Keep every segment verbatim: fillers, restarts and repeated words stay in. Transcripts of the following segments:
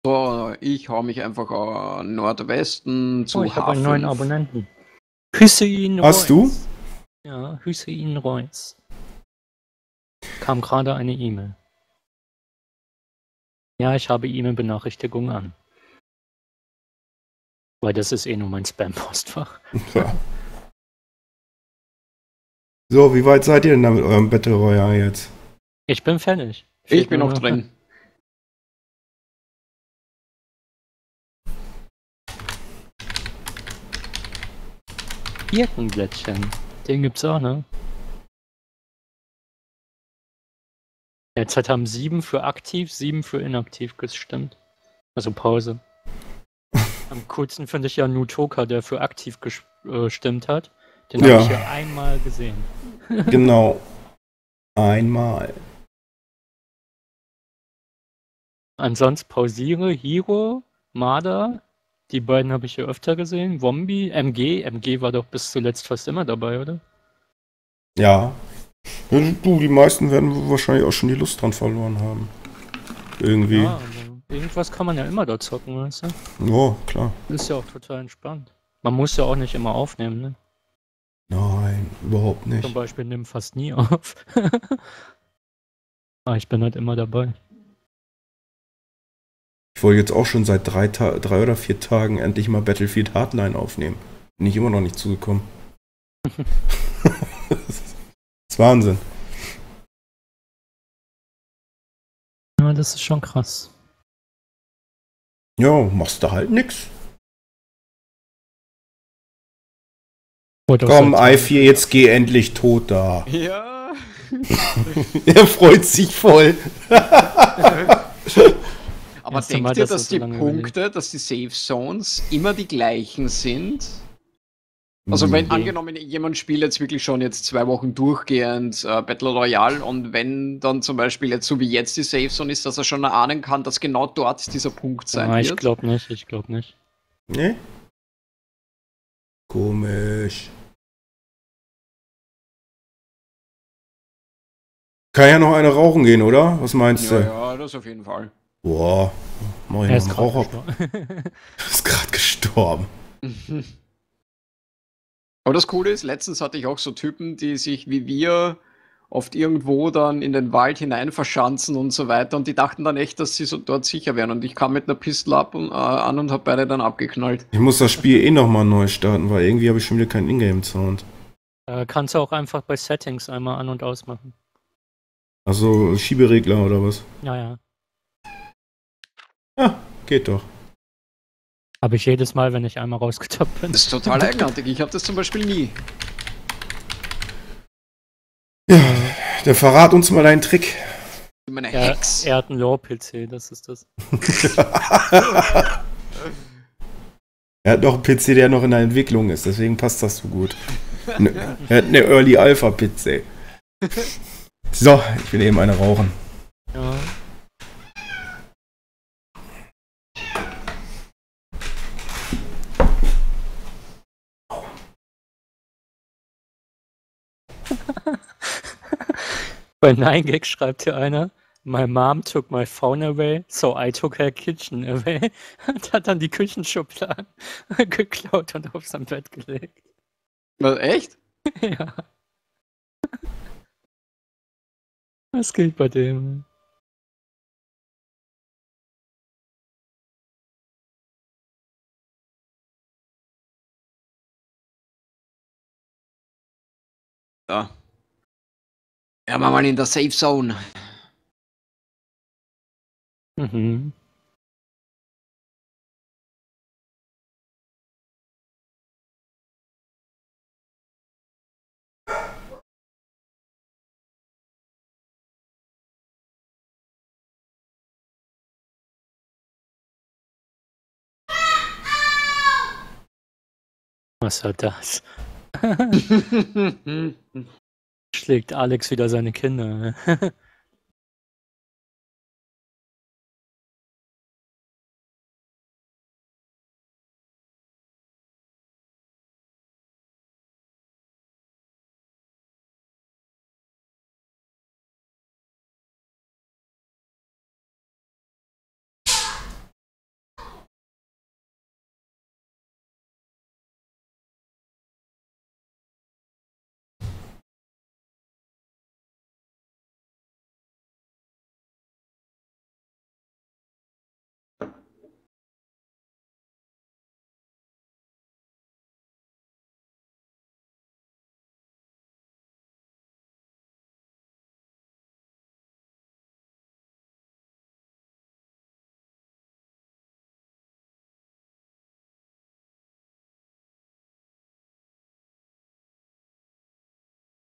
So, ich hau mich einfach äh, Nordwesten zu Oh, ich habe H einen neuen fünf. Abonnenten. Hüseyin Reus. Hast du? Ja, Hüseyin Reus. Kam gerade eine E-Mail. Ja, ich habe E-Mail-Benachrichtigungen an. Weil das ist eh nur mein Spam-Postfach. Ja. So, wie weit seid ihr denn da mit eurem Battle Royale jetzt? Ich bin fertig. Ich Fehlt bin nur noch drin. Birkenblättchen. Den gibt's auch, ne? Derzeit haben sieben für aktiv, sieben für inaktiv gestimmt. Also Pause. Am coolsten finde ich ja Nutoka, der für aktiv ges- äh, gestimmt hat. Den habe Ja. ich hier einmal gesehen. Genau. Einmal. Ansonsten pausiere, Hiro, Mada, die beiden habe ich hier öfter gesehen. Wombi, M G, M G war doch bis zuletzt fast immer dabei, oder? Ja. Ja, du, die meisten werden wahrscheinlich auch schon die Lust dran verloren haben. Irgendwie. Ja, aber irgendwas kann man ja immer dort zocken, weißt du? Ja, klar. Ist ja auch total entspannt. Man muss ja auch nicht immer aufnehmen, ne? Nein, überhaupt nicht. Zum Beispiel nimm fast nie auf. Aber ich bin halt immer dabei. Ich wollte jetzt auch schon seit drei, Ta drei oder vier Tagen endlich mal Battlefield Hardline aufnehmen. Bin ich immer noch nicht zugekommen. Das ist Wahnsinn. Ja, das ist schon krass. Ja, machst du halt nix. Wurde auch Komm, seit i vier, jetzt geh endlich tot da. Ja. Er freut sich voll. Aber Erste denkt Mal, ihr, dass dass das so die lange Punkte, dass die Safe Zones immer die gleichen sind? Also wenn Mhm. angenommen, jemand spielt jetzt wirklich schon jetzt zwei Wochen durchgehend äh, Battle Royale und wenn dann zum Beispiel jetzt so wie jetzt die Safe Zone ist, dass er schon erahnen kann, dass genau dort dieser Punkt sein Ah, ich wird? glaube nicht, ich glaube nicht. Ne? Komisch. Kann ja noch eine rauchen gehen, oder? Was meinst Ja, du? ja, das auf jeden Fall. Boah, mach ich Er noch ist einen gerade Raucher. gestorben. Ist gerade gestorben. Aber das Coole ist, letztens hatte ich auch so Typen, die sich wie wir oft irgendwo dann in den Wald hinein verschanzen und so weiter und die dachten dann echt, dass sie so dort sicher wären und ich kam mit einer Pistole ab und, äh, an und habe beide dann abgeknallt. Ich muss das Spiel eh nochmal neu starten, weil irgendwie habe ich schon wieder keinen Ingame-Sound. Äh, kannst du auch einfach bei Settings einmal an- und ausmachen. Also Schieberegler oder was? Ja, ja. Ja, geht doch. Habe ich jedes Mal, wenn ich einmal rausgetappt bin. Das ist total eigenartig, ich habe das zum Beispiel nie. Ja, dann verrat uns mal deinen Trick. Meine Er, Hex. er hat einen Low-P C, das ist das. Er hat noch einen P C, der noch in der Entwicklung ist, deswegen passt das so gut. Ne, er hat eine Early Alpha P C. So, ich will eben eine rauchen. Ja. Bei nine gag schreibt hier einer, my mom took my phone away, so I took her kitchen away. Und hat dann die Küchenschubladen geklaut und auf sein Bett gelegt. Was, echt? Ja. Was geht bei dem? Ja. Ja, wir mal in der Safe Zone. Mhm. Was war das? Schlägt Alex wieder seine Kinder.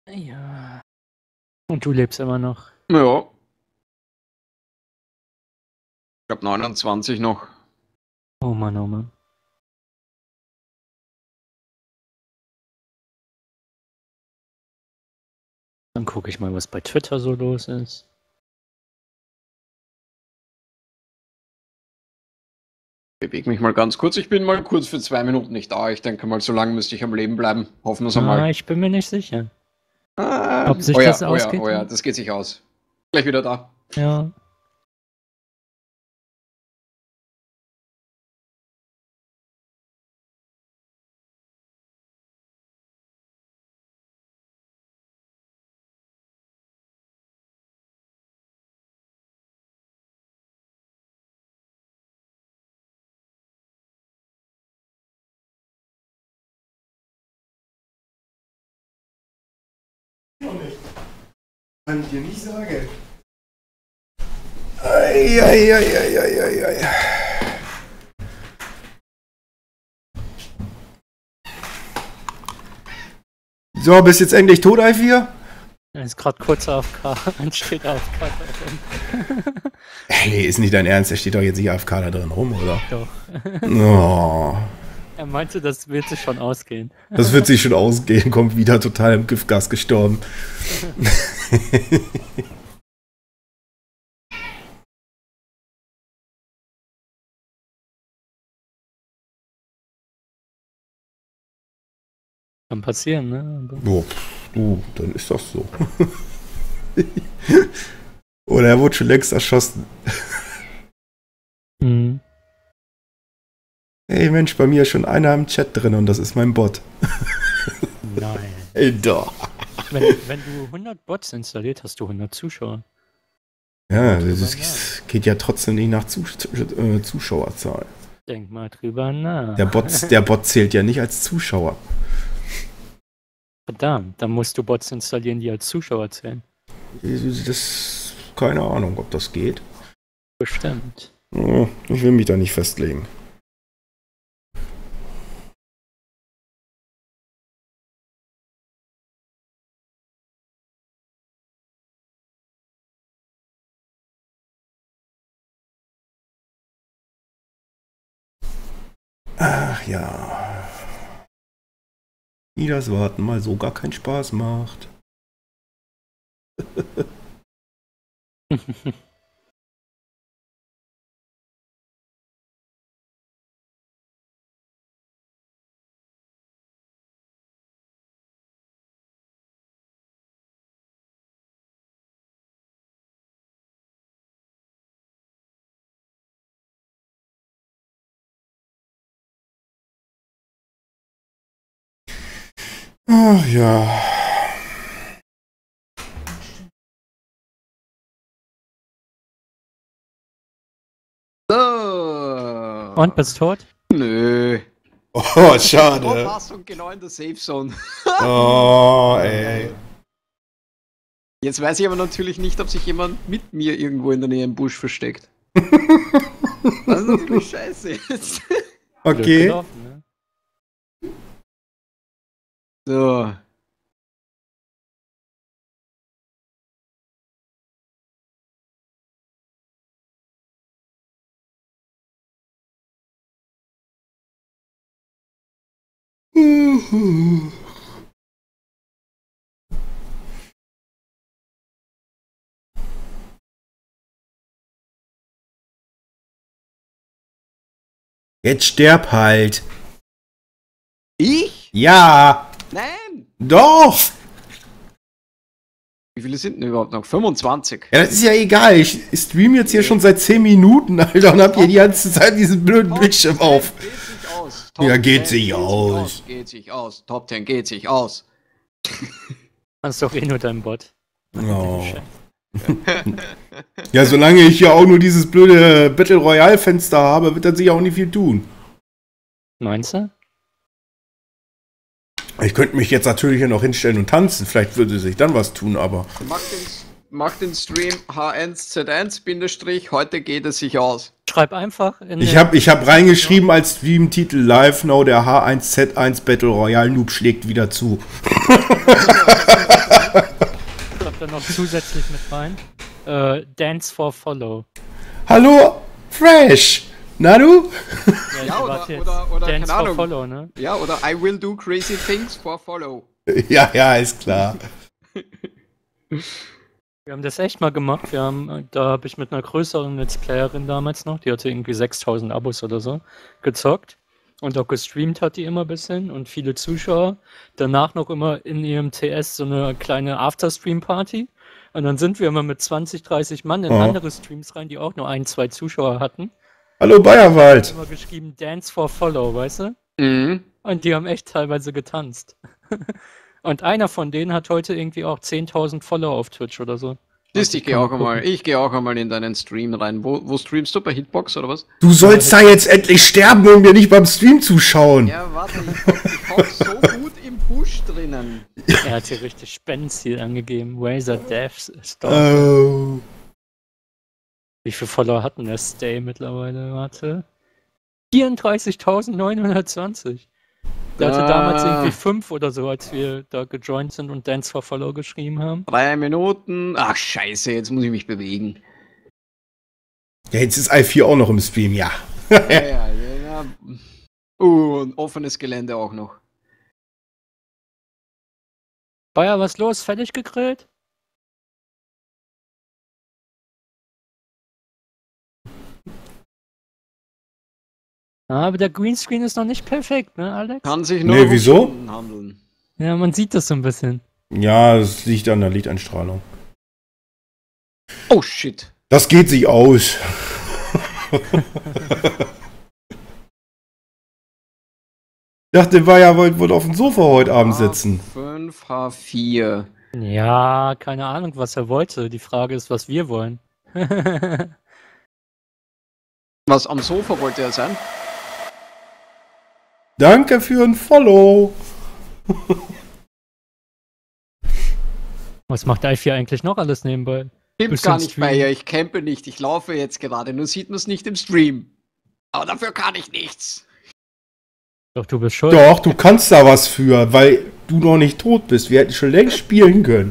Ja. Und du lebst immer noch. Ja. Ich glaube neunundzwanzig noch. Oh Mann, oh Mann. Dann gucke ich mal, was bei Twitter so los ist. Bewege mich mal ganz kurz. Ich bin mal kurz für zwei Minuten nicht da. Ich denke mal, so lange müsste ich am Leben bleiben. Hoffen wir es Ah, einmal. ich bin mir nicht sicher. Ah, Ob sich oh ja, das oh ja, ausgeht? oh ja, das geht sich aus. Gleich wieder da. Ja. Kann ich dir nicht sagen. Eieieiei. So, bist jetzt endlich tot, I vier? Er ist gerade kurz A F K und steht A F K da drin. Nee, ist nicht dein Ernst. Der steht doch jetzt nicht A F K da drin rum, oder? Doch. Oh, Er meinte, das wird sich schon ausgehen. das wird sich schon ausgehen. Kommt wieder total im Giftgas gestorben. Kann passieren, ne? Aber Oh, du, dann ist das so. Oder er wurde schon längst erschossen. Mhm. Hey Mensch, bei mir ist schon einer im Chat drin und das ist mein Bot. Nein. Ey, doch. Wenn, wenn du hundert Bots installiert hast, du hundert Zuschauer. Ja, Drüber das ist, geht ja trotzdem nicht nach Zus äh, Zuschauerzahl. Denk mal drüber nach. Der Bot, der Bot zählt ja nicht als Zuschauer. Verdammt, dann musst du Bots installieren, die als Zuschauer zählen. Das, keine Ahnung, ob das geht. Bestimmt. Oh, ich will mich da nicht festlegen. Ach ja. Wie das Warten mal so gar keinen Spaß macht. Ach ja. So. Und, bist du tot? Nö. Oh, Oh, schade. warst du genau in der Safe Zone. Oh, ey. Jetzt weiß ich aber natürlich nicht, ob sich jemand mit mir irgendwo in der Nähe im Busch versteckt. Das ist natürlich scheiße jetzt. Blöd Okay. gelaufen, ne? So. Jetzt sterb halt. Ich? Ja. Nein! Doch. Wie viele sind denn überhaupt noch? fünfundzwanzig. Ja, das ist ja egal. Ich stream jetzt hier schon seit zehn Minuten, Alter, und hab hier die ganze Zeit diesen blöden Bildschirm auf. Geht sich aus. Ja, geht zehn sich aus. Geht sich aus. Top zehn geht sich aus. Das ist doch eh nur dein Bot. Oh. Ja, solange ich ja auch nur dieses blöde Battle Royale Fenster habe, wird er sich auch nicht viel tun. Meinst du? Ich könnte mich jetzt natürlich hier noch hinstellen und tanzen. Vielleicht würde sich dann was tun, aber. Mach den, mach den Stream H eins Z eins Bindestrich, heute geht es sich aus. Schreib einfach in Ich den- habe ich hab reingeschrieben als Stream-Titel Live Now, der H eins Z eins Battle Royale Noob schlägt wieder zu. Schreib da noch zusätzlich mit rein. Äh, Dance for Follow. Hallo, Fresh! Na du? Ja, ich Ja, oder- erwarte jetzt oder- oder, Dance keine for Ahnung. Follow, ne? Ja, oder I will do crazy things for follow. Ja, ja, ist klar. Wir haben das echt mal gemacht. Wir haben, äh, da habe ich mit einer größeren Let's Playerin damals noch, die hatte irgendwie sechstausend Abos oder so, gezockt. Und auch gestreamt hat die immer ein bisschen und viele Zuschauer. Danach noch immer in ihrem T S so eine kleine After-Stream-Party. Und dann sind wir immer mit zwanzig, dreißig Mann in Oh. andere Streams rein, die auch nur ein, zwei Zuschauer hatten. Hallo Bayerwald. Immer geschrieben Dance for Follow, weißt du? Mhm. Und die haben echt teilweise getanzt. Und einer von denen hat heute irgendwie auch zehntausend Follower auf Twitch oder so. Siehst, ich Kann gehe man auch einmal, gucken. ich gehe auch einmal in deinen Stream rein. Wo, wo streamst du? Bei Hitbox oder was? Du sollst da jetzt endlich sterben und mir nicht beim Stream zuschauen. Ja, warte, ich hock, ich hock so gut im Busch drinnen. Er hat hier richtig Spendenziel angegeben. Razor Death Store. Oh. Wie viele Follower hatten der Stay mittlerweile? Warte. vierunddreißigtausendneunhundertzwanzig. Der hatte Ah. damals irgendwie fünf oder so, als wir da gejoint sind und Dance for Follow geschrieben haben. Drei Minuten. Ach, scheiße, jetzt muss ich mich bewegen. Ja, jetzt ist I vier auch noch im Stream, ja. Ja, ja, ja. Uh, ein offenes Gelände auch noch. Bayer, was los? Fertig gegrillt? Ah, aber der Greenscreen ist noch nicht perfekt, ne, Alex? Kann sich nur Nee, um wieso? Stunden handeln. Ja, man sieht das so ein bisschen. Ja, das liegt an der Lichteinstrahlung. Oh shit. Das geht sich aus. Ich dachte, Bayerwald wird auf dem Sofa heute Abend sitzen. H fünf, H vier. Ja, keine Ahnung, was er wollte. Die Frage ist, was wir wollen. Was, am Sofa wollte er sein? Danke für ein Follow. Was macht I vier eigentlich noch alles nebenbei? Stimmt Bist gar im nicht Stream? bei ihr, ich campe nicht, ich laufe jetzt gerade, nur sieht man es nicht im Stream. Aber dafür kann ich nichts. Doch, du bist schuld. Doch, du kannst da was für, weil du noch nicht tot bist. Wir hätten schon längst spielen können.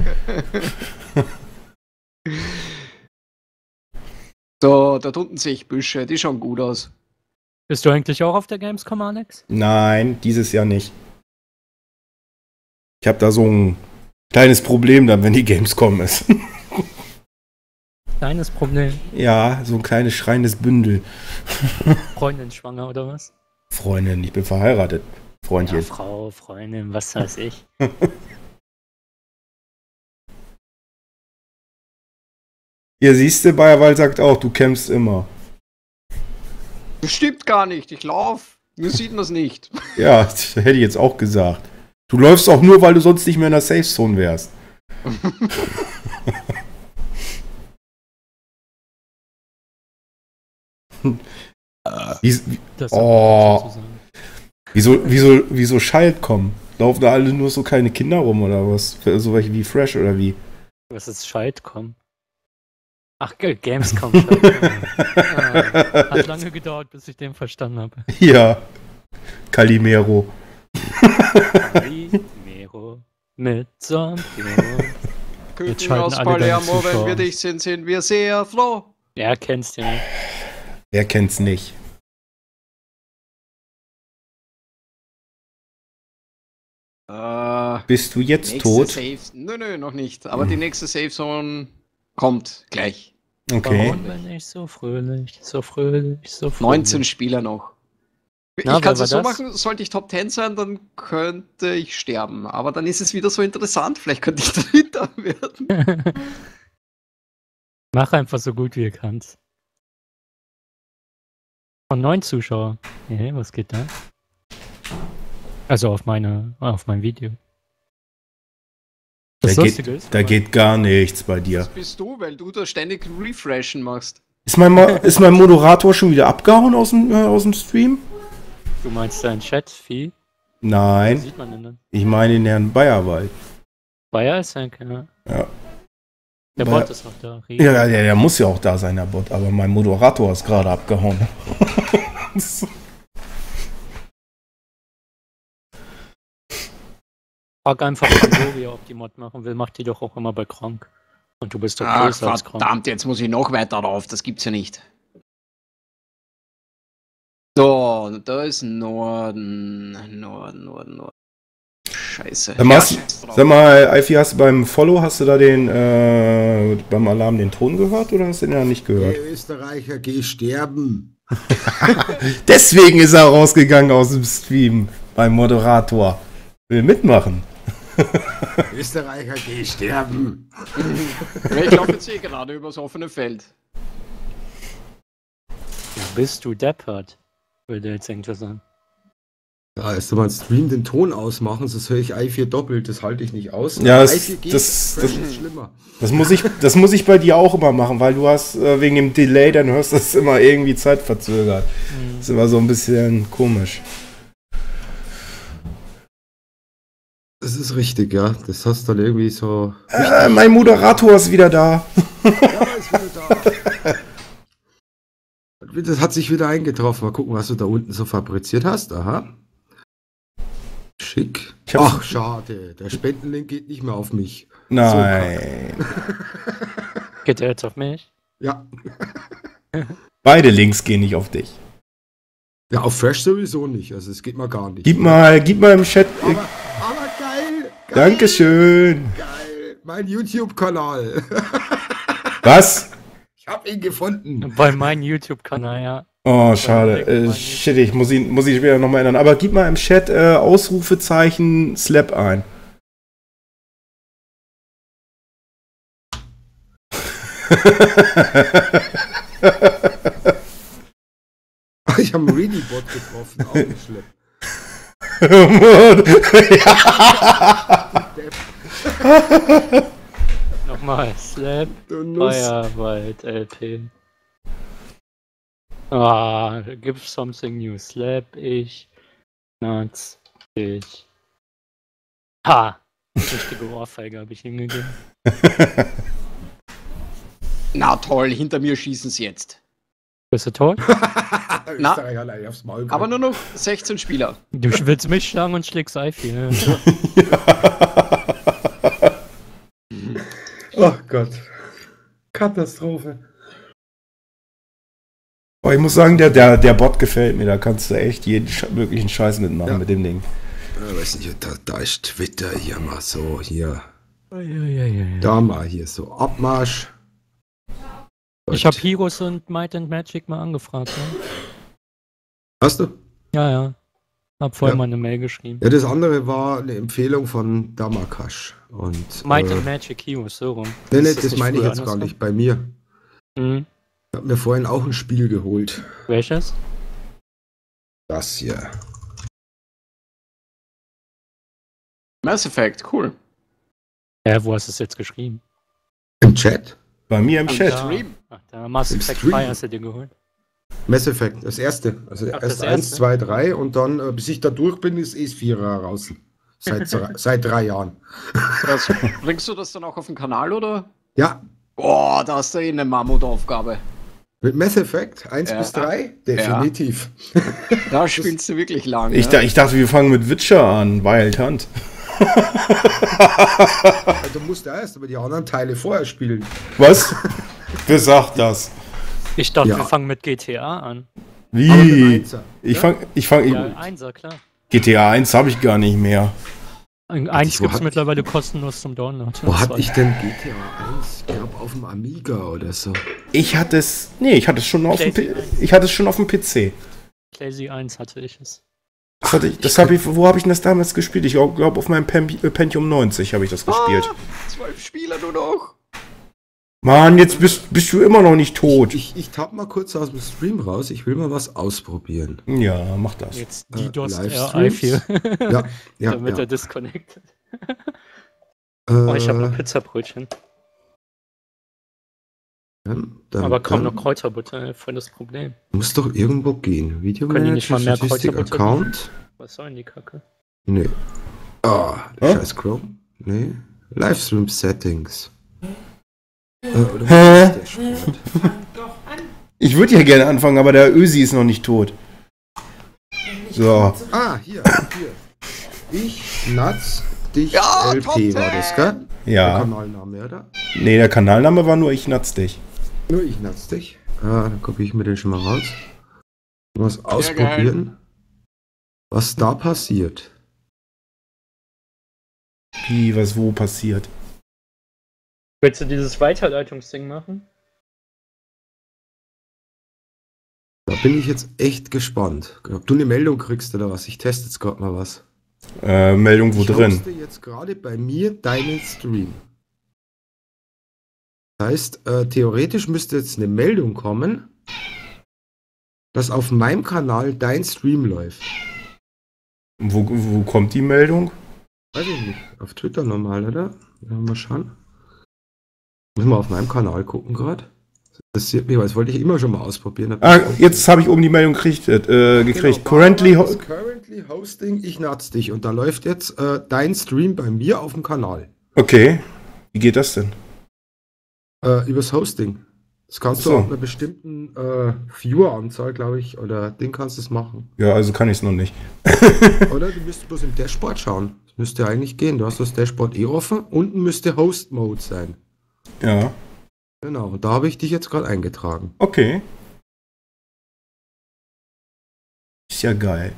So, da unten sehe ich Büsche, die schauen gut aus. Bist du eigentlich auch auf der Gamescom, Alex? Nein, dieses Jahr nicht. Ich habe da so ein kleines Problem dann, wenn die Gamescom ist. Kleines Problem. Ja, so ein kleines schreiendes Bündel. Freundin schwanger oder was? Freundin, ich bin verheiratet. Ja, Freundchen. Frau, Freundin, was weiß ich. Ihr siehst du, Bayerwald sagt auch, du kämpfst immer. Das stimmt gar nicht, ich laufe. Nur sieht man es nicht. Ja, das hätte ich jetzt auch gesagt. Du läufst auch nur, weil du sonst nicht mehr in der Safe Zone wärst. Wie, wie, Das Oh. sozusagen. wieso, wieso, wieso Schalt kommen? Laufen da alle nur so kleine Kinder rum oder was? So welche wie Fresh oder wie? Was ist Schaltcom? Ach, G- Gamescom. Schaltcom. Ah, hat lange gedauert, bis ich den verstanden habe. Ja. Calimero. Mero mit Zombie. Jetzt Küken schalten aus alle deine Palermo, wenn Zuschauer wir aus. dich sind, sind wir sehr froh. Ja, kennst du nicht. Wer kennt's nicht? Äh, Bist du jetzt nächste tot? Safe, nö, nö, noch nicht. Aber die nächste Safe Zone kommt gleich. Okay. Warum bin ich so fröhlich, so fröhlich, so fröhlich? neunzehn Spieler noch. Na, ich kann wer es so war das? machen, sollte ich Top zehn sein, dann könnte ich sterben. Aber dann ist es wieder so interessant, vielleicht könnte ich Dritter werden. Mach einfach so gut wie ihr kannst. Von neun Zuschauer. Hey, was geht da? Also auf meine, auf mein Video. Da Das geht, Lustige ist, da geht gar nichts bei dir. Das bist du, weil du da ständig Refreshen machst. Ist mein, Mo ist mein Moderator schon wieder abgehauen aus dem, äh, aus dem Stream? du meinst dein Chat-Vieh? Wie Nein, sieht man denn dann? ich meine den Herrn Bayerwald. Bayer ist ein, ja. Ja. Der Weil- Bot ist auch da. Ja, der, der muss ja auch da sein, der Bot, aber mein Moderator ist gerade abgehauen. Frag einfach Gloria, ob die Mod machen will. Macht die doch auch immer bei krank. Und du bist doch Ach, größer als krank. verdammt, jetzt muss ich noch weiter drauf. Das gibt's ja nicht. So, da ist Norden. Norden, Norden, Norden. Scheiße. Sag mal, Ja, hast- scheiß drauf. Sag mal, Alfie, hast du beim Follow, hast du da den, äh, beim Alarm den Ton gehört oder hast du den ja nicht gehört? Der Österreicher, geh sterben. Deswegen ist er rausgegangen aus dem Stream beim Moderator. Will mitmachen. Österreicher, geh sterben. Ja, ich laufe jetzt eh gerade übers offene Feld. Ja, bist du deppert? Würde jetzt irgendwer sagen. Ja, erst mal Stream den Ton ausmachen, sonst höre ich i vier doppelt, das halte ich nicht aus. Ja, das- i vier geht, das- Fresh das- ist schlimmer. Das muss ich, das muss ich bei dir auch immer machen, weil du hast äh, wegen dem Delay, dann hörst du das immer irgendwie zeitverzögert. Das ist immer so ein bisschen komisch. Das ist richtig, ja. Das hast dann irgendwie so. Äh, mein Moderator ist wieder da. Ja, ist wieder da. Das hat sich wieder eingetroffen. Mal gucken, was du da unten so fabriziert hast. Aha. Schick. Ich hab's- Ach, schade. Der Spendenlink geht nicht mehr auf mich. Nein. Geht er jetzt auf mich? Ja. Beide Links gehen nicht auf dich. Ja, auf Fresh sowieso nicht. Also es geht mal gar nicht. Gib mal, gib mal im Chat. Äh, Aber, aber geil. geil. Dankeschön. Geil. Mein YouTube-Kanal. Was? Ich hab ihn gefunden. Bei meinem YouTube-Kanal, ja. Oh, schade. Äh, shit, ich muss ihn, muss ich später nochmal ändern. Aber gib mal im Chat äh, Ausrufezeichen Slap ein. Ich habe einen Ready-Bot getroffen. Auch nicht schlimm. Nochmal, Slap, Du Nuss. Firewald, L P. Ah, give something new. Slap, ich, Nuts, ich. Ha! Richtige Ohrfeige habe ich hingegeben. Na toll, hinter mir schießen sie jetzt. Bist du tot? Na. Österreicher allein aufs Maul. Aber nur noch sechzehn Spieler. Du willst mich schlagen und schlägst Eifi, ne? Oh Gott. Katastrophe. Oh, ich muss sagen, der, der, der Bot gefällt mir. Da kannst du echt jeden Sch möglichen Scheiß mitmachen Ja. mit dem Ding. Ja, weiß nicht, da, da ist Twitter hier mal so, hier. Ich Da mal hier so Abmarsch. habe Heroes und Might and Magic mal angefragt, ne? Hast du? Ja, ja. Hab vorher Ja. mal eine Mail geschrieben. Ja, das andere war eine Empfehlung von Damakash. Und. Might äh, and Magic Heroes, so rum. Nee, nee, Ist das nicht meine ich früher jetzt gar andersrum? nicht. Bei mir. Mhm. Ich habe mir vorhin auch ein Spiel geholt. Welches? Das hier. Mass Effect, cool. Äh, wo hast du es jetzt geschrieben? Im Chat? Bei mir im Am Chat. Ja. Stream. Ach, da Mass Im Effect Stream. drei hast du dir geholt. Mass Effect, das erste. Also Ach, erst das eins, erste? zwei, drei und dann, äh, bis ich da durch bin, ist es vierer draußen. Seit, seit drei Jahren. Das, bringst du das dann auch auf den Kanal, oder? Ja, Boah, da hast du eh eine Mammutaufgabe. mit Mass Effect eins Ja. bis drei? Definitiv. Da spielst du wirklich lang. Ich, ja. da, ich dachte, wir fangen mit Witcher an. Wild Hunt. Ja. Du musst ja erst aber die anderen Teile vorher spielen. Was? Wer sagt das? Ich dachte, Ja. wir fangen mit G T A an. Aber mit Wie? Einser. Ich Ja? fang, ich fang, Ja, Einser, klar. G T A eins habe ich gar nicht mehr. Eins wo gibt es hat- mittlerweile kostenlos zum Download. Wo Das hatte war- ich denn G T A eins? Ich glaube auf dem Amiga oder so. Ich hatte es, nee, ich hatte es schon auf dem, P- PlayStation eins. ich hatte es schon auf dem P C. Clazy eins hatte ich es. Das hatte ich, das habe ich, wo habe ich denn das damals gespielt? Ich glaube, auf meinem Pen äh, Pentium neunzig habe ich das gespielt. Ah, zwölf Spieler nur noch. Mann, jetzt bist, bist du immer noch nicht tot. Ich, ich tapp mal kurz aus dem Stream raus. Ich will mal was ausprobieren. Ja, mach das. Jetzt Äh, die DOS R Livestreams? i vier. Ja, ja. Damit ja. er disconnected. Äh, Oh, ich habe noch Pizzabrötchen. dann, dann, Aber kaum dann noch Kräuterbutter, voll das Problem. Muss doch irgendwo gehen. Video Können die nicht mal mehr Statistik, Kräuterbutter Account? Was soll denn die Kacke? Nee. Ah, Hä? scheiß Chrome. Nee. Livestream Settings. Äh, oder Hä? ist der Sport? Ich würde ja gerne anfangen, aber der Ösi ist noch nicht tot. So. Ah, hier, hier. Ich, Natz, dich, Ja, L P Top war das, gell? Der Ja. Kanalname, oder? Nee, der Kanalname war nur Ich Natz dich. Nur ich Natz dich. Ah, dann kopiere ich mir den schon mal raus. Was ausprobieren. Was da passiert. Wie, was wo passiert? Willst du dieses Weiterleitungsding machen? Da bin ich jetzt echt gespannt. Ob du eine Meldung kriegst oder was. Ich teste jetzt gerade mal was. Äh, Meldung wo ich drin? hoste jetzt gerade bei mir deinen Stream. Das heißt, äh, theoretisch müsste jetzt eine Meldung kommen, dass auf meinem Kanal dein Stream läuft. Wo, wo kommt die Meldung? Weiß ich nicht. Auf Twitter normal, oder? Mal schauen. Müssen wir auf meinem Kanal gucken gerade. Das interessiert mich, weil das wollte ich immer schon mal ausprobieren. Ah, jetzt habe ich oben die Meldung gekriegt. Äh, gekriegt. Genau, Currently, ho Barbara is currently hosting Ich Natz dich. Und da läuft jetzt äh, dein Stream bei mir auf dem Kanal. Okay. Wie geht das denn? Äh, übers Hosting. Das kannst du So. auf einer bestimmten äh, Viewer-Anzahl, glaube ich, oder den kannst du es machen. Ja, also kann ich es noch nicht. Oder du müsstest bloß im Dashboard schauen. Das müsste eigentlich gehen. Du hast das Dashboard eh offen. Unten müsste Host-Mode sein. Ja. Genau, und da habe ich dich jetzt gerade eingetragen. Okay. Ist ja geil.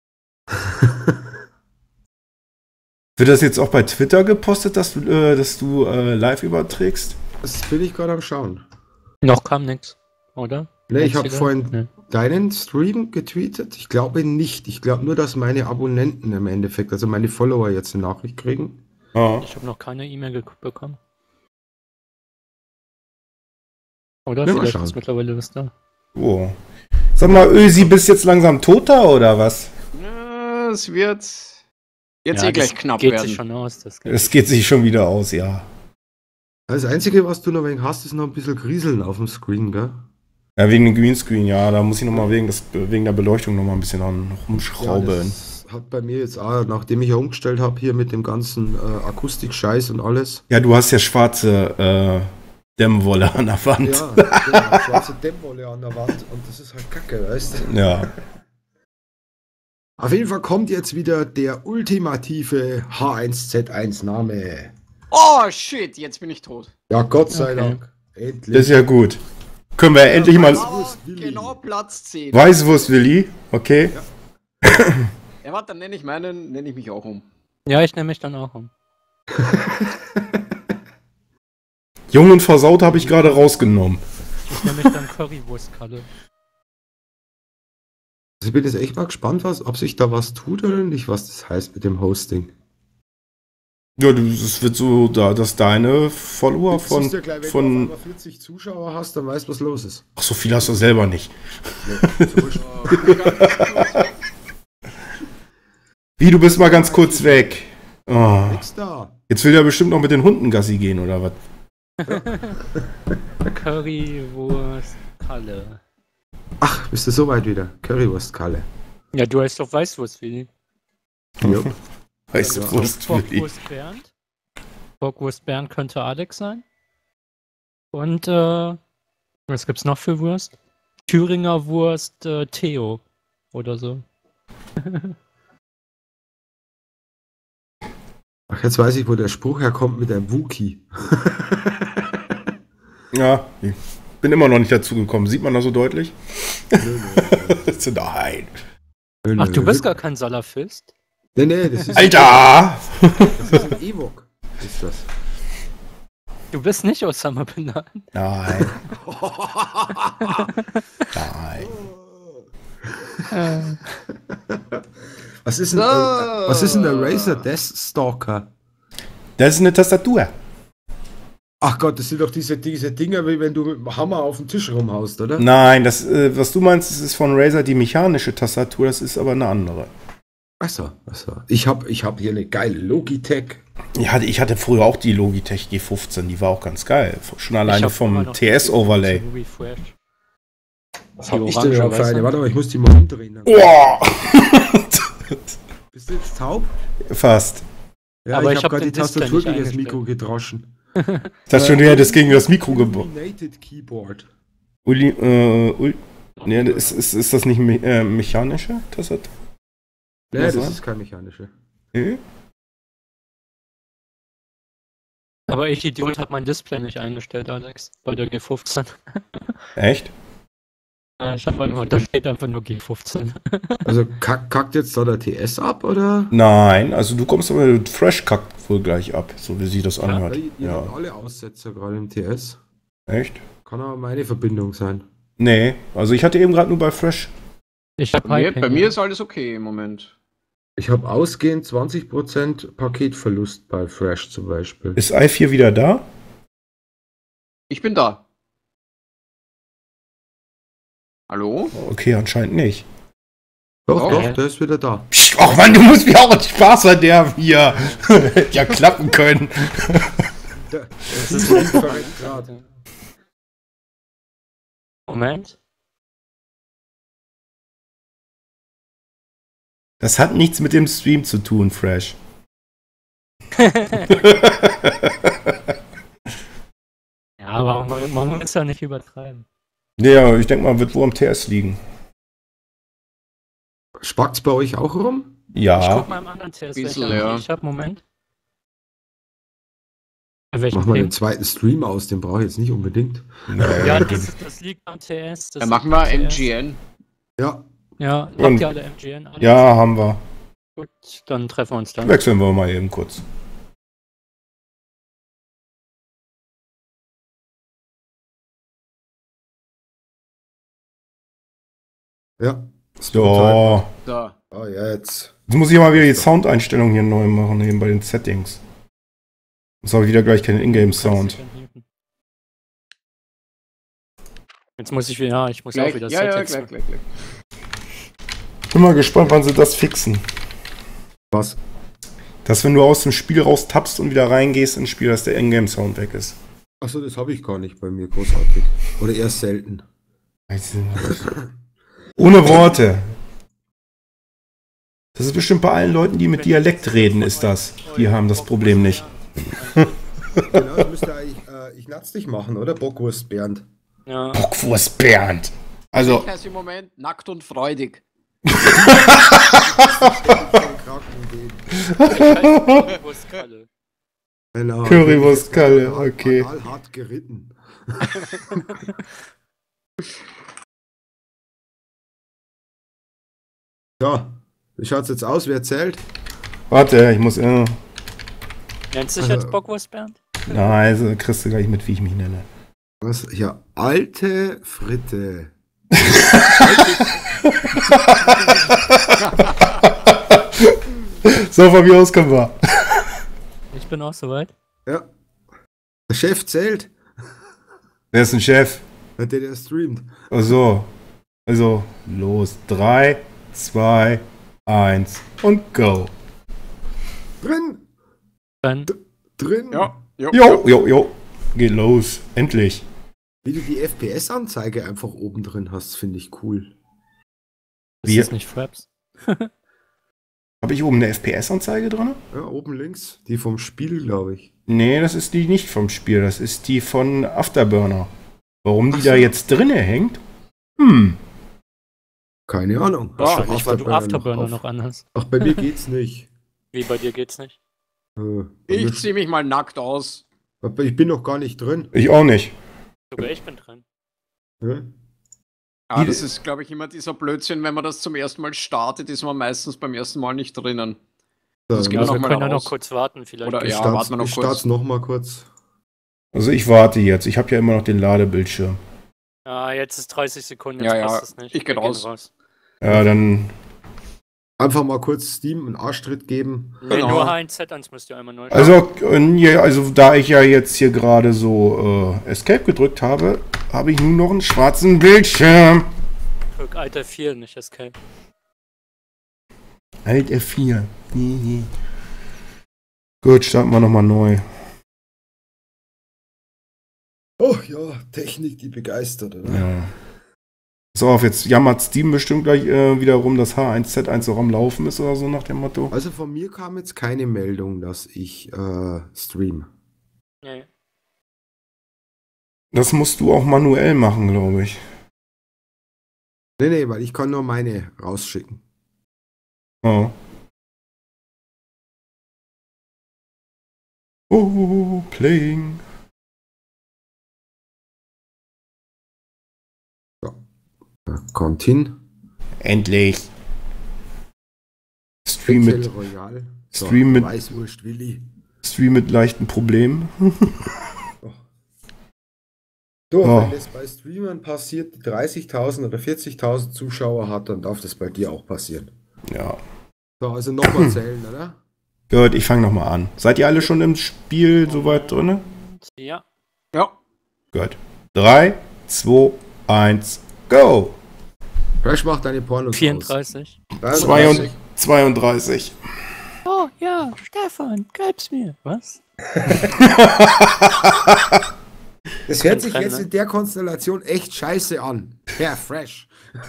Wird das jetzt auch bei Twitter gepostet, dass du, äh, dass du äh, live überträgst? Das bin ich gerade am Schauen. Noch kam nix, oder? Ne, ich habe Jetzt wieder? vorhin Nee. deinen Stream getweetet. Ich glaube nicht. Ich glaube nur, dass meine Abonnenten im Endeffekt, also meine Follower jetzt eine Nachricht kriegen. Ja. Ich habe noch keine E-Mail ge- bekommen. Oder? Ja, mal Vielleicht schauen. ist mittlerweile was da. Oh. Sag mal, Ösi, bist jetzt langsam toter oder was? Ja, es wird jetzt Ja, eh gleich das knapp geht werden. sich schon aus. Das geht Es geht sich schon wieder aus, ja. Das Einzige, was du noch wegen hast, ist noch ein bisschen Grieseln auf dem Screen, gell? Ja, wegen dem Greenscreen, ja, da muss ich nochmal wegen, des- wegen der Beleuchtung nochmal ein bisschen an Ja, rumschrauben. das hat bei mir jetzt auch, nachdem ich ja umgestellt habe, hier mit dem ganzen äh, Akustik-Scheiß und alles. Ja, du hast ja schwarze äh, Dämmwolle an der Wand. Ja, genau, schwarze Dämmwolle an der Wand und das ist halt kacke, weißt du? Ja. Auf jeden Fall kommt jetzt wieder der ultimative H eins Z eins Name. Oh shit, jetzt bin ich tot. Ja, Gott sei Okay. Dank. Endlich. Das ist ja gut. Können wir endlich mal. Aber genau Platz zehn. Weißwurst, Willi. Okay. Ja, warte, dann nenne ich meinen, nenne ich mich auch um. Ja, ich nehme mich dann auch um. Jung und versaut habe ich gerade rausgenommen. Ich nehme mich dann Currywurstkalle. Also ich bin jetzt echt mal gespannt, was, ob sich da was tut oder nicht, was das heißt mit dem Hosting. Ja, du- es wird so, da, dass deine Follower von. Siehst du gleich, wenn von du auf einmal vierzig Zuschauer hast, dann weißt du, was los ist. ach, so viel hast du selber nicht. Wie, du bist mal ganz kurz weg. Oh. Nix da. Jetzt will der bestimmt noch mit den Hunden Gassi gehen, oder was? Currywurstkalle. Ach, bist du soweit wieder? Currywurstkalle. Ja, du heißt doch Weißwurst, Willi. Jo. Weißt du, Ja, Wurst, Willi. Bockwurst Bernd. Bockwurst Bernd könnte Alex sein. Und, äh, was gibt's noch für Wurst? Thüringer Wurst äh, Theo. Oder so. Ach, jetzt weiß ich, wo der Spruch herkommt mit der Wookie. Ja, ich bin immer noch nicht dazu gekommen. Sieht man das so deutlich? Nö, nö, Nein. nö, Ach, du nö. bist gar kein Salafist? Nee, nee, das ist, Alter! das ist ein Ewok. Ist das. Du bist nicht Osama Bin Laden. Nein. Nein. Äh, Was ist denn, äh, was ist denn der Razer Death Stalker? Das ist eine Tastatur. Ach Gott, das sind doch diese, diese Dinger, wie wenn du mit dem Hammer auf den Tisch rumhaust, oder? Nein, das, äh, was du meinst, das ist von Razer die mechanische Tastatur, das ist aber eine andere. Achso, achso. Ich habe ich hab hier eine geile Logitech. Ich hatte, ich hatte früher auch die Logitech G fünfzehn, die war auch ganz geil. Schon alleine hab immer vom noch T S-Overlay. die Refresh. Was Die hab ich denn orange, überhaupt für weißt eine? du? Warte mal, ich muss die mal umdrehen. Dann. Boah! Bist du jetzt taub? Fast. Ja, Aber ich ich habe hab gerade die den Display Tastatur nicht gegen das eingestellt. Mikro gedroschen. Das schon wieder das gegen das Mikro gebaut. Illuminated Keyboard. Uli, äh, Uli, nee, ist, ist, ist das nicht me äh, mechanische Tastatur? Nee, Was das war? ist kein mechanische. Nee? Aber ich Idiot habe mein Display nicht eingestellt, Alex, bei der G fünfzehn. Echt? Äh, Ich habe einfach, da steht einfach nur G fünfzehn. Also kack, kackt jetzt da der T S ab, oder? Nein, also du kommst aber mit Fresh kackt wohl gleich ab, so wie sie das anhört. Ihr, ihr habt Ja. alle Aussetzer gerade im T S. Echt? Kann aber meine Verbindung sein. Nee, also ich hatte eben gerade nur bei Fresh. Ich habe Bei mir, bei mir ist alles okay im Moment. Ich habe ausgehend zwanzig Prozent Paketverlust bei Fresh zum Beispiel. Ist i vier wieder da? Ich bin da. Hallo? Okay, anscheinend nicht. Doch, Oh. doch, der ist wieder da. Psst, ach Mann, du musst mir auch einen Spaß an der hier. Hätte ja klappen können. Der, Das ist verreckt gerade. Moment. Das hat nichts mit dem Stream zu tun, Fresh. Ja, warum, warum muss ja nicht übertreiben? Ja, ich denke mal, wird wohl am T S liegen. Spackt's bei euch auch rum? Ich Ja. guck mal im anderen T S, Bisschen, welcher ja. ich hab. Moment. Bei welchem Mach mal den Ping? zweiten Stream aus, den brauche ich jetzt nicht unbedingt. Nee. Ja, das, das liegt am T S. Das Dann machen liegt am wir T M S. G N. Ja, Ja, Und- habt ihr alle M G N? Alles? Ja, haben wir. Gut, dann treffen wir uns dann. Wechseln wir mal eben kurz. ja. So. Da. Ah, jetzt. Jetzt muss ich mal wieder die Soundeinstellung hier neu machen, eben bei den Settings. Jetzt habe ich wieder gleich keinen Ingame-Sound. Jetzt muss ich wieder, ja, ich muss Gleich, auch wieder ja, ja, Settings gleich, machen. gleich, gleich. Bin mal gespannt, wann sie das fixen. Was? Dass wenn du aus dem Spiel raus tappst und wieder reingehst ins Spiel, dass der Ingame-Sound weg ist. Achso, das habe ich gar nicht bei mir großartig. Oder eher selten. Ohne Worte. Das ist bestimmt bei allen Leuten, die mit Dialekt reden, ist das. Die haben das Problem nicht. Genau, das müsste eigentlich äh, ich natz dich machen, oder? Bockwurst Bernd. Ja, Bockwurst Bernd. Also, Ich heiße im Moment nackt und freudig. Currywurstkalle. Genau. Currywurstkalle, okay. Anal hart geritten. Ja, wie schaut's jetzt aus? Wer zählt? warte, ich muss. Äh, Nennt sich Also- jetzt Bockwurst Bernd? na, also kriegst du gleich mit, wie ich mich nenne. Was? Ja, alte Fritte. So, von mir aus können wir. Ich bin auch soweit. Ja. Der Chef zählt. Wer ist ein Chef? Der, der streamt. Also, also, los. drei, zwei, eins und go. Drin! Dann Drin! Ja, jo, Jo, jo, jo. Geht los. Endlich. Wie du die F P S-Anzeige einfach oben drin hast, finde ich cool. ist Wie- das nicht Fraps. Habe ich oben eine F P S-Anzeige drin? Ja, oben links. Die vom Spiel, glaube ich. Nee, das ist die nicht vom Spiel. Das ist die von Afterburner. Warum die Ach da so. jetzt drinne hängt? Hm. Keine Ahnung. Wahrscheinlich, weil du Afterburner Afterburner auf. noch anhast. Ach, bei mir geht's nicht. Wie, bei dir geht's nicht? Äh, bei mir- Ich zieh mich mal nackt aus. aber ich bin noch gar nicht drin. Ich auch nicht. Sogar ich bin drin. Ja? Ja, Die- das ist, glaube ich, immer dieser Blödsinn, wenn man das zum ersten Mal startet, ist man meistens beim ersten Mal nicht drinnen. Das So, geht Ja, noch wir mal können ja noch raus. kurz warten, vielleicht. Oder- ich ja, start's, warten wir noch ich kurz. start's noch mal kurz. Also ich warte jetzt. Ich habe ja immer noch den Ladebildschirm. Ja, jetzt ist dreißig Sekunden, jetzt Ja, ja, passt es nicht. ich geh Wir gehen raus. Ja, dann. Einfach mal kurz Steam einen Arschtritt geben. Nee, Genau. nur H eins Z eins müsst ihr einmal neu Also, äh, ja, also da ich ja jetzt hier gerade so äh, Escape gedrückt habe, habe ich nur noch einen schwarzen Bildschirm. Drück Alt F vier, nicht Escape. Alt F vier. Hihi. Gut, starten wir nochmal neu. Oh ja, Technik, die begeistert, oder? Ja. So, auf, jetzt jammert Steam bestimmt gleich äh, wieder rum, dass H eins Z eins auch am Laufen ist oder so nach dem Motto. Also von mir kam jetzt keine Meldung, dass ich äh, stream. Nee. Das musst du auch manuell machen, glaube ich. Nee, nee, weil ich kann nur meine rausschicken. Oh. Oh, playing. Da kommt hin. Endlich. Stream Battle mit, Royale. Stream mit- Weißwurst Willi. Stream mit leichten Problemen. So, Oh. wenn das bei Streamern passiert, die dreißigtausend oder vierzigtausend Zuschauer hat, dann darf das bei dir auch passieren. Ja. So, also nochmal zählen, oder? Gut, ich fange nochmal an. Seid ihr alle schon im Spiel soweit drin? Ja. Ja. Gut. drei, zwei, eins, go! Crash macht deine Pornos vierunddreißig. aus. Zweiund- zweiunddreißig. Oh ja, Stefan, gib's mir. Was? Das hört sich Rennen, jetzt ne? in der Konstellation echt scheiße an. Ja, fresh.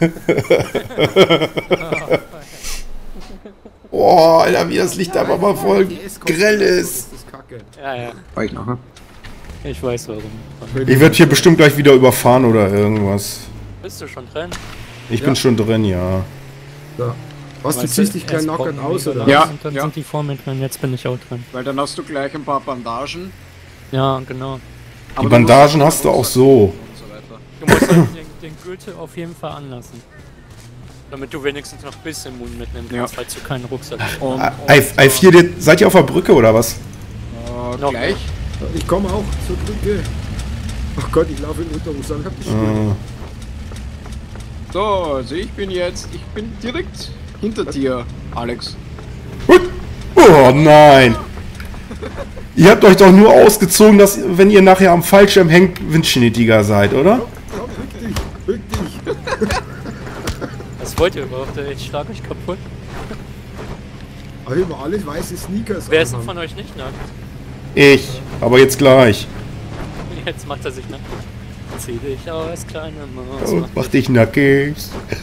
Oh, Alter, wie das Licht aber mal voll grell ist. Das ist kacke. Ja, ja. War ich nachher. Ich weiß warum. Ich werde hier bestimmt gleich wieder überfahren oder irgendwas. Bist du schon drin? Ich Ja. bin schon drin, ja. So. Was, du Weißt ziehst dich gleich erst knockern brauchen wir aus, oder? Ja. was? Und dann sind die vor mir drin, jetzt bin ich auch drin. Weil dann hast du gleich ein paar Bandagen. Ja, genau. Die Aber du Bandagen musst- hast du auch so. Und so weiter. Du musst halt den, den Gürtel auf jeden Fall anlassen. Damit du wenigstens noch ein bisschen Mund mitnehmen kannst, Ja. falls du keinen Rucksack hast. Und, I vier, die- seid ihr auf der Brücke oder was? äh, Noch gleich. Ich komme auch zur Brücke. Ach Gott, ich laufe in Unterhose. Hab ich schon. Äh, So, also ich bin jetzt, ich bin direkt hinter dir, Alex. Oh nein! Ihr habt euch doch nur ausgezogen, dass wenn ihr nachher am Fallschirm hängt, windschnittiger seid, oder? Komm, rück dich, rück dich. Was wollt ihr überhaupt? Ich schlag euch kaputt. Aber immer alles weiße Sneakers. Wer ist denn anhaben. von euch nicht nackt? Ich. Aber jetzt gleich. Jetzt macht er sich nackt. Zieh dich aus, kleine Maus. Und mach dich nackig.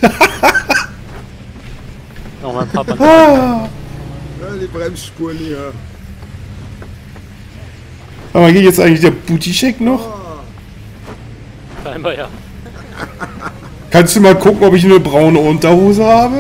Nochmal ein paar Bandagen. Ah. Ja, die Bremsspuren hier. Aber geht jetzt eigentlich der Booty-Check noch? Ah, Scheinbar ja. Kannst du mal gucken, ob ich eine braune Unterhose habe?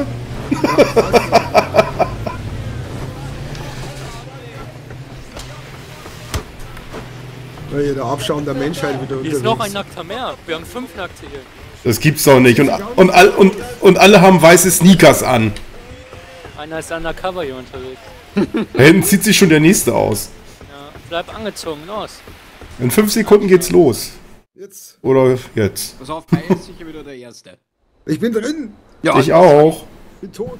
weil hier der Abschaum der Menschheit wieder Hier ist noch ein unterwegs. Nackter mehr. Wir haben fünf Nackte hier. Das gibt's doch nicht. Und, und, all, und, und alle haben weiße Sneakers an. Einer ist undercover hier unterwegs. Da hinten zieht sich schon der nächste aus. Ja, bleib angezogen, los. In fünf Sekunden geht's los. Jetzt. Oder jetzt. Pass auf, Kai ist sicher wieder der Erste. Ich bin drin. Ja, Ich auch. Bin tot.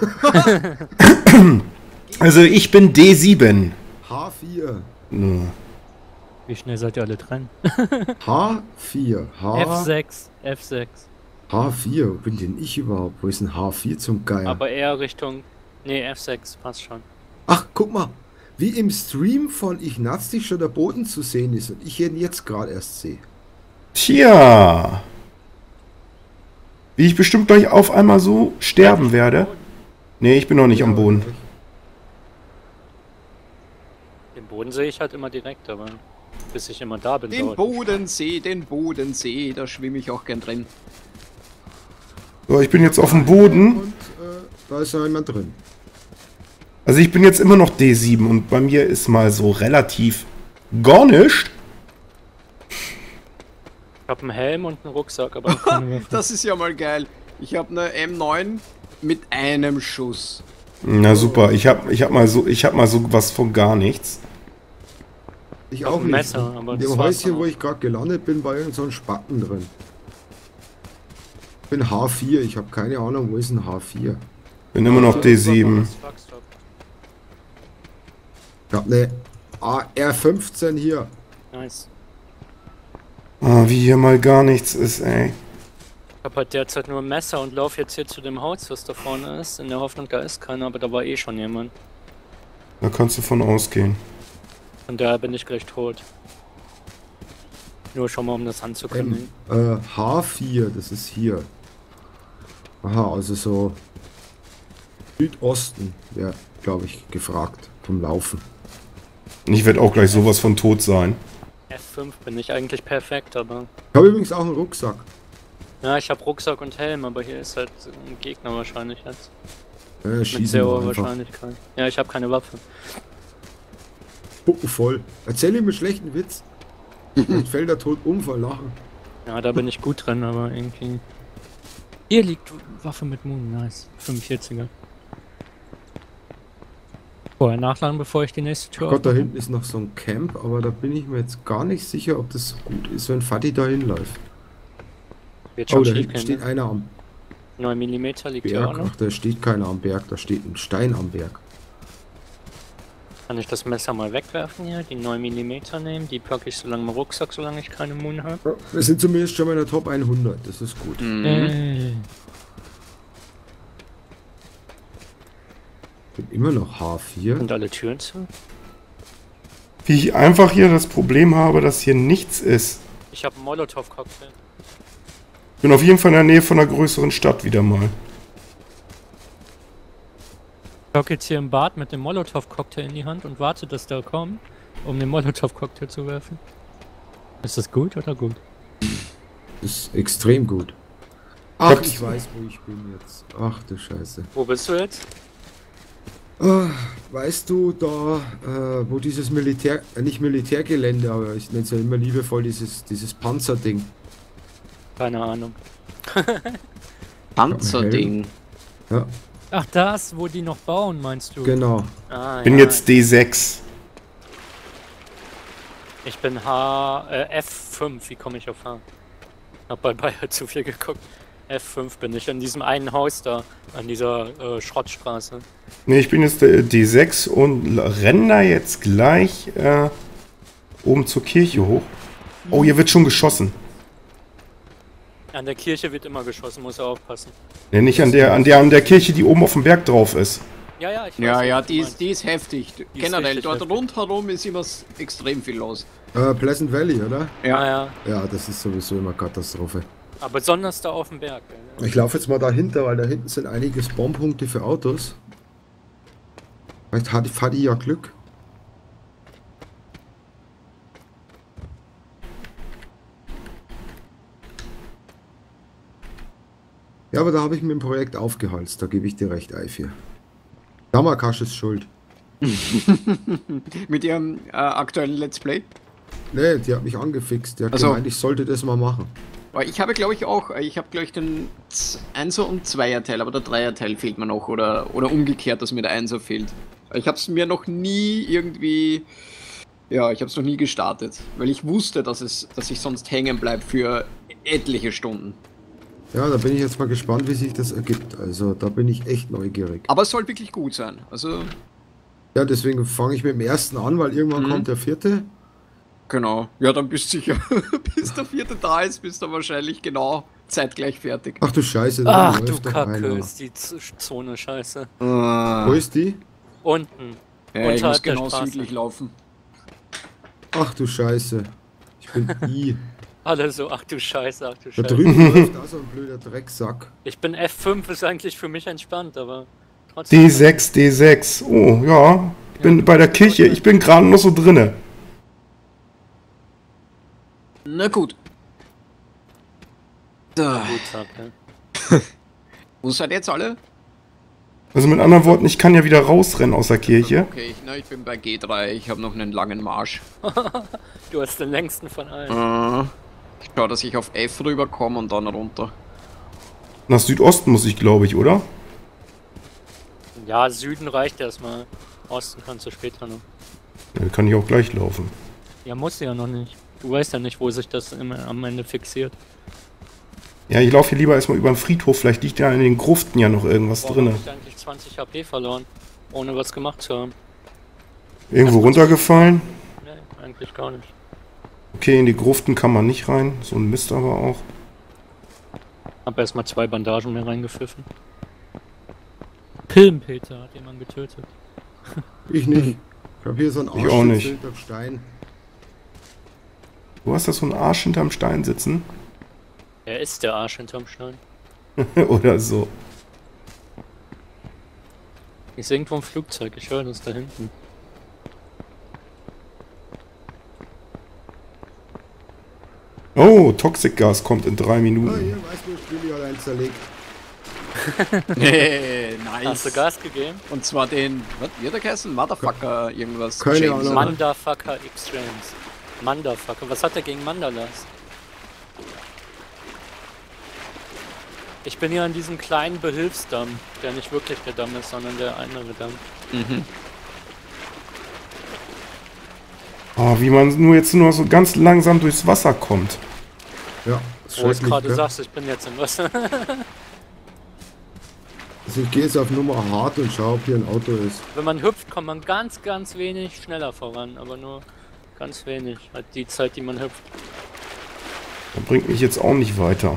Also ich bin D sieben. H vier. Nö. Wie schnell seid ihr alle drin? H vier. F H, sechs, F sechs. H vier. Wo bin denn ich überhaupt? Wo ist ein H vier zum Geier? Aber eher Richtung. Nee, F sechs, passt schon. Ach, guck mal. Wie im Stream von Ignazti schon der Boden zu sehen ist und ich ihn jetzt gerade erst sehe. Tja. Wie ich bestimmt gleich auf einmal so sterben werde. Nee, ich bin noch nicht am Boden. Den Boden sehe ich halt immer direkt, aber bis ich immer da bin. den dauert- Bodensee, den Bodensee, da schwimme ich auch gern drin. So, ich bin jetzt auf dem Boden. Und äh, da ist noch jemand drin. Also ich bin jetzt immer noch D sieben und bei mir ist mal so relativ gar nichts. Ich hab einen Helm und einen Rucksack, aber keine Waffe. Das ist ja mal geil. Ich habe eine M neun mit einem Schuss. Na super, ich hab, ich hab mal so, ich hab mal so was von gar nichts. Ich Auf auch dem nicht. Messer, aber In das dem war's Häuschen, dann wo auch. ich gerade gelandet bin, war irgend so ein Spacken drin. Ich bin H vier, ich habe keine Ahnung, wo ist ein H vier? Bin immer noch D sieben. Ich hab eine A R fünfzehn hier. Nice. Ah, wie hier mal gar nichts ist, ey. Ich hab halt derzeit nur ein Messer und lauf jetzt hier zu dem Haus, was da vorne ist, in der Hoffnung, da ist keiner, aber da war eh schon jemand. Da kannst du von ausgehen. Von daher bin ich gleich tot. Nur schon mal, um das anzukündigen. Äh, H vier, das ist hier. Aha, also so Südosten wäre, glaube ich, gefragt vom Laufen. Ich werde auch gleich sowas von tot sein. F fünf bin ich eigentlich perfekt, aber... Ich habe übrigens auch einen Rucksack. Ja, ich habe Rucksack und Helm, aber hier ist halt ein Gegner wahrscheinlich jetzt. Ja, Mit schießen sehr wir hoher einfach. Wahrscheinlichkeit. Ja, ich habe keine Waffe. Spucken voll. Erzähl ihm einen schlechten Witz. Dann fällt er tot um vor Lachen. Ja, da bin ich gut drin, aber irgendwie... Hier liegt Waffe mit Moon, nice. fünfundvierziger. Vorher nachladen, bevor ich die nächste Tür Gott, da aufmache. hinten ist noch so ein Camp, aber da bin ich mir jetzt gar nicht sicher, ob das so gut ist, wenn Fatih da hinläuft. Wird Oh, schon da schief hinten gehen, steht ne? einer am neun Millimeter liegt hier auch Berg. noch. Ach, da steht keiner am Berg, da steht ein Stein am Berg. Kann ich das Messer mal wegwerfen hier, die neun Millimeter nehmen, die packe ich so lange im Rucksack, solange ich keine Moon habe. Ja, wir sind zumindest schon mal in der Top hundert, das ist gut. Mhm. Äh, Bin immer noch H vier. sind alle Türen zu? Wie ich einfach hier das Problem habe, dass hier nichts ist. Ich habe einen Molotow-Cocktail. Ich bin auf jeden Fall in der Nähe von einer größeren Stadt wieder mal. Ich hocke jetzt hier im Bad mit dem Molotow-Cocktail in die Hand und warte, dass der kommt, um den Molotow-Cocktail zu werfen. Ist das gut oder gut? Das ist extrem gut. Ach, Hab's- ich weiß, wo ich bin jetzt. Ach du Scheiße. Wo bist du jetzt? Ah, weißt du, da, äh, wo dieses Militär, äh, nicht Militärgelände, aber ich nenne es ja immer liebevoll dieses, dieses Panzerding. Keine Ahnung. Panzerding. Ja, Ach, das, wo die noch bauen, meinst du? genau. Ah, Bin ja. jetzt D sechs. Ich bin H, äh, F fünf. Wie komme ich auf H? Hab bei Bayer zu viel geguckt. F fünf bin ich in diesem einen Haus da, an dieser äh, Schrottstraße. Ne, ich bin jetzt äh, D sechs und renne da jetzt gleich äh, oben zur Kirche hoch. Oh, hier wird schon geschossen. An der Kirche wird immer geschossen, muss er aufpassen. Ne, nicht an der, an der, an der Kirche, die oben auf dem Berg drauf ist. Ja, ja, ich weiß, Ja, was ja, du die ist, meinst. die ist heftig. ist Generell, richtig dort heftig. rundherum ist immer s- extrem viel los. Äh, Pleasant Valley, oder? Ja, ja. Ja, das ist sowieso immer Katastrophe. Aber besonders da auf dem Berg. Ja. Ich laufe jetzt mal dahinter, weil da hinten sind einige Spawnpunkte für Autos. Vielleicht hat Fatih ja Glück. Ja, aber da habe ich mir im Projekt aufgehalst, da gebe ich dir recht, Eifir. Damakash ist schuld. Mit ihrem äh, aktuellen Let's Play. Nee, die hat mich angefixt. Die hat Also- gemeint, ich sollte das mal machen. Aber ich habe, glaube ich, auch, ich habe, glaube ich, den Z- Einser- und Zweier-Teil, aber der Dreier-Teil fehlt mir noch. Oder, oder umgekehrt, dass mir der Einser fehlt. Ich habe es mir noch nie irgendwie... Ja, ich habe es noch nie gestartet. Weil ich wusste, dass, es, dass ich sonst hängen bleibe für etliche Stunden. Ja, da bin ich jetzt mal gespannt, wie sich das ergibt. Also da bin ich echt neugierig. Aber es soll wirklich gut sein. Also, Ja, deswegen fange ich mit dem ersten an, weil irgendwann Mhm. kommt der vierte. genau. Ja, dann bist du sicher, bis der vierte da ist, bist du wahrscheinlich genau zeitgleich fertig. Ach du Scheiße, da Ach du läuft doch Kacke, einer. ist die Z Zone scheiße. Wo ist die? Unten. Ja, ich muss Unterhalb der genau Straße. südlich laufen. Ach du Scheiße. Ich bin I. Alle so, ach du Scheiße, ach du Da Scheiße. drüben läuft da so ein blöder Drecksack. Ich bin F fünf, ist eigentlich für mich entspannt, aber trotzdem. D sechs, D sechs. Oh, ja. Ich bin bei der Kirche. Ich bin gerade noch so drinne. Na gut. Da. Gut, sag, ja. Wo seid ihr jetzt alle? Also mit anderen Worten, ich kann ja wieder rausrennen aus der Kirche. Okay, ich, na, ich bin bei G drei, ich habe noch einen langen Marsch. Du hast den längsten von allen. Äh, ich schaue, dass ich auf F rüberkomme und dann runter. Nach Südosten muss ich, glaube ich, oder? Ja, Süden reicht erstmal. Osten kannst du später noch. Ja, kann ich auch gleich laufen. Ja, musst du ja noch nicht. Du weißt ja nicht, wo sich das immer am Ende fixiert. Ja, ich laufe hier lieber erstmal über den Friedhof. Vielleicht liegt ja in den Gruften ja noch irgendwas Warum drinne. hab ich eigentlich zwanzig H P verloren? Ohne was gemacht zu haben. Irgendwo runtergefallen. Nee, eigentlich gar nicht. Okay, in die Gruften kann man nicht rein. So ein Mist aber auch. Hab erstmal zwei Bandagen mehr reingepfiffen. Pillenpeter hat jemanden getötet. Ich nicht. Ich habe hier so einen Ich auch nicht. Arsch hinterm Stein. Du hast da so einen Arsch hinterm Stein sitzen? Er ist der Arsch hinterm Stein. Oder so. Ich sehe irgendwo ein Flugzeug, ich höre das da hinten. Oh, Toxic Gas kommt in drei Ah, Minuten. hier, weißt du, ich bin ja allein zerlegt. Nee, Hast nice. du Gas gegeben? Und zwar den, was wird der geheißen? Motherfucker irgendwas. Keine James, Ahnung. oder? Mandafucker Extremes. Mandafucker. Was hat er gegen Mandalas? Ich bin ja an diesem kleinen Behilfsdamm, der nicht wirklich der Damm ist, sondern der andere Damm. Mhm. Oh, wie man nur jetzt nur so ganz langsam durchs Wasser kommt. Ja, das Wo du schrecklich, gerade gell? sagst, ich bin jetzt im Wasser. Also ich gehe jetzt auf Nummer hart und schaue, ob hier ein Auto ist. Wenn man hüpft, kommt man ganz, ganz wenig schneller voran, aber nur ganz wenig. Halt die Zeit, die man hüpft. Das bringt mich jetzt auch nicht weiter.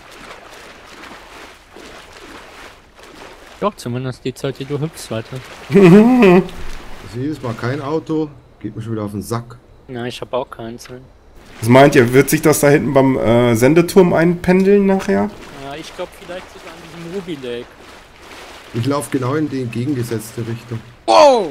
Doch, zumindest die Zeit, die du hüpfst, weiter. Also hier ist mal kein Auto. Geht mir schon wieder auf den Sack. Na, ich habe auch keins. Ne? Was meint ihr, wird sich das da hinten beim äh, Sendeturm einpendeln nachher? Ja, ich glaube vielleicht sogar an diesem Ruby Lake. Ich laufe genau in die entgegengesetzte Richtung. Wow!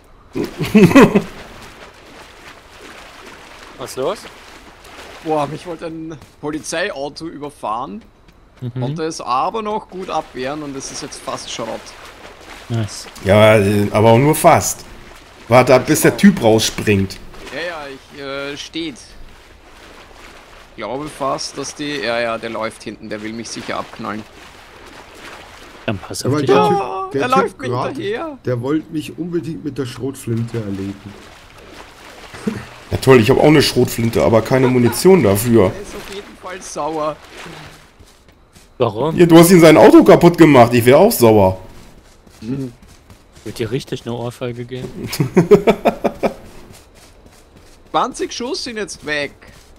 Was ist los? Boah, mich wollte ein Polizeiauto überfahren, Mhm. konnte es aber noch gut abwehren und es ist jetzt fast Schrott. Nice. Ja, äh, aber auch nur fast. Warte ab, bis der Typ rausspringt. Ja, ja, ich, äh, steht. Ich glaube fast, dass die, ja, ja, der läuft hinten, der will mich sicher abknallen. Dann pass Ja, auf weil dich der auf. Typ, Ja, der er Typ läuft mir grad, hinterher. der wollte mich unbedingt mit der Schrotflinte erlegen. Ja toll, ich habe auch eine Schrotflinte, aber keine Munition dafür. Er ist auf jeden Fall sauer. Warum? Ja, du hast ihm sein Auto kaputt gemacht, ich wäre auch sauer. Wird dir richtig eine Ohrfeige geben? zwanzig Schuss sind jetzt weg.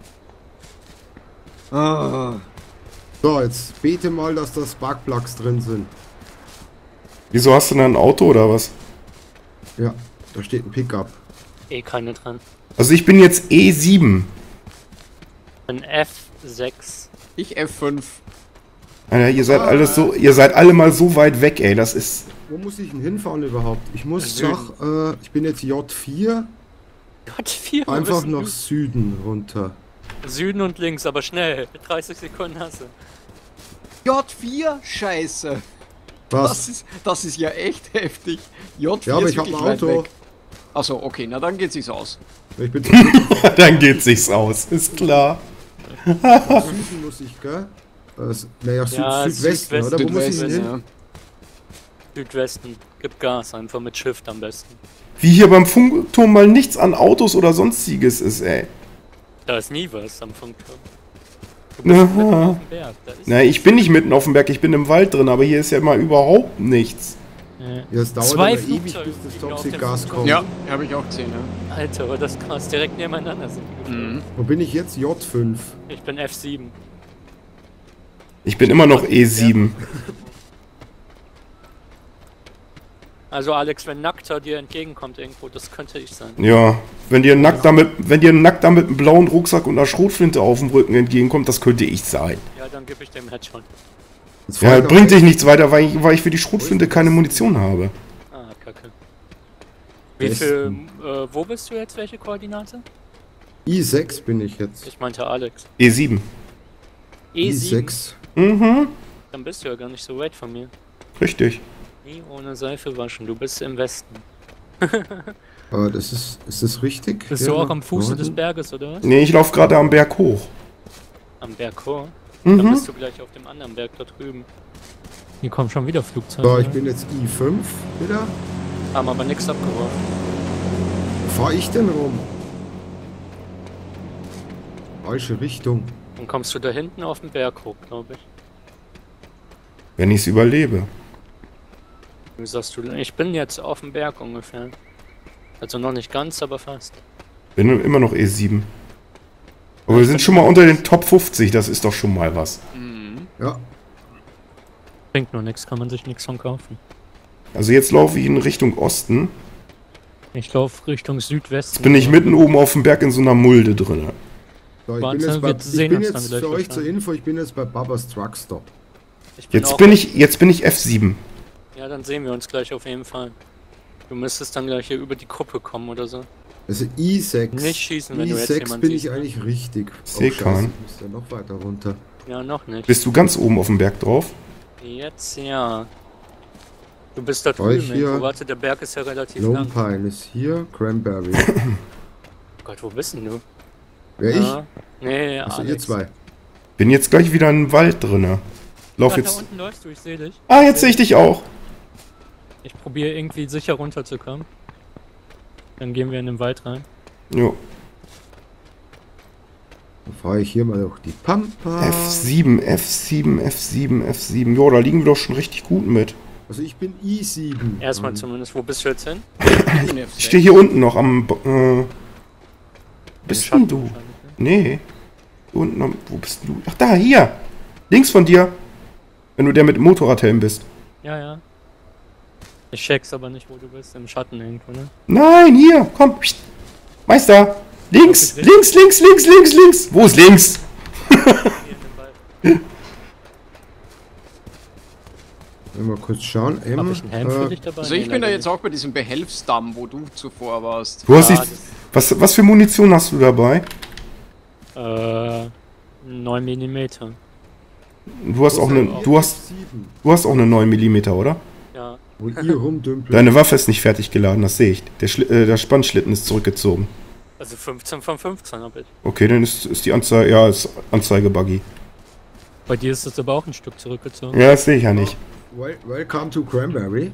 Ah. So, jetzt bete mal, dass da Sparkplugs drin sind. Wieso hast du denn ein Auto oder was? Ja, da steht ein Pickup. Eh keine dran. Also ich bin jetzt E sieben. Ein F sechs. Ich F fünf. Alter, ihr seid alles so, ihr seid alle mal so weit weg, ey, das ist... Wo muss ich denn hinfahren überhaupt? Ich muss Süden. nach, äh, ich bin jetzt J vier, Gott, vier. einfach Wo nach bist Süden runter. du? Süden und links, aber schnell. dreißig Sekunden hast du. J vier? Scheiße. Das Was? ist, das ist ja echt heftig. J vier Ja, aber ist ich hab wirklich ein weit Auto. weg. Achso, okay, na dann geht sich's aus. Ich bin zum Süden Dann geht sich's aus, ist klar. muss ich, gell? Das, naja, Süd, Ja, Südwesten, oder? Wo muss ich denn Südwesten, hin? ja. Südwesten. Gib Gas, einfach mit Shift am besten. Wie hier beim Funkturm mal nichts an Autos oder sonstiges ist, ey. Da ist nie was am Funkturm. Du bist Aha. mitten auf dem Berg. Da ist Na, ich bin nicht mitten auf dem Berg, ich bin im Wald drin, aber hier ist ja mal überhaupt nichts. Ja. Ja, es dauert Zwei aber ewig, Flugzeuge bis das fliegen auf Toxic dem Gas Flugzeug. kommt. Ja, habe ich auch gesehen, ja. Alter, aber das ist krass. Direkt nebeneinander sind die geflogen. Mhm. Wo bin ich jetzt? J fünf. Ich bin F sieben. Ich bin immer noch E sieben. Also Alex, wenn Nackter dir entgegenkommt irgendwo, das könnte ich sein. Ja, wenn dir nackt damit, wenn dir nackt damit einem blauen Rucksack und einer Schrotflinte auf dem Rücken entgegenkommt, das könnte ich sein. Ja, dann gebe ich dem Headshot. Jetzt Ja, fahr ich bringt auch dich nichts weiter, weil ich, weil ich für die Schrotflinte keine Munition habe. Ah, kacke. Wie viel, äh, wo bist du jetzt? Welche Koordinate? I sechs bin ich jetzt. Ich meinte Alex. E sieben. E I sieben. sechs. Mhm, Dann bist du ja gar nicht so weit von mir. richtig. Nie ohne Seife waschen, du bist im Westen. Aber das ist, ist das richtig? Bist Ja, du auch nach am Fuße des Norden? Berges, oder was? Nee, ich laufe gerade am Berg hoch. Am Berg hoch? Dann Mhm. bist du gleich auf dem anderen Berg da drüben. Hier kommen schon wieder Flugzeuge. So, ich bin jetzt I fünf wieder. Haben aber nichts abgeworfen. Wo fahr ich denn rum? Falsche Richtung. Dann kommst du da hinten auf den Berg hoch, glaube ich. Wenn ich es überlebe. Wie sagst du, ich bin jetzt auf dem Berg ungefähr. Also noch nicht ganz, aber fast. Bin immer noch E sieben. Aber wir sind schon mal unter den Top fünfzig, das ist doch schon mal was. Mhm. Ja, Bringt nur nichts, kann man sich nichts von kaufen. Also jetzt laufe ich in Richtung Osten. Ich laufe Richtung Südwesten. Jetzt bin ich mitten oben auf dem Berg in so einer Mulde drin. so, ich Warte, bin jetzt, bei, wir ich sehen bin uns dann jetzt gleich für euch zur wahrscheinlich. Info, ich bin jetzt bei Babas Truckstop. Ich bin Jetzt auch- bin ich, jetzt bin ich F sieben. Ja, dann sehen wir uns gleich auf jeden Fall. Du müsstest dann gleich hier über die Kuppe kommen oder so. Also I sechs. Nicht schießen, wenn I du jetzt sechs jemanden bin siehst, ich ne? eigentlich richtig. Seekan. Scheiße, ich muss ja noch weiter runter. Ja, noch nicht. Bist du ganz oben auf dem Berg drauf? Jetzt ja. Du bist da War ich drüben hier? irgendwo. Warte, der Berg ist ja relativ lang. Lone Pine ist hier, Cranberry. Gott, wo bist denn du? Wer Ja. Nee, ich? Achso, ihr Alex. zwei. Bin jetzt gleich wieder im Wald drinne. Lauf Ach, da jetzt. unten läufst du, ich sehe dich. Ah, jetzt sehe ich dich auch. Ich probiere irgendwie sicher runterzukommen. Dann gehen wir in den Wald rein. Jo. Dann fahre ich hier mal durch die Pampa. F sieben, F sieben, F sieben, F sieben. Jo, da liegen wir doch schon richtig gut mit. Also ich bin I sieben. Erstmal Ähm, zumindest, wo bist du jetzt hin? Ich stehe hier unten noch am. Äh, bist Schatten denn du? wahrscheinlich, ne? Nee. Hier unten am. Wo bist denn du? Ach, da, hier. Links von dir. Wenn du der mit dem Motorradhelm bist. Ja, ja. Ich check's aber nicht, wo du bist. Im Schatten irgendwo, ne? Nein, hier, komm. Psst. Meister. Links, Okay. links, links, links, links, links. Wo ist links? Hier in dem Wald. Mal kurz schauen. Ähm, Hab ich einen Helm für äh, dich dabei? Also ich Nee, bin da leider jetzt auch bei diesem Behelfsdamm, wo du zuvor warst. Du hast Ja, dich. Was, was für Munition hast du dabei? nicht. Äh, neun Millimeter. Du hast wo auch seid eine. ihr? Du hast. F sieben. Du hast auch eine neun Millimeter, oder? Ja. Wo ihr rumdümpelt. Deine Waffe ist nicht fertig geladen, das sehe ich. Der, Schli äh, der Spannschlitten ist zurückgezogen. Also fünfzehn von fünfzehn hab ich. Okay, dann ist, ist die Anzeige. Ja, ist Anzeige-Buggy. Bei dir ist es aber auch ein Stück zurückgezogen. Ja, das sehe ich ja nicht. Well, welcome to Cranberry.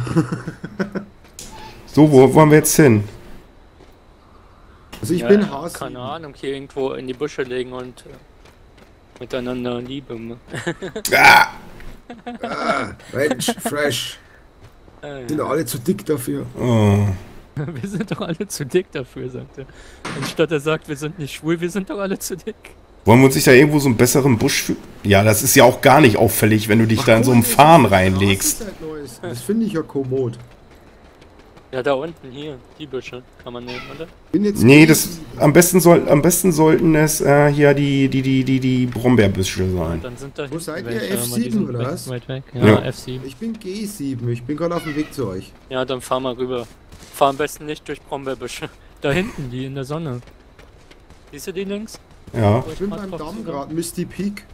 So, wo wollen wir jetzt hin? Also ich Ja, bin H sieben. keine Ahnung, hier irgendwo in die Büsche legen und äh, miteinander lieben. Ah! Ah, Mensch, fresh. Äh, Sind doch alle zu dick dafür. Oh. wir sind doch alle zu dick dafür, sagt er. Anstatt er sagt, wir sind nicht schwul, wir sind doch alle zu dick. Wollen wir uns nicht da irgendwo so einen besseren Busch für. Ja, das ist ja auch gar nicht auffällig, wenn du dich Ach, da in so guck einem mal, Farn das ist reinlegst. halt Neues. Das finde ich ja kommod. Ja, da unten, hier, die Büsche kann man nehmen, oder? Bin jetzt Nee, das am besten soll am besten sollten es äh, hier die die die die die Brombeerbüsche sein. Dann sind da Wo hinten seid ihr? welche, F aber die sieben sind oder weit- was? Weit weg. Ja, Ja. F sieben. Ich bin G sieben. Ich bin gerade auf dem Weg zu euch. Ja, dann fahr mal rüber. Fahr am besten nicht durch Brombeerbüsche. Da hinten, die in der Sonne. Siehst du die links? Ja. Wo Ich bin grad beim drauf Damm zugehe? gerade. Misty Peak.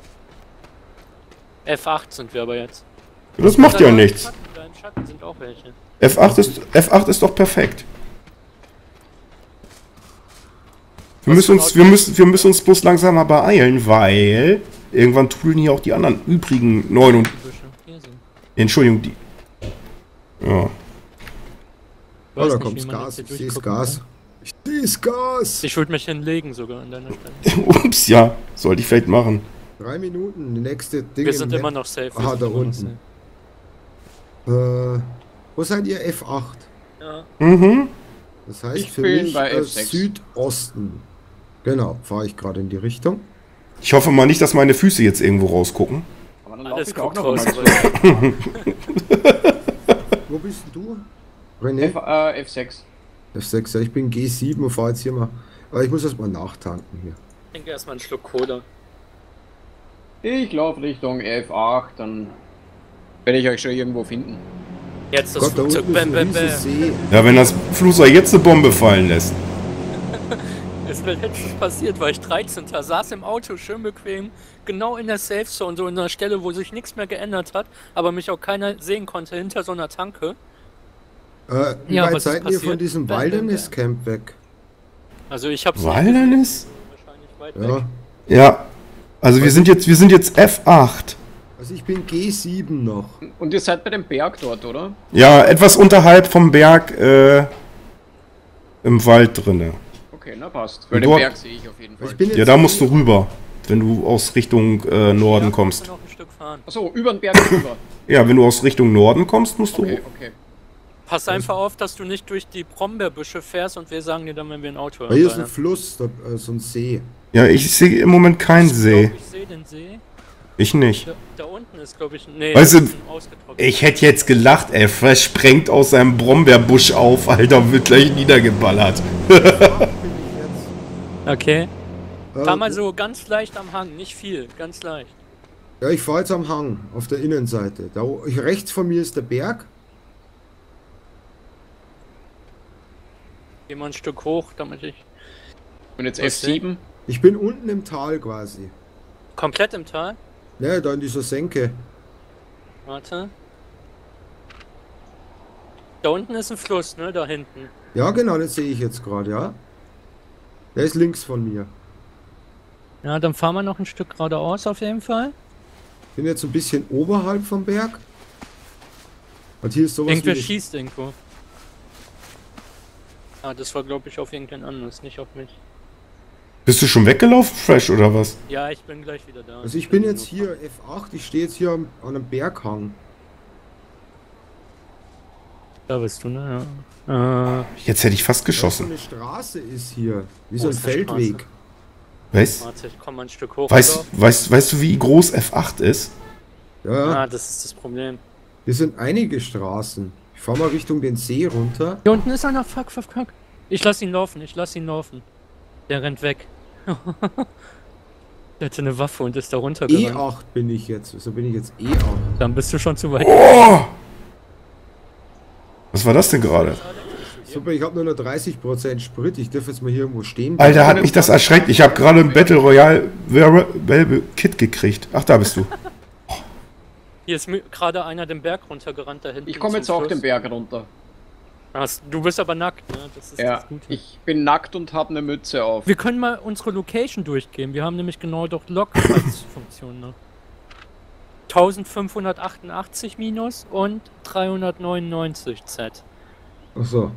F acht sind wir aber jetzt. Das macht ja Da im nichts. Schatten, da im Schatten sind auch welche. F acht ist F acht ist doch perfekt. Wir Was müssen für uns wir müssen wir müssen uns bloß langsam mal beeilen, weil irgendwann trudeln hier auch die anderen übrigen neun und Die Büsche. Hier sind. Entschuldigung, die. Ja. Oh, Weiß da nicht, kommt's wie man Gas. jetzt Ich hier sehe durchgucken Gas. Ich sehe Gas. Ich würde mich hinlegen sogar an deiner Stelle. Ups, ja, sollte ich vielleicht machen. Drei Minuten. Die nächste Ding. Wir im sind Map. immer noch safe. wir Aha, sind da immer noch unten. Äh, wo seid ihr? F acht. safe. Ja. Mhm. Das heißt Ich für bin mich bei äh, F sechs. Südosten. Genau, fahre ich gerade in die Richtung. Ich hoffe mal nicht, dass meine Füße jetzt irgendwo rausgucken. Aber dann Alles laufe ich auch guckt noch raus. mal Wo bist denn du? René? F, äh, F sechs. F sechs, ja, ich bin G sieben und fahre jetzt hier mal. Aber ich muss erst mal nachtanken hier. Ich trinke erstmal einen Schluck Cola. Ich laufe Richtung F acht, dann werde ich euch schon irgendwo finden. Jetzt das Gott, da Flugzeug. unten ist Bam, ein bam, riesiger bam. See. Ja, wenn das Flugzeug jetzt eine Bombe fallen lässt. Ist mir letztens passiert, weil ich dreizehnter saß im Auto, schön bequem, genau in der Safe Zone, so in einer Stelle, wo sich nichts mehr geändert hat, aber mich auch keiner sehen konnte, hinter so einer Tanke. Äh, wie Ja, weit was ist seid ihr von passiert? diesem Bam, bam, Wilderness Camp weg? Also ich hab's Wilderness? wahrscheinlich weit weg. Ja. Ja. Also wir sind jetzt, wir sind jetzt F acht. Also ich bin G sieben noch. Und ihr seid bei dem Berg dort, oder? Ja, etwas unterhalb vom Berg, äh, im Wald drinne. Okay, na passt. Weil Und den dort- Berg sehe ich auf jeden Fall. Ich bin jetzt Ja, da musst du rüber, wenn du aus Richtung äh, Norden Ja, kommst. wir noch ein Stück fahren. Achso, über den Berg rüber. Ja, wenn du aus Richtung Norden kommst, musst du. Okay, okay. Pass einfach auf, dass du nicht durch die Brombeerbüsche fährst und wir sagen dir dann, wenn wir ein Auto Weil hier ist ein haben. Fluss, da, äh, so ein See. Ja, ich sehe im Moment keinen Ich See. glaub, Ich sehe den See. Ich nicht. Da, da unten ist, glaube ich, nee, Weißt das du, ist ein ausgetrockneter. Ich hätte jetzt gelacht, ey. Fresh sprengt aus seinem Brombeerbusch auf, Alter, wird gleich niedergeballert. Bin ich jetzt. Okay. Äh, Fahr mal so ganz leicht am Hang, nicht viel, ganz leicht. Ja, ich fahre jetzt am Hang, auf der Innenseite. Da, o- rechts von mir ist der Berg. Geh mal ein Stück hoch, damit ich... Und jetzt Was F sieben. Ich bin unten im Tal quasi. Komplett im Tal? Ja, da in dieser Senke. Warte. Da unten ist ein Fluss, ne? Da hinten. Ja, genau, das sehe ich jetzt gerade, ja. Der ist links von mir. Ja, dann fahren wir noch ein Stück geradeaus auf jeden Fall. Bin jetzt ein bisschen oberhalb vom Berg. Und hier ist sowas Irgendwer wie... schießt irgendwo. Ah, das war glaube ich auf irgendein anderes, nicht auf mich. Bist du schon weggelaufen, Fresh, oder was? Ja, ich bin gleich wieder da. Also ich bin jetzt hier F acht, ich stehe jetzt hier am, an einem Berghang. Da bist du, ne? Ja. Äh, Jetzt hätte ich fast So geschossen. eine Straße ist hier, wie Wo so ein ist eine Feldweg. Weißt, warte, ich komm mal ein Stück hoch. weißt, weißt, weißt du, wie groß F acht ist? Ja, Ah, das ist das Problem. hier sind einige Straßen. Ich fahr mal Richtung den See runter. Hier unten ist einer, fuck, fuck, fuck. Ich lass ihn laufen, ich lass ihn laufen. Der rennt weg. Der hatte eine Waffe und ist da E runtergerannt. acht bin ich jetzt, also bin ich jetzt E acht. Dann bist du schon zu weit. Oh! Was war das denn gerade? Super, ich habe nur noch dreißig Prozent Sprit, ich darf jetzt mal hier irgendwo stehen. Alter, hat mich das erschreckt. Ich habe gerade ein Battle Royale Welbe Kit gekriegt. Ach, da bist du. Hier ist mi- gerade einer den Berg runtergerannt da hinten. Ich komme zum jetzt auch Fluss. den Berg runter. Hast- Du bist aber nackt, ne? Das ist Ja, das Gute. ich bin nackt und habe eine Mütze auf. Wir können mal unsere Location durchgehen. Wir haben nämlich genau dort Log als Funktion, ne? eintausendfünfhundertachtundachtzig minus und dreihundertneunundneunzig Z. Achso.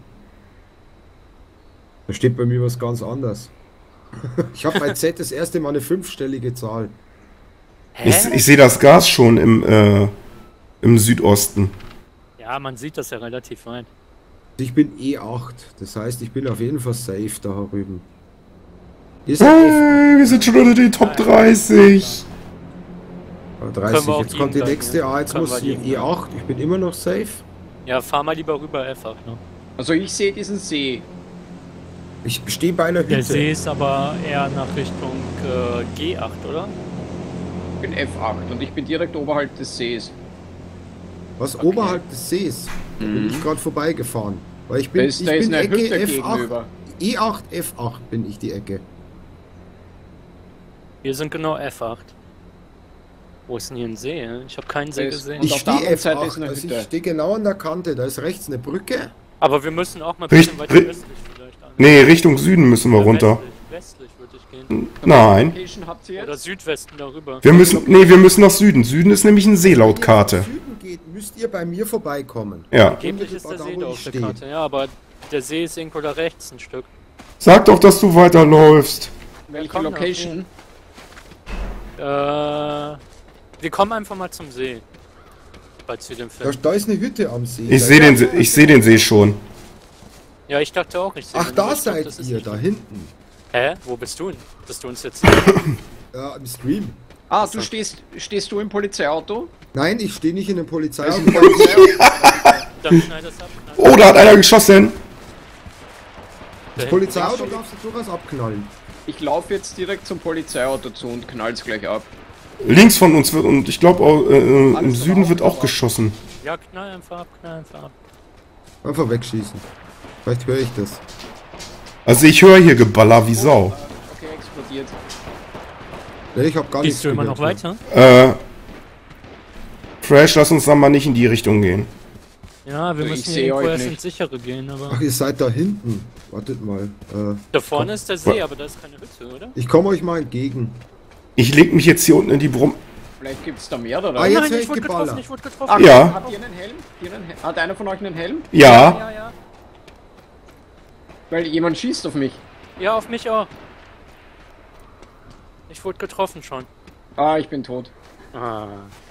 Da steht bei mir was ganz anderes. Ich habe bei Z das erste Mal eine fünfstellige Zahl. Hä? Ich, ich sehe das Gas schon im, äh, im Südosten. Ja, man sieht das ja relativ weit. Ich bin E acht, das heißt, ich bin auf jeden Fall safe da herüben. Ihr seid F Hey, wir sind schon unter den Top dreißig. Können dreißig, wir auch jetzt kommt die gehen nächste. bleiben, ja. Ah, jetzt Können muss wir hier liegen E acht, ich bin immer noch safe. Ja, fahr mal lieber rüber, F acht, ne? Also ich sehe diesen See. Ich stehe bei einer Der Hütte. See ist aber eher nach Richtung äh, G acht, oder? Ich bin F acht und ich bin direkt oberhalb des Sees. Was oberhalb des Sees. Da bin ich gerade vorbeigefahren. Weil ich bin, Da ist, ich da ist bin eine Ecke Hütte F acht. gegenüber. E acht, F acht bin ich die Ecke. Wir sind genau F acht. Wo ist denn hier ein See? Ich habe keinen See Da ist- gesehen. Und Ich auf der stehe anderen F Seite acht, ist eine also Hütte. ich stehe genau an der Kante. Da ist rechts eine Brücke. Aber wir müssen auch mal ein Richt- bisschen weiter ri- westlich vielleicht an. Nee, Richtung Süden müssen wir runter. Westlich, westlich würde ich gehen. Nein. Location habt ihr Oder jetzt? Südwesten darüber. Wir müssen, nee, wir müssen nach Süden. Süden ist nämlich ein See laut Wenn ihr Karte. nach Süden geht, müsst ihr bei mir vorbeikommen. Ja. Angeblich ist der Unmittelbar See da, da wo auf ich der stehe. Karte. Ja, aber der See ist irgendwo da rechts ein Stück. Sag doch, dass du weiterläufst. Welche komm, Location? Äh, wir kommen einfach mal zum See. Falls wir den Da, finden. da ist eine Hütte am See. Ich Da sehe ist den, eine See- ich sehe den See schon. Ja, ich dachte auch, ich sehe Ach, den, da aber ich glaub, seid das ist ihr, nicht- da hinten. Hä? Wo bist du denn? Dass du uns jetzt... Ja, im Stream. Ah, du stehst, stehst du im Polizeiauto? Nein, ich stehe nicht in einem Polizeiauto. Dann schneid das ab. Schneid Oh, da hat einer geschossen. Das Polizeiauto darfst du durchaus abknallen. Ich laufe jetzt direkt zum Polizeiauto zu und knall's gleich ab. Links von uns wird, und ich glaube, äh, im Alles Süden aber wird auch auch geschossen. Ja, knall einfach ab, knall einfach ab. Einfach wegschießen. Vielleicht höre ich das. Also ich höre hier Geballer wie Sau. Okay, explodiert. Ne, ich habe gar nichts Gehst du immer noch gehört. weiter? Äh, Fresh, lass uns dann mal nicht in die Richtung gehen. Ja, wir Ich müssen seh hier irgendwo euch erst nicht. ins Sichere gehen, aber... Ach, ihr seid da hinten. Wartet mal. Äh, Da vorne ist der See, aber da ist keine Hütte, oder? ich komme euch mal entgegen. Ich leg mich jetzt hier unten in die Brumm. Vielleicht gibt's da mehr oder? Ah, jetzt Nein, hör ich ich wurde Geballer. getroffen, ich wurde getroffen. Ah, Ja. Habt ihr einen Helm? Habt ihr einen Hel- Hat einer von euch einen Helm? Ja, Ja, ja. Weil jemand schießt auf mich. Ja, auf mich auch. Ich wurde getroffen schon. Ah, ich bin tot. Ah.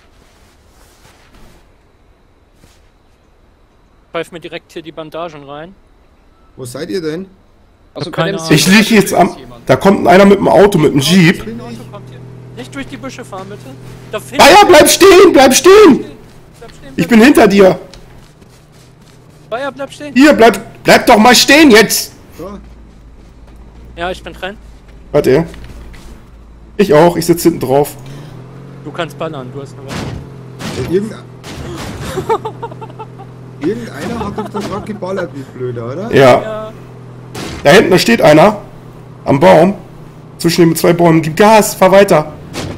Pfeif mir direkt hier die Bandagen rein. Wo seid ihr denn? Also hab bei keine dem Ahnung. ich lieg jetzt am... Da kommt einer mit dem Auto, mit dem Jeep. Bin Auto ich. kommt hier. Nicht durch die Büsche fahren, bitte. Da fehlt. Bayer, bleib stehen, bleib stehen! Bleib stehen, Ich bleib bin hinter dir. Bayer, bleib stehen. Hier, bleib, bleib doch mal stehen jetzt! Da. Ja, ich bin dran. Warte. Ich auch, ich sitze hinten drauf. Du kannst ballern, du hast eine Waffe. Ja, irgendein... Irgendeiner hat doch da gerade geballert, wie blöder, oder? Ja. Ja. Da hinten, da steht einer. Am Baum. Zwischen den zwei Bäumen. Gib Gas, fahr weiter.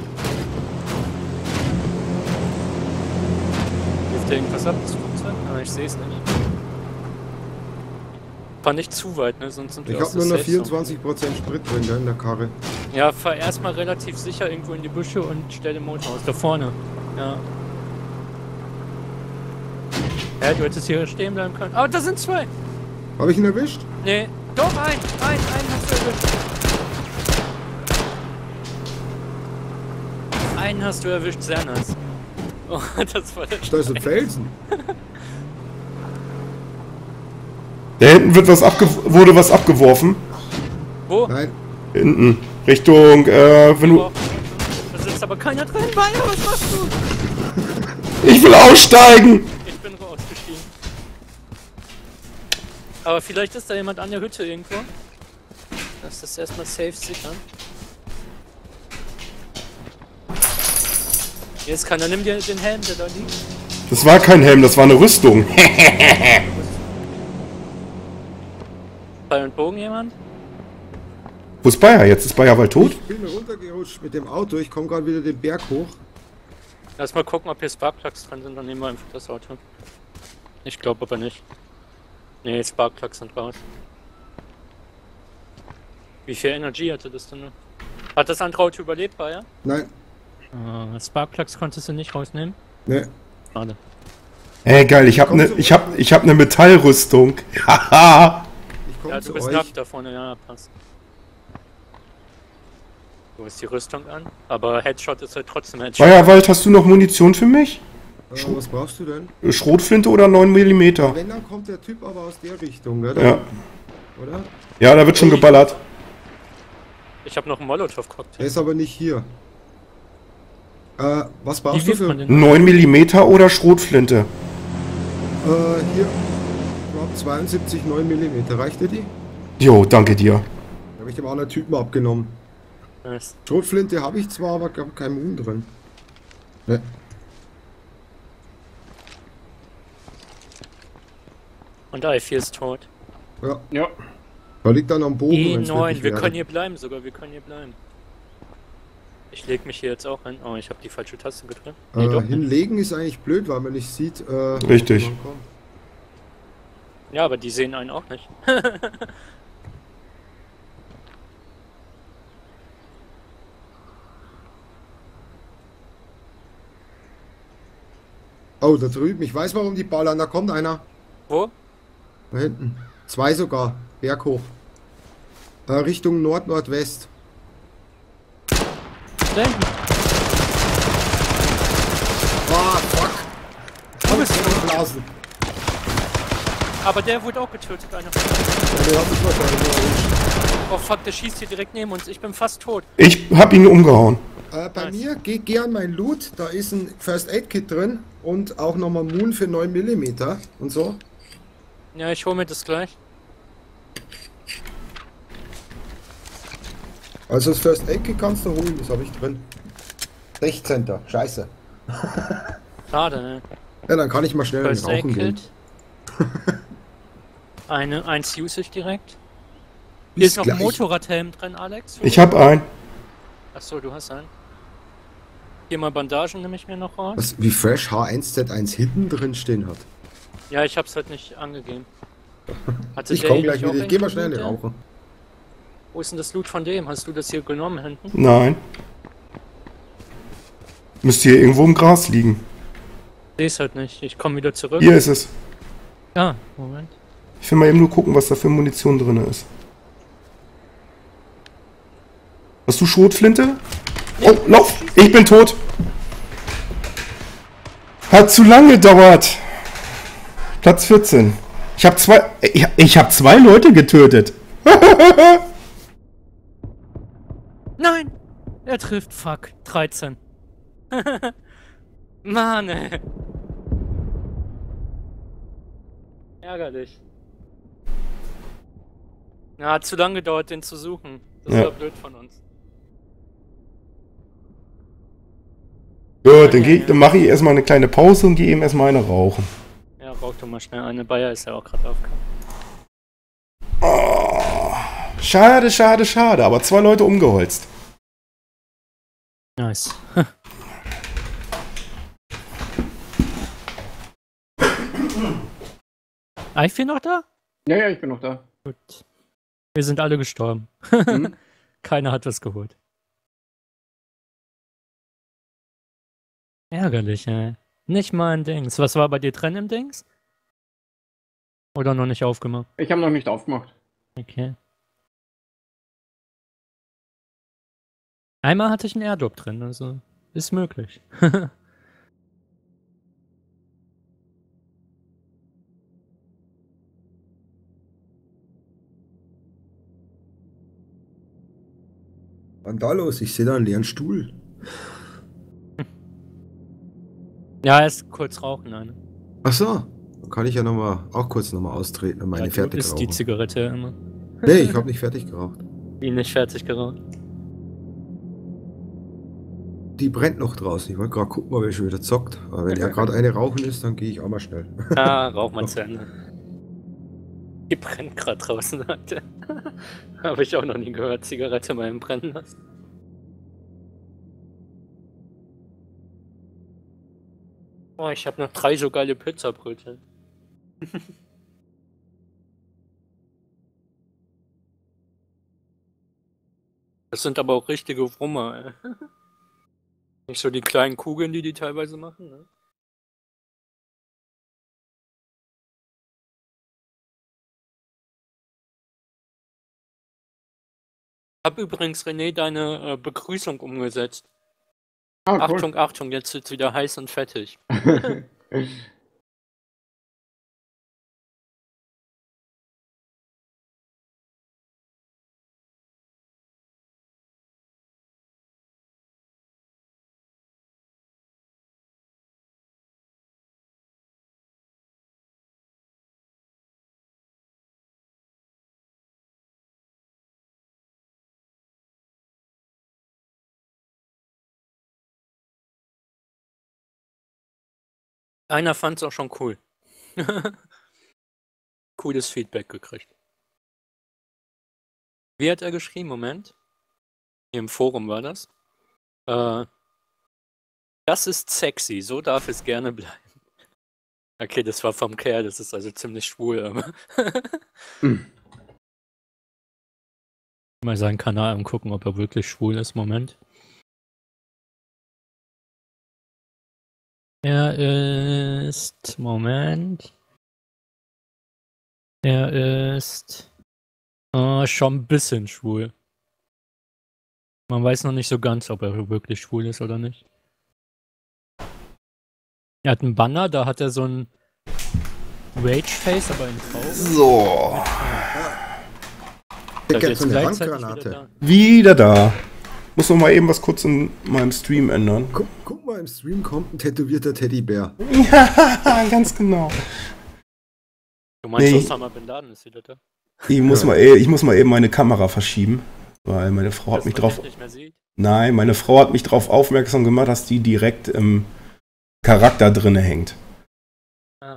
Hilft dir irgendwas ab, das Flugzeug? Ah, ich sehe es nicht. Fahr nicht zu weit, ne? Sonst sind wir Ich aus habe der nur noch Safe Zone. vierundzwanzig Prozent Sprit drin, gell, in der Karre. Ja, fahr erstmal relativ sicher irgendwo in die Büsche und stell den Motor aus. Da vorne. Ja. Ja, du hättest hier stehen bleiben können. Aber da sind zwei! Habe ich ihn erwischt? Nee, doch, ein! Ein, einen hast du erwischt. Einen hast du erwischt, sehr nice. Oh, das war der Da ist ein Felsen. Da hinten wird was abge wurde was abgeworfen. Wo? Nein. Hinten. Richtung, äh, wenn du... Da sitzt aber keiner drin. Bayer, was machst du? Ich will aussteigen! Ich bin rausgestiegen. Aber vielleicht ist da jemand an der Hütte irgendwo. Lass das erstmal safe sichern. Hier ist keiner. Nimm dir den Helm, der da liegt. Das war kein Helm, das war eine Rüstung. Pfeil und Bogen jemand? Wo ist Bayer? Jetzt ist Bayer bald tot? Ich bin runtergerutscht mit dem Auto. Ich komme gerade wieder den Berg hoch. Lass mal gucken, ob hier Sparkplugs dran sind, dann nehmen wir einfach das Auto. Ich glaube aber nicht. Nee, Sparkplugs sind raus. Wie viel Energie hatte das denn noch? Hat das andere Auto überlebt, Bayer? Nein. Uh, Sparkplugs konntest du nicht rausnehmen? Ne. Schade. Ey, geil, ich hab ne, ich hab, ich hab ne Metallrüstung. Haha. Ich komme Ja, du zu bist euch. nackt da vorne, ja, passt. Du hast die Rüstung an, aber Headshot ist halt trotzdem Headshot. Bayerwald, hast du noch Munition für mich? Äh, was brauchst du denn? Schrotflinte oder neun Millimeter? Wenn, dann kommt der Typ aber aus der Richtung, gell? Ja. Oder? Ja, da wird schon geballert. Ich habe noch einen Molotov-Cocktail. Er ist aber nicht hier. Äh, was Wie brauchst du wirft für... man den? neun Millimeter oder Schrotflinte? Äh, hier. Ich hab zweiundsiebzig neun Millimeter. Reicht dir die? Jo, danke dir. Da habe ich dem anderen Typen abgenommen. Nice. Schrotflinte habe ich zwar, aber hab keinen Moon drin. Ne. Und I vier ist tot. Ja. Ja. Da liegt dann am Boden. E wenn's neun, wirklich wir wäre. können hier bleiben sogar, wir können hier bleiben. Ich leg mich hier jetzt auch hin. Oh, ich habe die falsche Taste gedrückt. Nee, Äh, doch nicht. hinlegen ist eigentlich blöd, weil man nicht sieht, äh, Richtig. wo man kommt. Ja, aber die sehen einen auch nicht. Oh, da drüben. Ich weiß, warum die ballern. Da kommt einer. Wo? Da hinten. Zwei sogar. Berg hoch. Äh, Richtung Nord-Nordwest. Da hinten. Ah, fuck. Du bist Blasen. Aber der wurde auch getötet, einer. Ja, der hat sich wahrscheinlich nur erwischt. Oh fuck, der schießt hier direkt neben uns. Ich bin fast tot. Ich hab ihn umgehauen. Äh, bei Nice. mir, geh, geh an mein Loot. Da ist ein First Aid Kit drin. Und auch nochmal Moon für neun Millimeter. Und so. Ja, ich hole mir das gleich. Also das First Aid Kit kannst du holen. Das habe ich drin. sechzehnter. Scheiße. Schade, ne? Ja, dann kann ich mal schnell First Aid rauchen gehen. Kit. Eine, eins use ich direkt. Hier Bis ist noch ein gleich. Motorradhelm drin, Alex. Ich hab einen. Achso, du hast einen. Hier mal Bandagen nehme ich mir noch raus. Was, wie Fresh H eins Z eins hinten drin stehen hat. Ja, ich hab's halt nicht angegeben. Hatte Ich der komme hier gleich nicht auch wieder. Ich geh mal irgendwo schnell in den Loot, ja? Rauchen. Wo ist denn das Loot von dem? Hast du das hier genommen hinten? Nein. Müsste hier irgendwo im Gras liegen. Seh's halt nicht. Ich komme wieder zurück. Hier ist es. Ah, Moment. Ich will mal eben nur gucken, was da für Munition drin ist. Hast du Schrotflinte? Oh, lauf! Ich bin tot! Hat zu lange gedauert. Platz vierzehn. Ich habe zwei... Ich, ich habe zwei Leute getötet. Nein! Er trifft, fuck. dreizehn. Mann, ey. Ärgerlich. Ja, hat zu lange gedauert, den zu suchen. Das Ja. war blöd von uns. Gut, dann, geh- dann mache ich erstmal eine kleine Pause und gehe eben erstmal eine rauchen. Ja, rauch doch mal schnell eine. Bayer ist ja auch gerade aufgekommen. Oh. Schade, schade, schade, aber zwei Leute umgeholzt. Nice. Eifi noch da? Ja, ja, ich bin noch da. Gut. Wir sind alle gestorben. Hm? Keiner hat was geholt. Ärgerlich, ey. Nicht mal ein Dings. Was war bei dir drin im Dings? Oder noch nicht aufgemacht? Ich habe noch nicht aufgemacht. Okay. Einmal hatte ich einen Airdrop drin, also ist möglich. Was ist da los? Ich sehe da einen leeren Stuhl. Ja, erst kurz rauchen, eine. Ach so. Dann kann ich ja noch mal, auch kurz nochmal austreten und meine Ja, du fertig isst die rauchen. Zigarette ja immer. Nee, ich habe nicht fertig geraucht. Die nicht fertig geraucht. Die brennt noch draußen. Ich wollte gerade gucken, ob er schon wieder zockt. Aber wenn er gerade eine rauchen ist, dann gehe ich auch mal schnell. Ah, rauch mal zu Ende. Die brennt gerade draußen, Leute. Habe ich auch noch nie gehört, Zigarette mal im Brennen lassen. Oh, ich habe noch drei so geile Pizzabrötchen. Das sind aber auch richtige Frummer, ey. Nicht so die kleinen Kugeln, die die teilweise machen, ne? Hab übrigens, René, deine äh, Begrüßung umgesetzt. Ah, cool. Achtung, Achtung, jetzt wird's wieder heiß und fettig. Einer fand's auch schon cool. Cooles Feedback gekriegt. Wie hat er geschrieben? Moment. Hier im Forum war das. Äh, das ist sexy, so darf es gerne bleiben. Okay, das war vom Kerl, das ist also ziemlich schwul, aber. Hm. Mal seinen Kanal angucken, ob er wirklich schwul ist. Moment. Er ist. Moment. Er ist. Äh, schon ein bisschen schwul. Man weiß noch nicht so ganz, ob er wirklich schwul ist oder nicht. Er hat einen Banner, da hat er so ein Rage-Face, aber in Grau. So. Ich Der hätte so eine gleichzeitig Handgranate. wieder Wieder da. Muss noch mal eben was kurz in meinem Stream ändern. Guck, guck mal, im Stream kommt ein tätowierter Teddybär. Ja, ganz genau. Du meinst, Nee. Osama Bin Laden ist wieder da? Ich muss, mal, e- ich muss mal eben meine Kamera verschieben, weil meine Frau hat Dass mich man drauf. dich nicht mehr sieht? Nein, meine Frau hat mich darauf aufmerksam gemacht, dass die direkt im Charakter drinne hängt. Ah.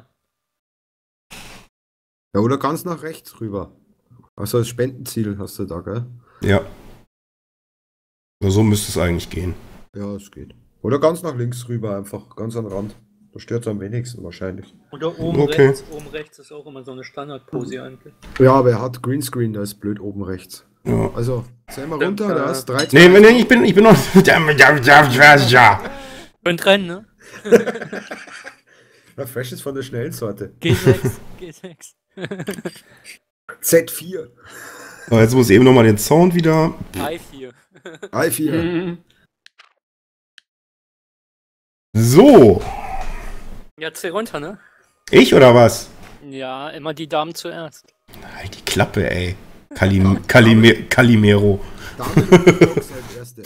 Ja, oder ganz nach rechts rüber. Also das Spendenziel hast du da, gell? Ja. So so müsste es eigentlich gehen. Ja, es geht. Oder ganz nach links rüber, einfach ganz an den Rand. Da stört es am wenigsten wahrscheinlich. Oder oben Okay. rechts, oben rechts ist auch immer so eine Standardpose eigentlich. Ja, aber er hat Greenscreen, da ist blöd oben rechts. Ja. Also, zähl mal Stimmt, runter, da äh, ist drei, Nee, nee, nee, ich bin, ich bin noch. Bin drin, ne? Na, Fresh ist von der schnellen Sorte. G sechs, G sechs. Z vier. So, jetzt muss ich eben noch mal den Sound wieder. I vier. I vier. Mhm. So. Ja, zähl runter, ne? Ich oder was? Ja, immer die Damen zuerst. Halt die Klappe, ey. Kalim Kalime Calimero. Damit Box als erste.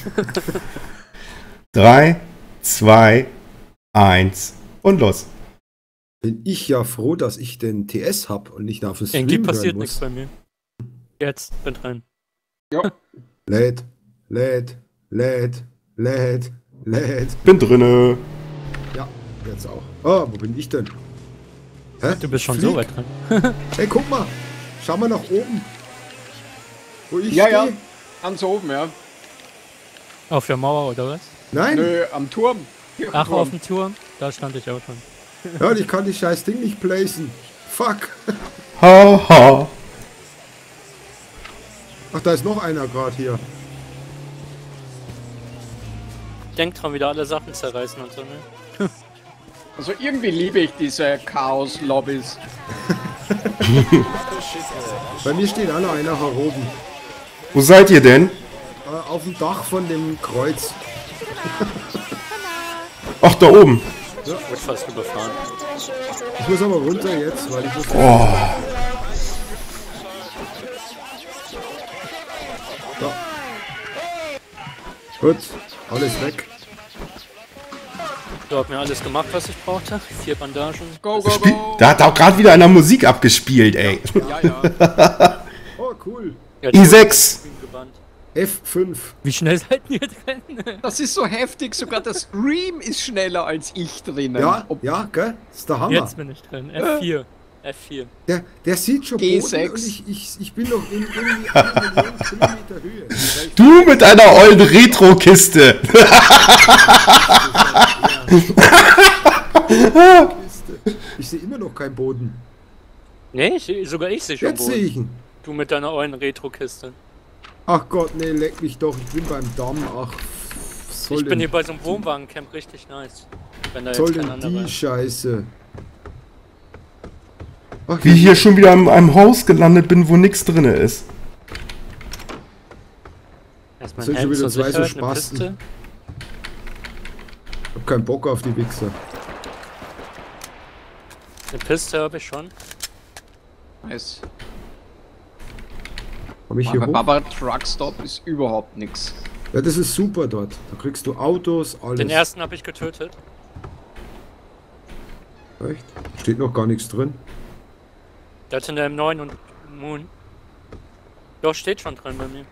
Drei, zwei, eins und los. Bin ich ja froh, dass ich den T S hab und nicht auf den Stream Irgendwie hören passiert muss. nichts bei mir. Jetzt, bin drin. Ja. Lädt, lädt, lädt, lädt, lädt. Bin drinne. Ja, jetzt auch. Oh, wo bin ich denn? Hä? Du bist schon Flieg. so weit drin. Hey, guck mal. Schau mal nach oben. Wo ich Ja, stehe? ja. Ans oben, ja. Auf der Mauer oder was? Nein? Nö, am Turm. Ach, auf dem Turm? Da stand ich auch schon. Ja, ich kann die scheiß Ding nicht placen. Fuck. Ha, ha. Ach, da ist noch einer gerade hier. Denkt dran, wieder alle Sachen zerreißen und so, ne? Also irgendwie liebe ich diese Chaos-Lobbys. Bei mir steht auch noch einer hier oben. Wo seid ihr denn? Äh, auf dem Dach von dem Kreuz. Ach, da oben. Wird fast überfahren. Ich muss aber runter jetzt, weil ich muss... Oh. So. Gut, alles weg. Du hast mir alles gemacht, was ich brauchte. Vier Bandagen. Go, go, Spiel go. da hat auch gerade wieder einer Musik abgespielt, ey. Ja, ja. Oh, cool. Ja, I sechs. Gebannt. F fünf. Wie schnell seid ihr drin? Das ist so heftig, sogar der Stream ist schneller als ich drinnen. Ja, Ob ja, gell? Das ist der Hammer. Jetzt bin ich drin. F vier. F vier. Der, der sieht schon G Boden sechs. und ich, ich, ich bin noch in irgendwie eine Million Kilometer Höhe. Du mit deiner ollen Retro-Kiste. Ich sehe immer noch keinen Boden. Nee, ich, sogar ich sehe schon Jetzt sehe Boden. ich ihn. Du mit deiner ollen Retro-Kiste. Ach Gott, nee, leck mich doch. Ich bin beim Damm. Ach, was soll Ich bin denn, hier bei so einem Wohnwagencamp richtig nice. Wenn da soll jetzt kein denn anderer die ist. Scheiße? Ach, Wie ich hier schon wieder in einem Haus gelandet bin, wo nichts drin ist. Erstmal Sind ein schon Helm wieder zur zwei so Sicherheit, eine Spasten. Piste. Ich hab keinen Bock auf die Wichser. Eine Piste habe ich schon. Nice. Komm ich hier Aber hoch? Baba Truckstop ist überhaupt nix. Ja, das ist super dort. Da kriegst du Autos, alles. Den ersten habe ich getötet. Echt? Steht noch gar nichts drin. Der hat in der M neun und Moon. Doch, steht schon drin bei mir.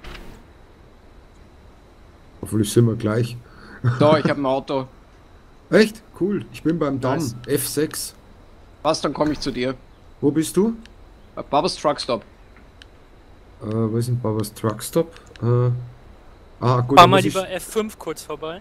Hoffentlich sind wir gleich. So, ich habe ein Auto. Echt? Cool. Ich bin beim Damm. Nice. F sechs. Was, dann komme ich zu dir. Wo bist du? Babas Truckstop. Äh, wo ist denn Babas Truckstop? Äh, ah, gut. Fahr dann mal muss ich, lieber F fünf kurz vorbei.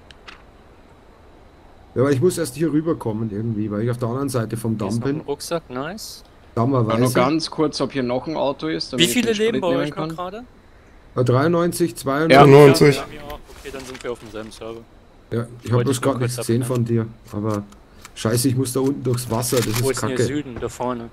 ja, aber ich muss erst hier rüberkommen irgendwie, weil ich auf der anderen Seite vom Hier ist Damm noch ein bin. Rucksack, nice. Ja, nur Dammerweise. ganz kurz, ob hier noch ein Auto ist. damit Wie ich viele den Sprit leben bei nehmen euch noch kann. gerade? Äh, dreiundneunzig, Ja. zweiundneunzig. neunzig. Ja, bei mir auch. Okay, dann sind wir auf demselben Server. Ja, ich Wollte habe bloß ich nur gerade kurz nichts gesehen abklären. von dir. Aber scheiße, ich muss da unten durchs Wasser. Das Wo ist ist denn hier kacke. Süden? Da vorne.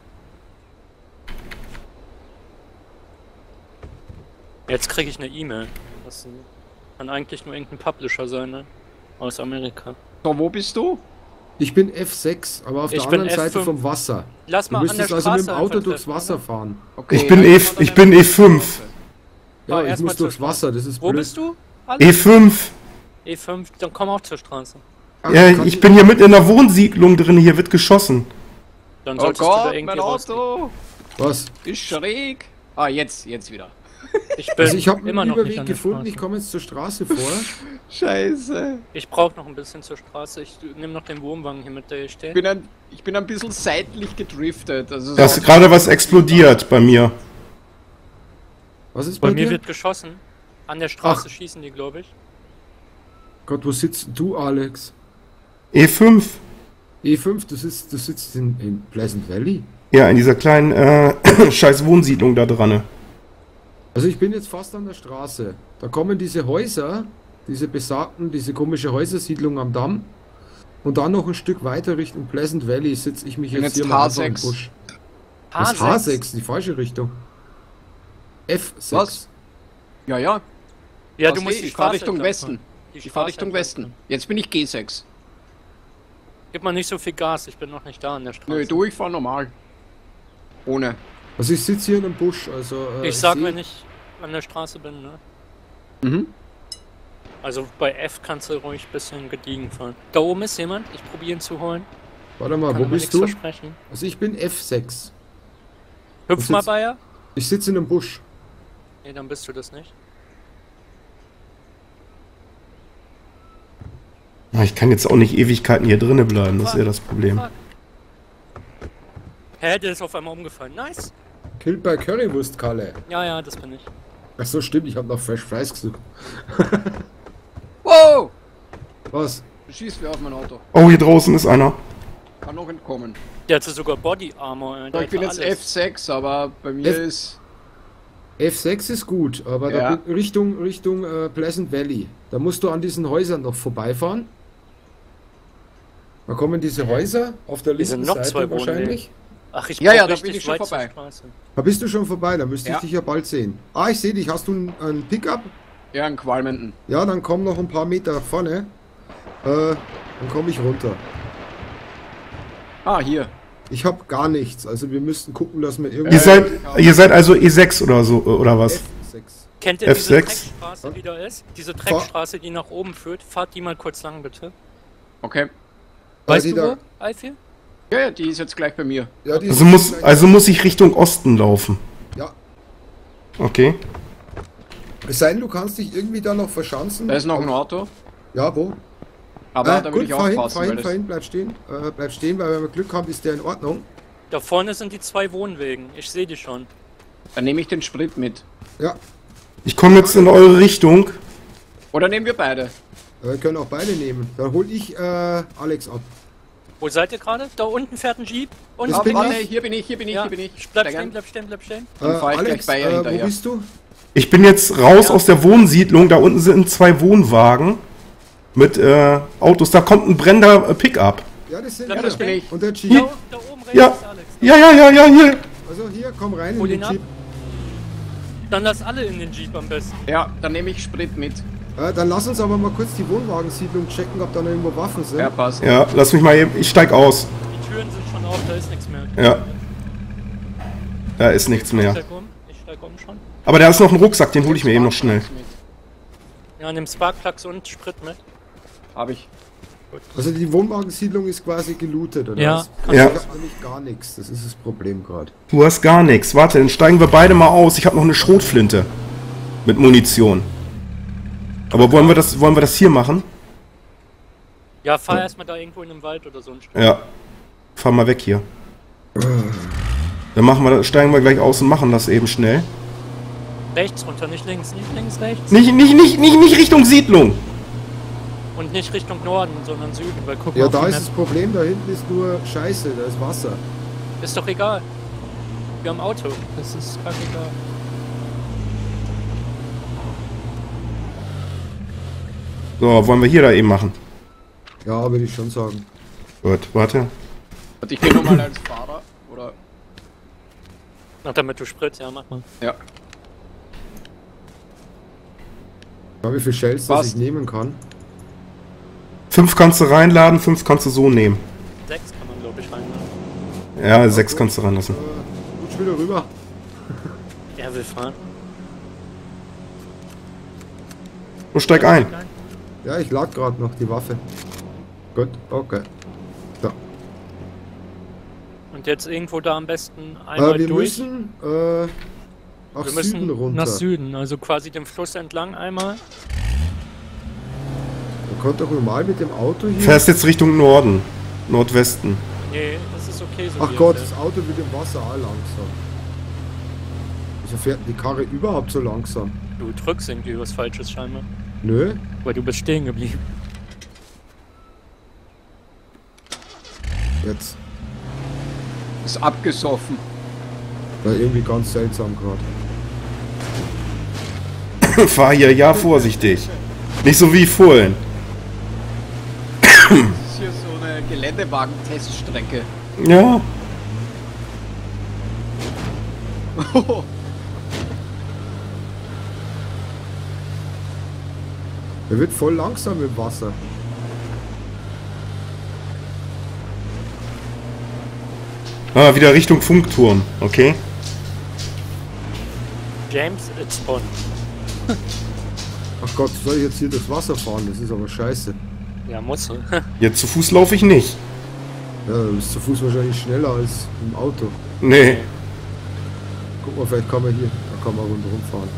Jetzt kriege ich eine E-Mail. Das kann eigentlich nur irgendein Publisher sein, ne? Aus Amerika. So, wo bist du? Ich bin F sechs, aber auf Ich der bin anderen Seite F fünf. vom Wasser. Lass Du mal an der müsstest Straße also mit dem Auto einfach durchs treffen, Wasser oder? fahren. Okay, Ich bin ja, E, ich ich bin E fünf. Fahr Ja, ich erst muss mal zur durchs Wasser, das ist Wo blöd. bist du? E fünf. E fünf, dann komm auch zur Straße. Ach, Ja, kann ich bin hier mit in der Wohnsiedlung drin, hier wird geschossen. Dann Oh solltest du da Gott, irgendwie mein rausgehen. Auto Was? ist schräg. Ah, jetzt, jetzt wieder. Ich bin Also ich habe immer einen noch nicht Überweg an der gefunden, Straße. ich komme jetzt zur Straße vor. Scheiße. Ich brauche noch ein bisschen zur Straße. Ich nehme noch den Wohnwagen hier mit, der hier Ich steht. bin ein, ich bin ein bisschen seitlich gedriftet. Also Da ist gerade was explodiert bei mir. Was ist bei, Bei mir dir? wird geschossen. An der Straße Ach. schießen die, glaube ich. Gott, wo sitzt du, Alex? E fünf. E fünf, du sitzt, du sitzt in, in Pleasant Valley? Ja, in dieser kleinen äh, scheiß Wohnsiedlung da dran. Also ich bin jetzt fast an der Straße. Da kommen diese Häuser, diese besagten, diese komische Häusersiedlung am Damm. Und dann noch ein Stück weiter Richtung Pleasant Valley sitze ich mich Bin jetzt, jetzt hier mal H einfach im sechs. Busch. Was, H sechs, die falsche Richtung. F sechs. Was? Ja, ja. Ja, Was du musst nee, die ich fahr Straße Richtung entlang Westen. fahren. Die Ich fahr Straße Richtung entlang Westen. fahren. Jetzt bin ich G sechs. Gib mal nicht so viel Gas, ich bin noch nicht da an der Straße. Nö, du, ich fahr normal. Ohne. Also ich sitze hier in einem Busch, also... Äh, Ich sag, seh- wenn ich an der Straße bin, ne? Mhm. Also bei F kannst du ruhig ein bisschen gediegen fahren. Da oben ist jemand, ich probiere ihn zu holen. Warte mal, Kann wo aber bist nichts du? versprechen. Also ich bin F sechs. Hüpf Was mal jetzt? bei ihr. Ich sitze in einem Busch. Nee, dann bist du das nicht. Ah, Ich kann jetzt auch nicht Ewigkeiten hier drinnen bleiben, das ist ja das Problem. Hä, der ist auf einmal umgefallen. Nice. Killed by Currywurst, Kalle. Ja, ja, das bin ich. Ach so, stimmt, ich habe nach Fresh Fries gesucht. Wow! Was? Schießt wer auf mein Auto. Oh, hier draußen ist einer. Kann noch entkommen. Der hatte sogar Body Armor. So, der ich bin hatte jetzt alles. F sechs, aber bei mir F- ist... F sechs ist gut, aber da Ja. bin- Richtung, Richtung äh, Pleasant Valley. Da musst du an diesen Häusern noch vorbeifahren. Da kommen diese Häuser auf der Hier sind linken noch zwei Seite Wohnwegen. wahrscheinlich. Ach, ich Ja, brauch ja, da richtig bin ich schon weit zur vorbei. Straße. Da bist du schon vorbei, da müsste Ja. ich dich ja bald sehen. Ah, ich sehe dich. Hast du einen, einen Pickup? Ja, einen qualmenden. Ja, dann komm noch ein paar Meter nach vorne. Äh, dann komme ich runter. Ah, hier. Ich habe gar nichts, also wir müssten gucken, dass wir irgendwie... Ihr seid, ihr seid also E sechs oder so, oder was? F sechs. Kennt ihr F diese sechs? Dreckstraße, die da ist? Diese Dreckstraße, die nach oben führt? Fahrt die mal kurz lang, bitte. Okay. Weißt die du da- wo, Alfie? Ja, ja, die ist jetzt gleich bei mir. Ja, die Also ist muss, gleich- also muss ich Richtung Osten laufen. Ja, Okay. es sei denn, du kannst dich irgendwie da noch verschanzen. Da ist noch ein Auto. Ja, wo? Aber äh, da will gut, ich fahr hin, aufpassen. fahr hin, weil fahr das, hin, bleib stehen. Äh, bleib stehen, weil wenn wir Glück haben, ist der in Ordnung. Da vorne sind die zwei Wohnwegen. Ich sehe die schon. dann nehme ich den Sprit mit. Ja, Ich komme jetzt in eure Richtung. Oder nehmen wir beide. äh, wir können auch beide nehmen. Dann hol ich äh, Alex ab. Wo seid ihr gerade? Da unten fährt ein Jeep. Und Das Ah, bin warte, ich. hier bin ich, hier bin ich, ja, hier bin ich. bleib Steig stehen, ein. bleib stehen, bleib stehen. Dann Äh, fahr ich Alex, gleich bei ihr äh, wo hinterher. bist du? Ich bin jetzt raus Ja. aus der Wohnsiedlung. Da unten sind zwei Wohnwagen mit äh, Autos. Da kommt ein brennender äh, Pickup. Ja, das sind Ja, Ja, wir. das bin ich. Und der Jeep. Da, da oben rechts Ja. ist Alex. Ja, ja, ja, ja, hier. Also hier, komm rein Hol in ihn den ab. Jeep. Dann lass alle in den Jeep am besten. Ja, dann nehme ich Sprit mit. Äh, dann lass uns aber mal kurz die Wohnwagensiedlung checken, ob da noch irgendwo Waffen sind. Ja, passt. Ja, lass mich mal eben. Ich steig aus. Die Türen sind schon auf, da ist nichts mehr. Ja. Da ist nichts Ich mehr. steig um, ich steig um schon. Aber da ist noch ein Rucksack, den hole ich mir eben noch schnell. Ja, nimm Sparkplugs und Sprit mit. Habe ich. Also die Wohnwagensiedlung ist quasi gelootet, oder Ja, was? kannst Ja. Ich hab nämlich gar nichts, das ist das Problem gerade. Du hast gar nichts. Warte, dann steigen wir beide mal aus. Ich habe noch eine Schrotflinte mit Munition. Aber wollen wir das, wollen wir das hier machen? Ja, fahr erstmal da irgendwo in den Wald oder so ein Stück. Ja. Fahr mal weg hier. Dann machen wir, das- steigen wir gleich aus und machen das eben schnell. Rechts runter, nicht links, nicht links, rechts. Nicht, nicht, nicht, nicht, nicht Richtung Siedlung. Und nicht Richtung Norden, sondern Süden, weil guck mal Ja, auf da die ist das Map. Problem, da hinten ist nur Scheiße, da ist Wasser. Ist doch egal. Wir haben Auto, das ist kackegal. So, wollen wir hier da eben machen? Ja, würde ich schon sagen. Gut, warte. Warte, ich gehe nochmal als Fahrer. Oder. Ach, damit du Sprit, ja, mach mal. Ja. Ja, wie viel Shells das Was? ich nehmen kann. Fünf kannst du reinladen, fünf kannst du so nehmen. Sechs kann man, glaube ich, reinmachen. Ja, sechs kannst du reinlassen. Äh, rutsch wieder rüber. Er will fahren. Und steig ein. Ja, ich lade gerade noch die Waffe. Gut, okay. So. Und jetzt irgendwo da am besten einmal Äh, wir durch. müssen äh, nach wir müssen Süden runter. nach Süden, also quasi dem Fluss entlang einmal. Man konnte doch normal mit dem Auto hier... Fährst jetzt Richtung Norden. Nordwesten. Nee, das ist okay so. Ach wie er Gott, fährt. das Auto wird im Wasser auch langsam. Wieso fährt denn die Karre überhaupt so langsam? Du drückst irgendwie was Falsches scheinbar. Nö. Weil du bist stehen geblieben. Jetzt. Ist abgesoffen. War irgendwie ganz seltsam gerade. Fahr hier ja vorsichtig. Nicht so wie vorhin. Das ist hier so eine Geländewagen-Teststrecke. Ja. Er wird voll langsam im Wasser. Ah, wieder Richtung Funkturm. Okay. James, it's on. Ach Gott, soll ich jetzt hier durchs Wasser fahren? Das ist aber scheiße. Ja, muss. Jetzt zu Fuß laufe ich nicht. Ja, du bist zu Fuß wahrscheinlich schneller als im Auto. Nee. Guck mal, vielleicht kann man hier, da kann man rundherum fahren.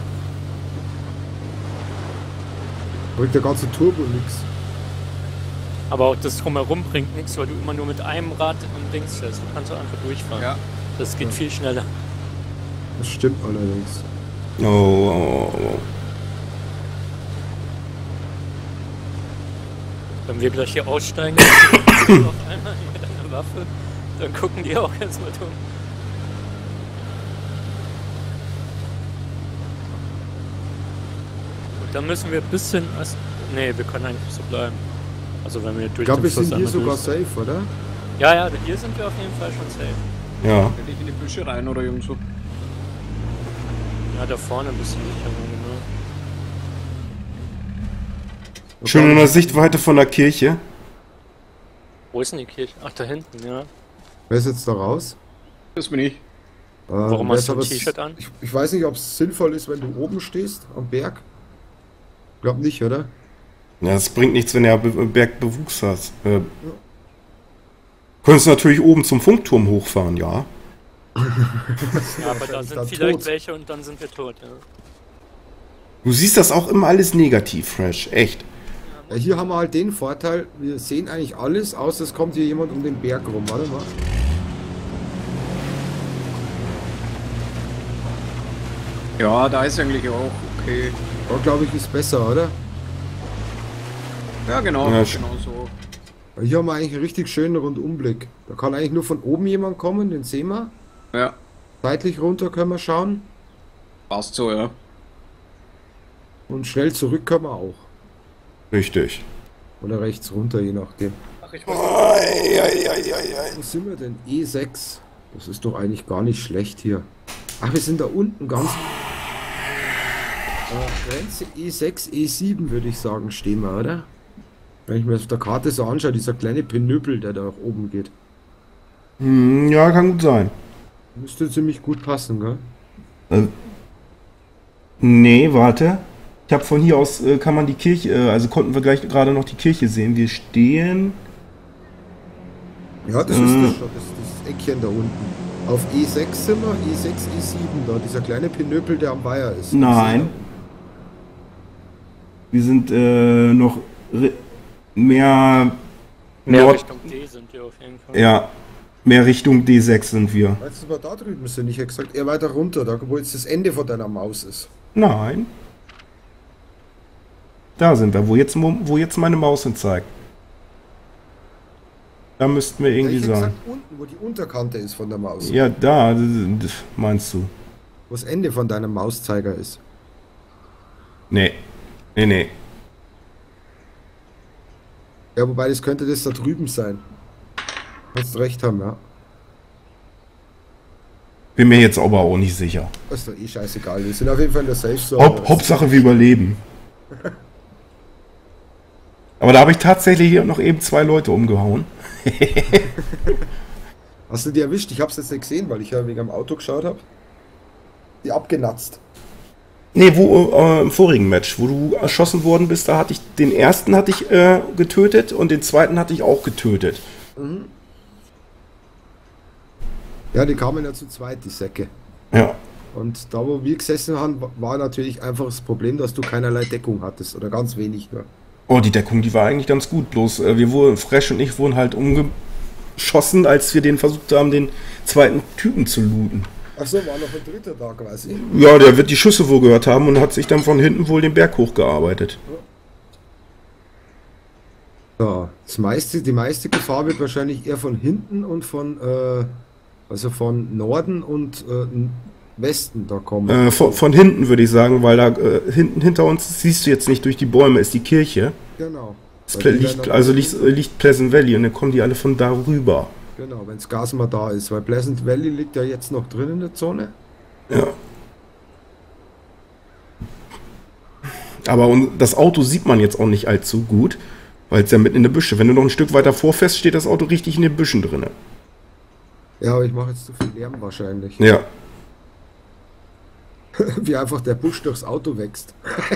Bringt der ganze Turbo nix. Aber auch das Drumherum bringt nichts, weil du immer nur mit einem Rad am Dings fährst. Du kannst auch einfach durchfahren. Ja. Das geht Ja. viel schneller. Das stimmt allerdings. Oh, oh, oh. Wenn wir gleich hier aussteigen, auf einmal mit einer Waffe, dann gucken die auch erstmal dumm. Und dann müssen wir ein bisschen... Ne, wir können eigentlich so bleiben. Also wenn wir durch Ich glaube, wir den Fluss sind hier einmal sogar durch- safe, oder? Ja, ja, hier sind wir auf jeden Fall schon safe. Ja. Will ich in die Büsche rein oder irgend so? Ja, da vorne ein bisschen sicherer, genau. Schön in der Sichtweite von der Kirche. Wo ist denn die Kirche? Ach, da hinten, ja. Wer ist jetzt da raus? Das bin ich. Äh, Warum wer hast ist du ein aber- T-Shirt an? Ich, ich weiß nicht, ob es sinnvoll ist, wenn du oben stehst, am Berg. Glaub nicht, oder? Ja, es bringt nichts, wenn er Be Bergbewuchs hat. Äh, könntest du natürlich oben zum Funkturm hochfahren, ja. Ja, aber da Wahrscheinlich sind dann vielleicht tot. welche und dann sind wir tot, ja. Du siehst das auch immer alles negativ, Fresh. Echt. Ja, hier haben wir halt den Vorteil, wir sehen eigentlich alles, außer es kommt hier jemand um den Berg rum. Warte mal. Ja, da ist eigentlich auch okay. Da glaube ich ist besser, oder? Ja, genau, Ja, genau so. Weil hier haben wir eigentlich einen richtig schönen Rundumblick. Da kann eigentlich nur von oben jemand kommen, den sehen wir. Ja, Seitlich runter können wir schauen. passt so, ja. Und schnell zurück können wir auch. Richtig. Oder rechts runter, je nachdem. Ach, ich weiß Ei, ei, ei, ei, ei. Wo sind wir denn? E sechs. Das ist doch eigentlich gar nicht schlecht hier. Ach, wir sind da unten ganz... Äh, Grenze E sechs, E sieben würde ich sagen, stehen wir, oder? Wenn ich mir das auf der Karte so anschaue, dieser kleine Penüppel, der da nach oben geht. Hm, ja, kann gut sein. Müsste ziemlich gut passen, gell? Äh, nee, warte. Ich habe von hier aus, äh, kann man die Kirche, äh, also konnten wir gleich gerade noch die Kirche sehen. Wir stehen... Ja, das Mhm. ist das schon, das, das Eckchen da unten. Auf E sechs sind wir, E sechs, E sieben da, dieser kleine Penüppel, der am Weiher ist. Nein. Wir sind äh, noch ri- mehr... Mehr Nord- Richtung D sind wir auf jeden Fall. Ja, mehr Richtung D sechs sind wir. Weißt du, wir da drüben sind? Ich hätte gesagt, eher weiter runter, da wo jetzt das Ende von deiner Maus ist. Nein. Da sind wir, wo jetzt, mo- wo jetzt meine Maus hin zeigt. Da müssten wir Ja, irgendwie ich hätte sein. gesagt, unten, wo die Unterkante ist von der Maus. Ja, da, das- das meinst du. Wo das Ende von deinem Mauszeiger ist. Nee. Nee, nee. Ja, wobei das könnte das da drüben sein. Kannst recht haben, ja. Bin mir jetzt aber auch nicht sicher. Das ist doch eh scheißegal. Wir sind auf jeden Fall in der Safe Zone. Haupt, Hauptsache wir überleben. Aber da habe ich tatsächlich noch eben zwei Leute umgehauen. Hast du die erwischt? Ich hab's jetzt nicht gesehen, weil ich ja wegen am Auto geschaut habe. Die abgenatzt. Nee, wo äh, im vorigen Match, wo du erschossen worden bist, da hatte ich den ersten hatte ich äh, getötet und den zweiten hatte ich auch getötet. Ja, die kamen ja zu zweit, die Säcke. Ja. Und da, wo wir gesessen haben, war natürlich einfach das Problem, dass du keinerlei Deckung hattest. Oder ganz wenig nur. Oh, die Deckung, die war eigentlich ganz gut. Bloß äh, wir wurden, Fresh und ich wurden halt umgeschossen, als wir den versucht haben, den zweiten Typen zu looten. Achso, war noch ein dritter da quasi. Ja, der wird die Schüsse wohl gehört haben und hat sich dann von hinten wohl den Berg hochgearbeitet. Ja, das meiste, die meiste Gefahr wird wahrscheinlich eher von hinten und von, äh, also von Norden und äh, Westen da kommen. Äh, von, von hinten würde ich sagen, weil da äh, hinten hinter uns siehst du jetzt nicht durch die Bäume, ist die Kirche. Genau. Es Weil ple- die liegt, werden also dann- liegt, liegt Pleasant Valley und dann kommen die alle von da rüber. Genau, wenn das Gas mal da ist, weil Pleasant Valley liegt ja jetzt noch drin in der Zone. Ja. Aber und das Auto sieht man jetzt auch nicht allzu gut, weil es ja mitten in der Büsche. Wenn du noch ein Stück weiter vorfährst, steht das Auto richtig in den Büschen drin. Ja, aber ich mache jetzt zu viel Lärm wahrscheinlich. Ja. Wie einfach der Busch durchs Auto wächst.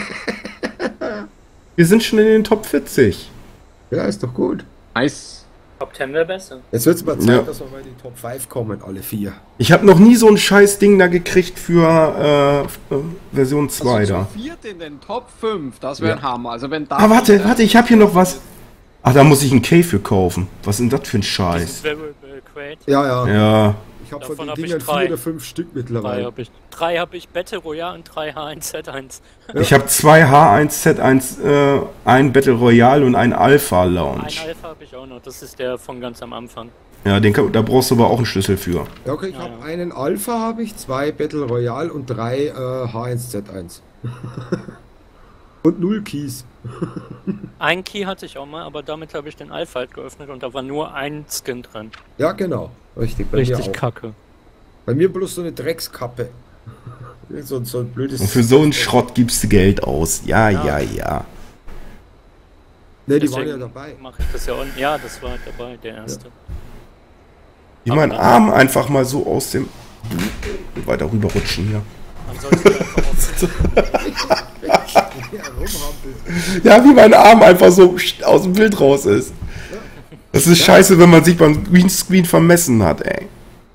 Wir sind schon in den Top vierzig. Ja, ist doch gut. Nice. Top zehn wäre besser. Jetzt wird es mal Zeit, Ja. dass wir mal in die Top fünf kommen, alle vier. Ich habe noch nie so ein scheiß Ding da gekriegt für äh, äh, Version zwei Also da. zu viert in den Top fünf, das wäre Ja. ein Hammer. Also wenn da Ah, warte, warte, ich habe hier noch was. Ach, da muss ich ein K für kaufen. Was ist denn das für ein Scheiß? Variable Crate. Ja, ja. Ja, Ich Ich habe von Davon den hab ich Dingern drei. vier oder fünf Stück Drei mittlerweile. habe ich, drei hab ich Battle Royale und drei H eins Z eins. Ich habe zwei H eins Z eins, äh, ein Battle Royale und ein Alpha Ein Launch. Alpha habe ich auch noch, das ist der von ganz am Anfang. Ja, den, kann- da brauchst du aber auch einen Schlüssel für. Ja, okay, ich Ja, habe ja. einen Alpha, habe ich, zwei Battle Royale und drei äh, H eins Z eins. Und null Keys. Ein Key hatte ich auch mal, aber damit habe ich den Alpha halt geöffnet und da war nur ein Skin drin. Ja, genau. Richtig, bei Richtig mir auch. kacke. Bei mir bloß so eine Dreckskappe. so, so ein blödes... Und für so einen Schrott gibst du Geld aus. Ja, ja, Ja. ja. Ne, die Deswegen waren ja dabei. Mache ich das ja auch. Ja, das war dabei, der erste. Wie mein Arm einfach mal so aus dem... Weiter rüberrutschen hier. Ansonsten einfach auf. Ja, rumhampelt. Ja, wie mein Arm einfach so aus dem Bild raus ist. Das ist scheiße, wenn man sich beim Greenscreen vermessen hat, ey.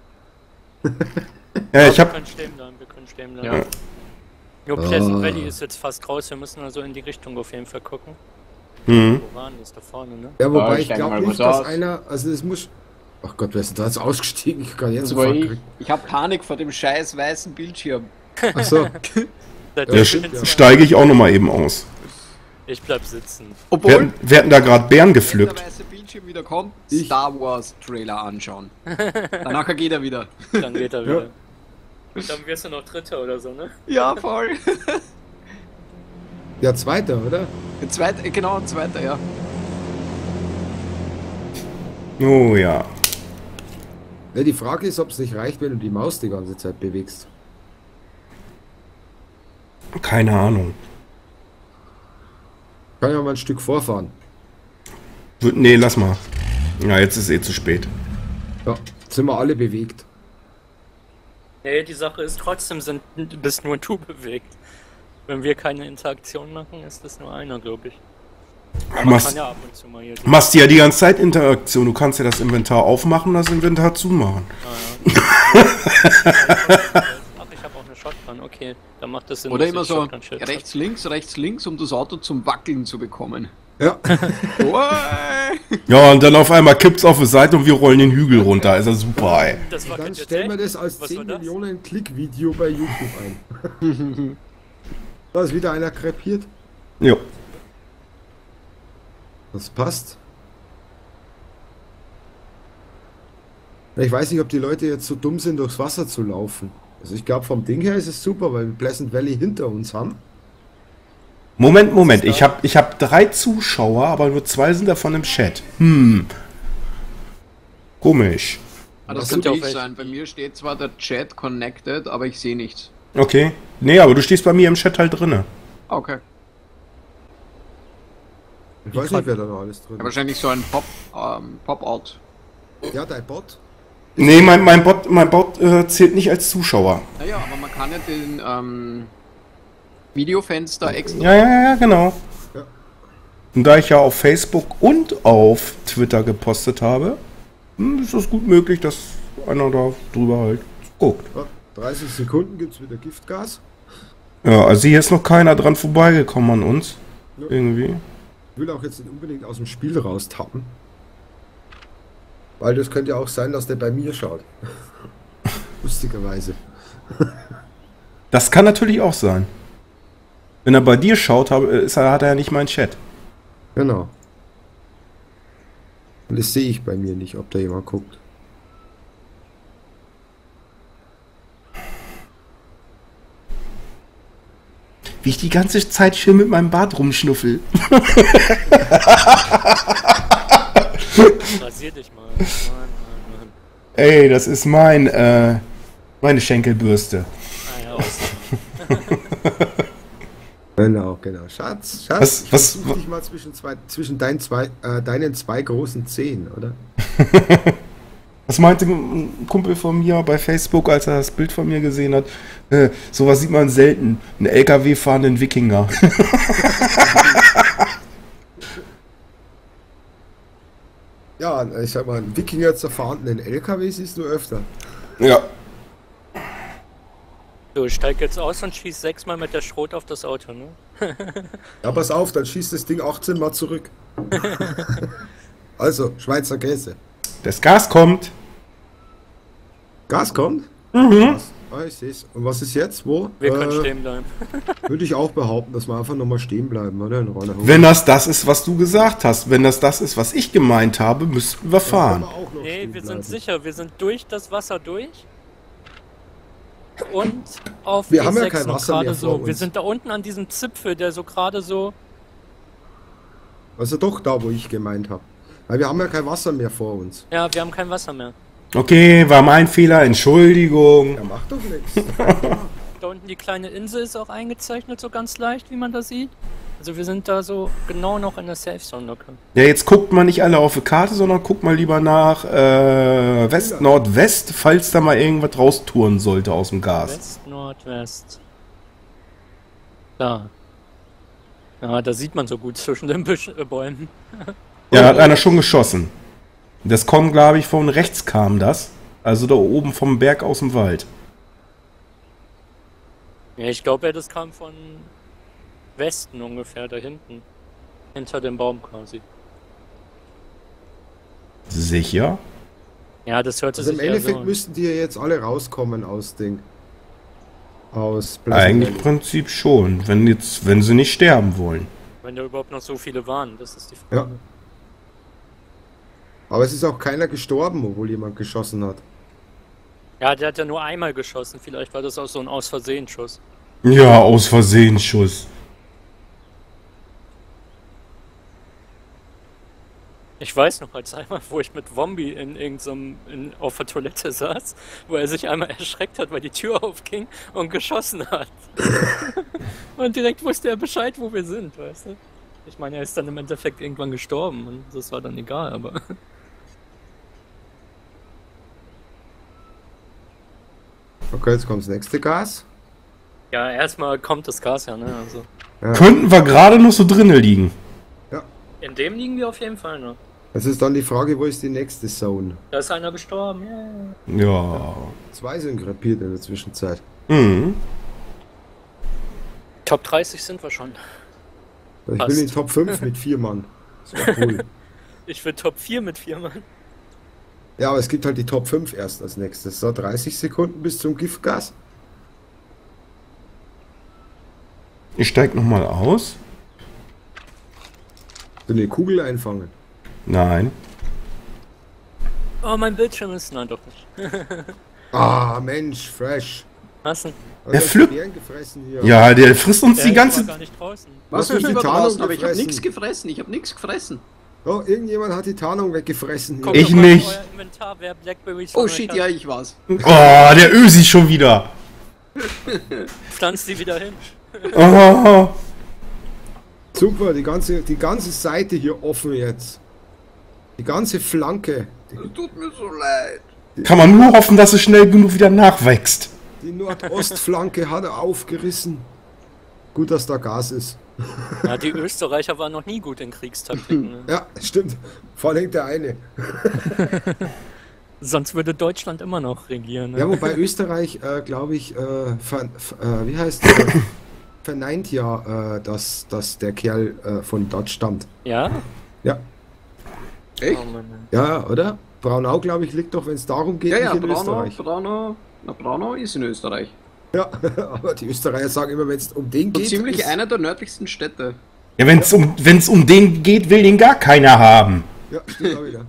Ja, ich wir hab... können stehen bleiben, wir können stehen bleiben. Ja. Nur Pleasant Ah. Valley ist jetzt fast raus, wir müssen also in die Richtung auf jeden Fall gucken. Mhm. Wo waren die? Ist da vorne, ne? Ja, wobei Ja, ich ich denke glaube mal, nicht, was dass aus. einer... Also es muss... Ach Gott, wer ist denn da jetzt ausgestiegen? Ich kann jetzt Das sofort war ich. kriegen. Ich habe Panik vor dem scheiß weißen Bildschirm. Achso. Seit Ja, wir stimmt, sind ja. zwei- Steige ich auch nochmal eben aus. Ich bleib sitzen. Wir, Obwohl, hatten- wir hatten da gerade Beeren wenn der gepflückt. weiße Bildschirm wieder kommt, Ich- Star Wars Trailer anschauen. Danach geht er wieder. Dann geht er Ja. wieder. Dann wirst du noch Dritter oder so, ne? Ja, voll. Ja, zweiter, oder? Ein zweiter, genau, ein zweiter, ja. Oh ja. Ja, die Frage ist, ob es nicht reicht, wenn du die Maus die ganze Zeit bewegst. Keine Ahnung. Kann ja mal ein Stück vorfahren. W- Nee, lass mal. Ja, jetzt ist eh zu spät. Ja, sind wir alle bewegt. Nee, die Sache ist, trotzdem sind bist nur du bewegt. Wenn wir keine Interaktion machen, ist das nur einer, glaube ich. Aber man Machst, kann ja ab und zu mal hier. machst ja die ganze Zeit Interaktion. Du kannst ja das Inventar aufmachen, das Inventar zumachen. Ah, ja. Ach, ich habe auch eine Shotgun, okay. Dann macht das Sinn. Oder dass immer ich so Shotgun schätze. rechts, links, rechts, links, um das Auto zum Wackeln zu bekommen. Ja, Oi! Ja, und dann auf einmal kippt's auf die Seite und wir rollen den Hügel runter. Ist ja super, ey. Das dann wackelt jetzt stellen wir echt? das als Was zehn war das? Millionen Klick-Video bei YouTube ein. Da ist wieder einer krepiert. Jo. Das passt. Ich weiß nicht, ob die Leute jetzt so dumm sind, durchs Wasser zu laufen. Also ich glaube, vom Ding her ist es super, weil wir Pleasant Valley hinter uns haben. Moment, Moment. Ich habe ich hab drei Zuschauer, aber nur zwei sind davon im Chat. Hm. Ah, Komisch. das Was könnte sind ich auch sein. Bei mir steht zwar der Chat connected, aber ich sehe nichts. Okay. Nee, aber du stehst bei mir im Chat halt drinne. Okay. Ich weiß nicht, wer da noch alles drin Ja, ist. wahrscheinlich so ein Pop, ähm, Pop-Out. Ja, dein Bot. Nee, mein, mein Bot, mein Bot äh, zählt nicht als Zuschauer. Naja, aber man kann ja den ähm, Videofenster extra. Ja, ja, ja, genau. Ja. Und da ich ja auf Facebook und auf Twitter gepostet habe, hm, ist es gut möglich, dass einer da drüber halt guckt. Ja, dreißig Sekunden gibt es wieder Giftgas. Ja, also hier ist noch keiner dran vorbeigekommen an uns. Ja. Irgendwie. Ich will auch jetzt nicht unbedingt aus dem Spiel raustappen. Weil das könnte ja auch sein, dass der bei mir schaut. Lustigerweise. Das kann natürlich auch sein. Wenn er bei dir schaut, hab- ist er, hat er ja nicht meinen Chat. Genau. Und das sehe ich bei mir nicht, ob da jemand guckt. Wie ich die ganze Zeit schön mit meinem Bart rumschnuffel. Rasier dich mal. Mann, Mann, Mann. Ey, das ist mein, äh, meine Schenkelbürste. Ah ja, Ausnahme. Genau, genau. Schatz, Schatz, Was- ich was- versuch dich mal zwischen, zwei, zwischen deinen, zwei, äh, deinen zwei großen Zehen, oder? Was meinte ein Kumpel von mir bei Facebook, als er das Bild von mir gesehen hat? Äh, sowas sieht man selten. Einen L K W fahrenden Wikinger. Ja, ich sag mal, einen Wikinger zerfahrenen L K W siehst du öfter. Ja. So, ich steig jetzt aus und schieß sechsmal mit der Schrot auf das Auto, ne? Ja, pass auf, dann schießt das Ding achtzehn Mal zurück. Also, Schweizer Käse. Das Gas kommt. Gas kommt? Mhm. Gas. Ah, ich seh's. Und was ist jetzt? Wo? Wir können Äh, stehen bleiben. Würde ich auch behaupten, dass wir einfach nochmal stehen bleiben, oder? In Roller Wenn das das ist, was du gesagt hast, wenn das das ist, was ich gemeint habe, müssten wir fahren. Nee, wir sind sicher, wir sind durch das Wasser durch. Und auf Wir haben ja E sechs kein noch Wasser gerade mehr so. vor Wir uns. sind da unten an diesem Zipfel, der so gerade so. Also doch da, wo ich gemeint habe. Weil wir haben ja kein Wasser mehr vor uns. Ja, wir haben kein Wasser mehr. Okay, war mein Fehler, Entschuldigung. Ja, macht doch nichts. Da unten die kleine Insel ist auch eingezeichnet, so ganz leicht, wie man das sieht. Also wir sind da so genau noch in der Safe Zone locker. Ja, jetzt guckt mal nicht alle auf die Karte, sondern guckt mal lieber nach äh, West, Nordwest, falls da mal irgendwas raustouren sollte aus dem Gas. West, Nordwest. Da. Ja, da sieht man so gut zwischen den Büsch äh, Bäumen. Ja, da hat einer schon geschossen. Das kommt, glaube ich, von rechts kam das. Also da oben vom Berg aus dem Wald. Ja, ich glaube, ja, das kam von Westen ungefähr, da hinten. Hinter dem Baum quasi. Sicher? Ja, das hört Also sich im eher Endeffekt so an. müssten die ja jetzt alle rauskommen aus Ding. Aus Pleasant Eigentlich im Valley. Prinzip schon, wenn jetzt, wenn sie nicht sterben wollen. Wenn da überhaupt noch so viele waren, das ist die Frage. Ja. Aber es ist auch keiner gestorben, obwohl jemand geschossen hat. Ja, der hat ja nur einmal geschossen. Vielleicht war das auch so ein Aus-Versehen-Schuss. Ja, aus Versehen Schuss. Ich weiß noch als einmal, wo ich mit Wombi in irgendeinem in, auf der Toilette saß, wo er sich einmal erschreckt hat, weil die Tür aufging und geschossen hat. Und direkt wusste er Bescheid, wo wir sind, weißt du? Ich meine, er ist dann im Endeffekt irgendwann gestorben und das war dann egal, aber. Okay, jetzt kommt das nächste Gas. Ja, erstmal kommt das Gas ja, ne? Also. Ja. Könnten wir gerade noch so drinnen liegen. In dem liegen wir auf jeden Fall noch. Das ist dann die Frage, wo ist die nächste Zone? Da ist einer gestorben, yeah. Ja. Zwei sind krepiert in der Zwischenzeit. Mhm. Top dreißig sind wir schon. Ich Passt. bin in Top fünf mit vier Mann. Das war cool. Ich will Top vier mit vier Mann. Ja, aber es gibt halt die Top fünf erst als nächstes. So, dreißig Sekunden bis zum Giftgas. Ich steig noch mal aus. So eine Kugel einfangen. Nein. Oh, mein Bildschirm ist. Nein, doch nicht. Ah, Mensch, fresh. Was denn? Also Er hast pflückt- du Bären gefressen hier. Ja, der frisst uns Ja, die ich ganze... war gar nicht draußen. Was Hast du ist die über Tarnung draußen? Aber ich habe gefressen? nichts gefressen. Ich habe nichts gefressen. Oh, irgendjemand hat die Tarnung weggefressen. Guckt Hier. Ich doch mal in nicht. euer Inventar, wer Blackberries Oh von shit, euch ja, hat. ich war's. Oh, der Ösi schon wieder. Pflanzt die wieder hin. Oh. Super, die ganze, die ganze Seite hier offen jetzt. Die ganze Flanke. Tut mir so leid. Kann man nur hoffen, dass es schnell genug wieder nachwächst. Die Nordostflanke hat er aufgerissen. Gut, dass da Gas ist. Ja, die Österreicher waren noch nie gut in Kriegstaktiken. Ne? Ja, stimmt. Vor allem der eine. Sonst würde Deutschland immer noch regieren. Ne? Ja, wobei Österreich, äh, glaube ich, äh, ver, ver, äh, wie heißt äh, verneint ja, äh, dass, dass der Kerl äh, von dort stammt. Ja? Ja, Echt? Oh Mann. ja, oder? Braunau, glaube ich, liegt doch, wenn es darum geht, Ja, ja, nicht in Braunau, Österreich. Braunau, na, Braunau ist in Österreich. Ja, aber die Österreicher sagen immer, wenn es um den So geht, ziemlich ist- einer der nördlichsten Städte. Ja, wenn es um, wenn's um den geht, will den gar keiner haben. Ja, stimmt auch wieder.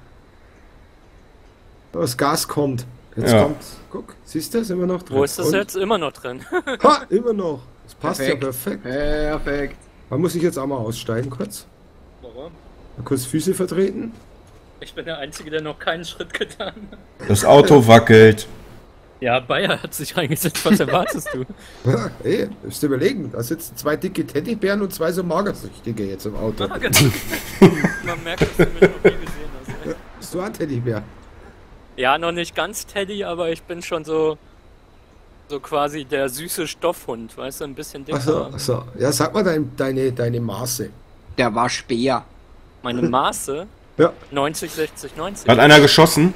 Das Gas kommt. Jetzt Ja. kommt. Guck, siehst du, sind wir noch drin. Wo ist das Und- jetzt? Immer noch drin. Ha, immer noch. Das passt Perfekt. ja perfekt. Perfekt. Man muss ich jetzt auch mal aussteigen kurz. Warum? Mal kurz Füße vertreten. Ich bin der Einzige, der noch keinen Schritt getan hat. Das Auto wackelt. Ja, Bayer hat sich reingesetzt. Was erwartest du? Ja, ey, musst du überlegen. Da sitzen zwei dicke Teddybären und zwei so magersüchtige jetzt im Auto. Ah, genau. Man merkt, dass du mich noch nie gesehen hast. ey. Bist du ein Teddybär? Ja, noch nicht ganz Teddy, aber ich bin schon so so quasi der süße Stoffhund, weißt du, ein bisschen dicker. Achso, achso. Ja, sag mal dein, deine, deine Maße. Der war Speer. Meine Maße Ja. neunzig, sechzig, neunzig. Hat einer geschossen?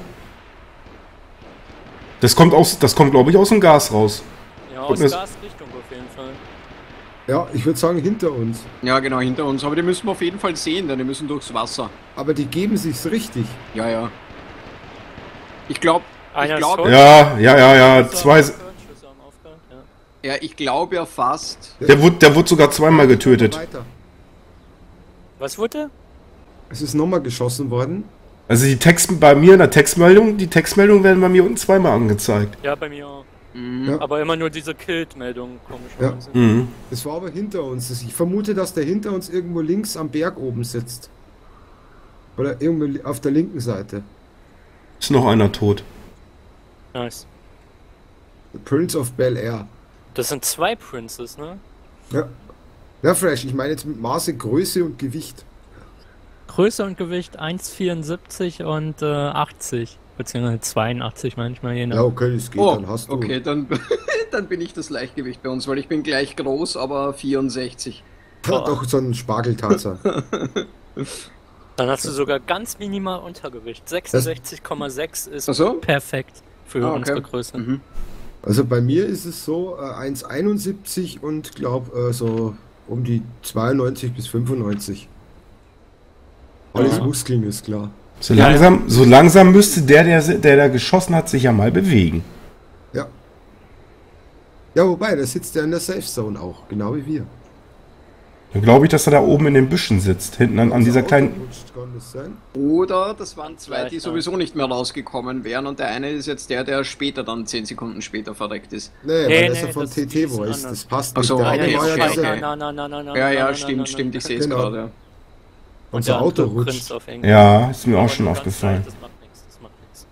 Das kommt aus, das kommt, glaube ich, aus dem Gas raus. Ja, aus mir- Gasrichtung auf jeden Fall. Ja, ich würde sagen hinter uns. Ja, genau, hinter uns. Aber die müssen wir auf jeden Fall sehen, denn die müssen durchs Wasser. Aber die geben sich's richtig. Ja, ja. Ich glaube, Einer glaub- ist tot. Ja, ja, ja, ja. Schüsse Zwei. haben aufgehört, Schüsse haben aufgehört, ja. Ja, ich glaube ja fast. Der wurde, der wurde sogar zweimal getötet. Weiter. Was wurde? Es ist nochmal geschossen worden. Also die Text bei mir in der Textmeldung, die Textmeldungen werden bei mir unten zweimal angezeigt. Ja, bei mir auch. Mhm. Ja. Aber immer nur diese Killed-Meldung, komischerweise. Mhm. Es war aber hinter uns. Ich vermute, dass der hinter uns irgendwo links am Berg oben sitzt. Oder irgendwo auf der linken Seite. Ist noch einer tot. Nice. The Prince of Bel Air. Das sind zwei Princes, ne? Ja. Ja, Fresh, ich meine jetzt mit Maße, Größe und Gewicht. Größe und Gewicht eins Komma vierundsiebzig und äh, achtzig. Beziehungsweise zweiundachtzig manchmal, je nach. Ja, okay, das geht, Oh, dann hast du. okay, dann, dann bin ich das Leichtgewicht bei uns, weil ich bin gleich groß, aber vierundsechzig. Ja, doch so ein Spargeltatzer. Dann hast du sogar ganz minimal Untergewicht. sechsundsechzig Komma sechs ist Ach so? perfekt für Ah, okay. unsere Größe. Mhm. Also bei mir ist es so äh, eins Komma einundsiebzig und glaub äh, so um die zweiundneunzig bis fünfundneunzig. Alles Ja. Muskeln ist klar. So Ja, langsam, so langsam müsste der, der, der da geschossen hat, sich ja mal bewegen. Ja. Ja, wobei, da sitzt er in der Safe Zone auch, genau wie wir. Dann glaube ich, dass er da oben in den Büschen sitzt, hinten an, an dieser Auto kleinen... rutscht, kann das sein? Oder das waren zwei, die Vielleicht, sowieso nicht mehr rausgekommen wären und der eine ist jetzt der, der später dann zehn Sekunden später verreckt ist. Nee, weil Nee, das ist nee, ja von das- T die T ist Voice, anders. das passt Ach nicht. so, Der okay, eine war ja okay, dieser- okay. Na, na, na, na, na, Ja, na, ja, na, stimmt, na, na, stimmt, na. ich sehe es Genau. gerade. Ja. Unser der Auto andere rutscht. Prinz auf Englisch. Ja, ist mir Aber auch schon die ganze aufgefallen. Zeit, Das macht nichts, das macht nichts.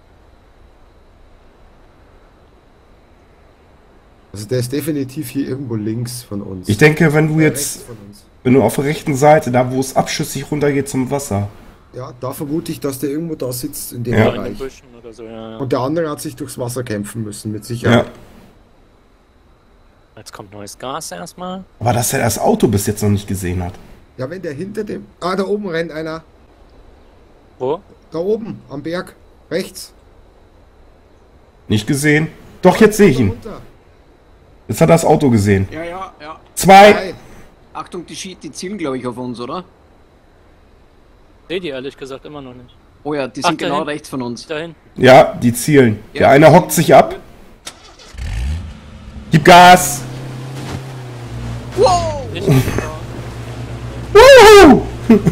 Also der ist definitiv hier irgendwo links von uns. Ich denke, wenn du Äh, jetzt, rechts von uns. wenn du auf der rechten Seite, da wo es abschüssig runtergeht zum Wasser. Ja, da vermute ich, dass der irgendwo da sitzt in dem Ja. Oder in den Bereich. Büschen oder so, ja, ja. Und der andere hat sich durchs Wasser kämpfen müssen, mit Ja. Sicherheit. Jetzt kommt neues Gas erstmal. Aber dass er das Auto bis jetzt noch nicht gesehen hat. Ja, wenn der hinter dem... Ah, da oben rennt einer. Wo? Da oben, am Berg. Rechts. Nicht gesehen? Doch, jetzt sehe ich ihn. Runter. Jetzt hat er das Auto gesehen. Ja, ja, ja. Zwei! Nein. Achtung, die, Schi- die zielen, glaube ich, auf uns, oder? Sehe die ehrlich gesagt immer noch nicht. Oh ja, die Ach, sind genau dahin- rechts von uns. Da hinten. Ja, die zielen. Der Ja. eine hockt sich ab. Gib Gas! Wow! Ich bin da. Wuhu!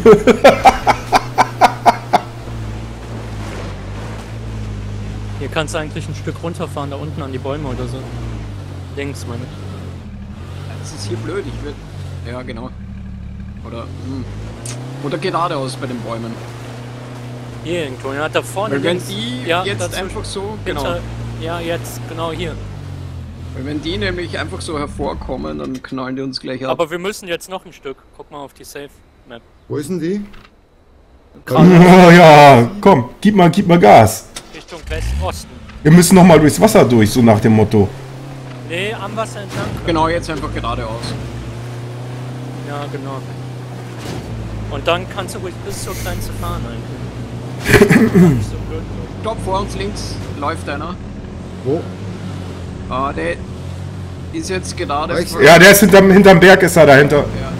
Hier kannst du eigentlich ein Stück runterfahren, da unten an die Bäume oder so. Links, meine ich. Das ist hier blöd, ich will. Ja, genau. Oder, hm. Oder geradeaus bei den Bäumen. Hier irgendwo, ja, da vorne Weil wenn links. die ja, jetzt dazu- einfach so, genau. hinter- Ja, jetzt, genau hier. Weil wenn die nämlich einfach so hervorkommen, dann knallen die uns gleich ab. Aber wir müssen jetzt noch ein Stück. Guck mal auf die Safe-Map. Wo ist denn die? Oh ja, komm, gib mal, gib mal Gas. Richtung West-Osten. Wir müssen noch mal durchs Wasser durch, so nach dem Motto. Nee, am Wasser entlang. Genau, jetzt einfach geradeaus. Ja, genau. Und dann kannst du ruhig bis zur Grenze fahren eigentlich. Nicht so blöd. Stopp, vor uns links läuft einer. Wo? Ah, der ist jetzt gerade. Rechts. vor- Ja, der ist hinterm, hinterm Berg, ist er dahinter. Ja.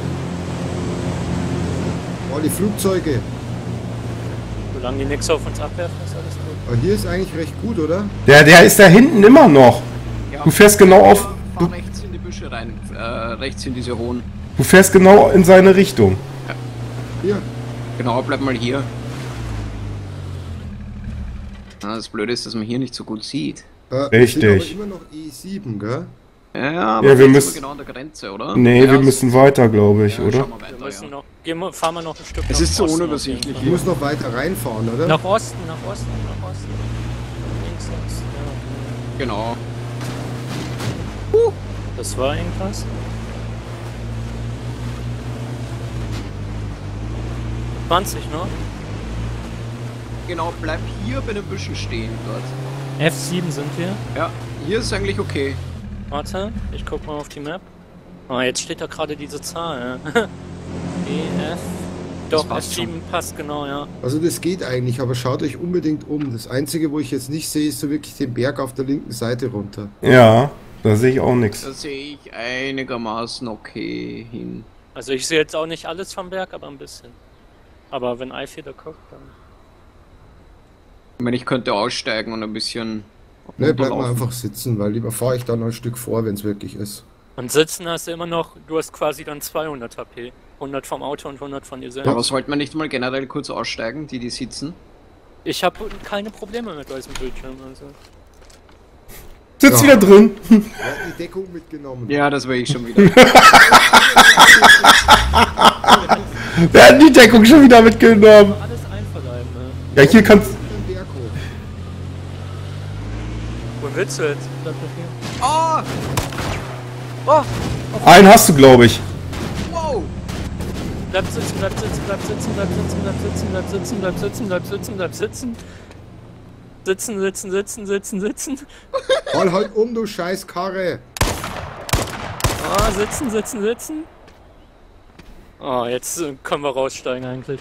Oh, die Flugzeuge. Solange die nichts auf uns abwerfen, ist alles gut. Aber hier ist eigentlich recht gut, oder? Der, der ist da hinten immer noch. Ja, Du fährst genau auf. Fahr Du, rechts in die Büsche rein. Äh, rechts in diese hohen. du fährst genau in seine Richtung. Hier. Genau, bleib mal hier. Ah, das Blöde ist, dass man hier nicht so gut sieht. Äh, Richtig. Wir sind aber immer noch E sieben, gell? Ja, aber Ja, wir jetzt sind müssen- genau an der Grenze, oder? Nee, ja, wir müssen weiter, glaube ich, ja, oder? Schauen wir weiter, Wir müssen ja. noch. Gehen wir, fahren wir noch ein Stück Es nach ist so Osten auf unübersichtlich jeden Ich Fall. muss noch weiter reinfahren, oder? Nach Osten, nach Osten, nach Osten. Links, links. Ja. Genau. Das war irgendwas. zwanzig noch. Genau, bleib hier bei den Büschen stehen dort. F sieben sind wir. Ja, hier ist eigentlich okay. Warte, ich guck mal auf die Map. Oh, jetzt steht da gerade diese Zahl. Ja. E F. Doch, passt F sieben passt genau, ja. Also das geht eigentlich, aber schaut euch unbedingt um. Das Einzige, wo ich jetzt nicht sehe, ist so wirklich den Berg auf der linken Seite runter. Ja, da sehe ich auch nichts. Da sehe ich einigermaßen okay hin. Also ich sehe jetzt auch nicht alles vom Berg, aber ein bisschen. Aber wenn Eif hier da guckt, dann. Ich meine, ich könnte aussteigen und ein bisschen. Ne, bleib mal runterlaufen. einfach sitzen, weil lieber fahre ich dann noch ein Stück vor, wenn es wirklich ist. Und sitzen hast du immer noch, du hast quasi dann zweihundert H P. hundert vom Auto und hundert von dir selber. Aber sollte man nicht mal generell kurz aussteigen, die, die sitzen? Ich habe keine Probleme mit diesem Bildschirm. Also. Sitzt Ja. wieder drin. Er hat die Deckung mitgenommen. Ja, das will ich schon wieder. Wer hat die Deckung schon wieder mitgenommen? Alles einverleiben, ne? Ja, hier kannst Den Berg hoch. Wo willst du jetzt? Bleib doch hier. Oh! Oh! einen hast du, glaube ich. Wow! Bleib sitzen, bleib sitzen, bleib sitzen, bleib sitzen, bleib sitzen, bleib sitzen, bleib sitzen, bleib sitzen, bleib sitzen. Sitzen, sitzen, sitzen, sitzen, sitzen. Fall halt um, du scheiß Karre. Ah, sitzen, sitzen, sitzen. Oh, jetzt äh, können wir raussteigen eigentlich.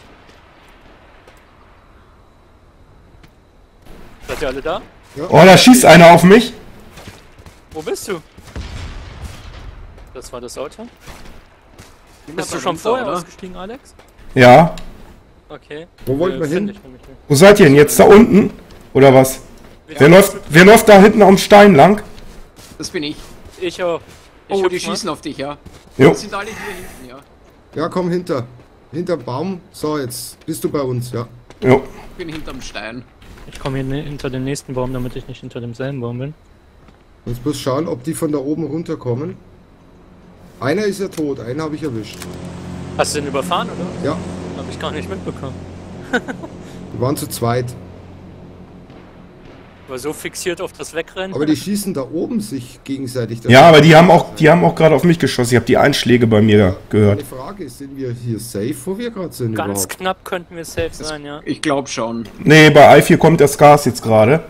Seid ihr alle da? Oh, da schießt einer auf mich. Wo bist du? Das war das Auto. Niemand Bist du da schon runter, vorher oder? ausgestiegen, Alex? Ja. Okay. Wo wollten wir find hin? ich nämlich nicht. Wo seid ihr denn jetzt? Da unten? Oder was? Wer läuft, wer läuft da hinten am Stein lang? Das bin ich. Ich auch. Ich Oh, hüpf die mal. schießen auf dich, ja. Jo. Die sind alle hier hinten, ja. Ja, komm hinter. Hinterm Baum. So, jetzt bist du bei uns, ja. Jo. Ich bin hinterm Stein. Ich komme hier ne- hinter den nächsten Baum, damit ich nicht hinter demselben Baum bin. Jetzt muss schauen, ob die von da oben runterkommen. Einer ist ja tot, einen habe ich erwischt. Hast du den überfahren, oder? Ja, Hab ich gar nicht mitbekommen. wir waren zu zweit. War so fixiert auf das Wegrennen. Aber die schießen da oben sich gegenseitig. Ja, aber die haben auch, die haben auch gerade auf mich geschossen. Ich habe die Einschläge bei mir gehört. Eine Frage, sind wir hier safe, wo wir gerade sind Ganz überhaupt? knapp könnten wir safe sein, ja. Ich glaube schon. Nee, bei I vier kommt das Gas jetzt gerade.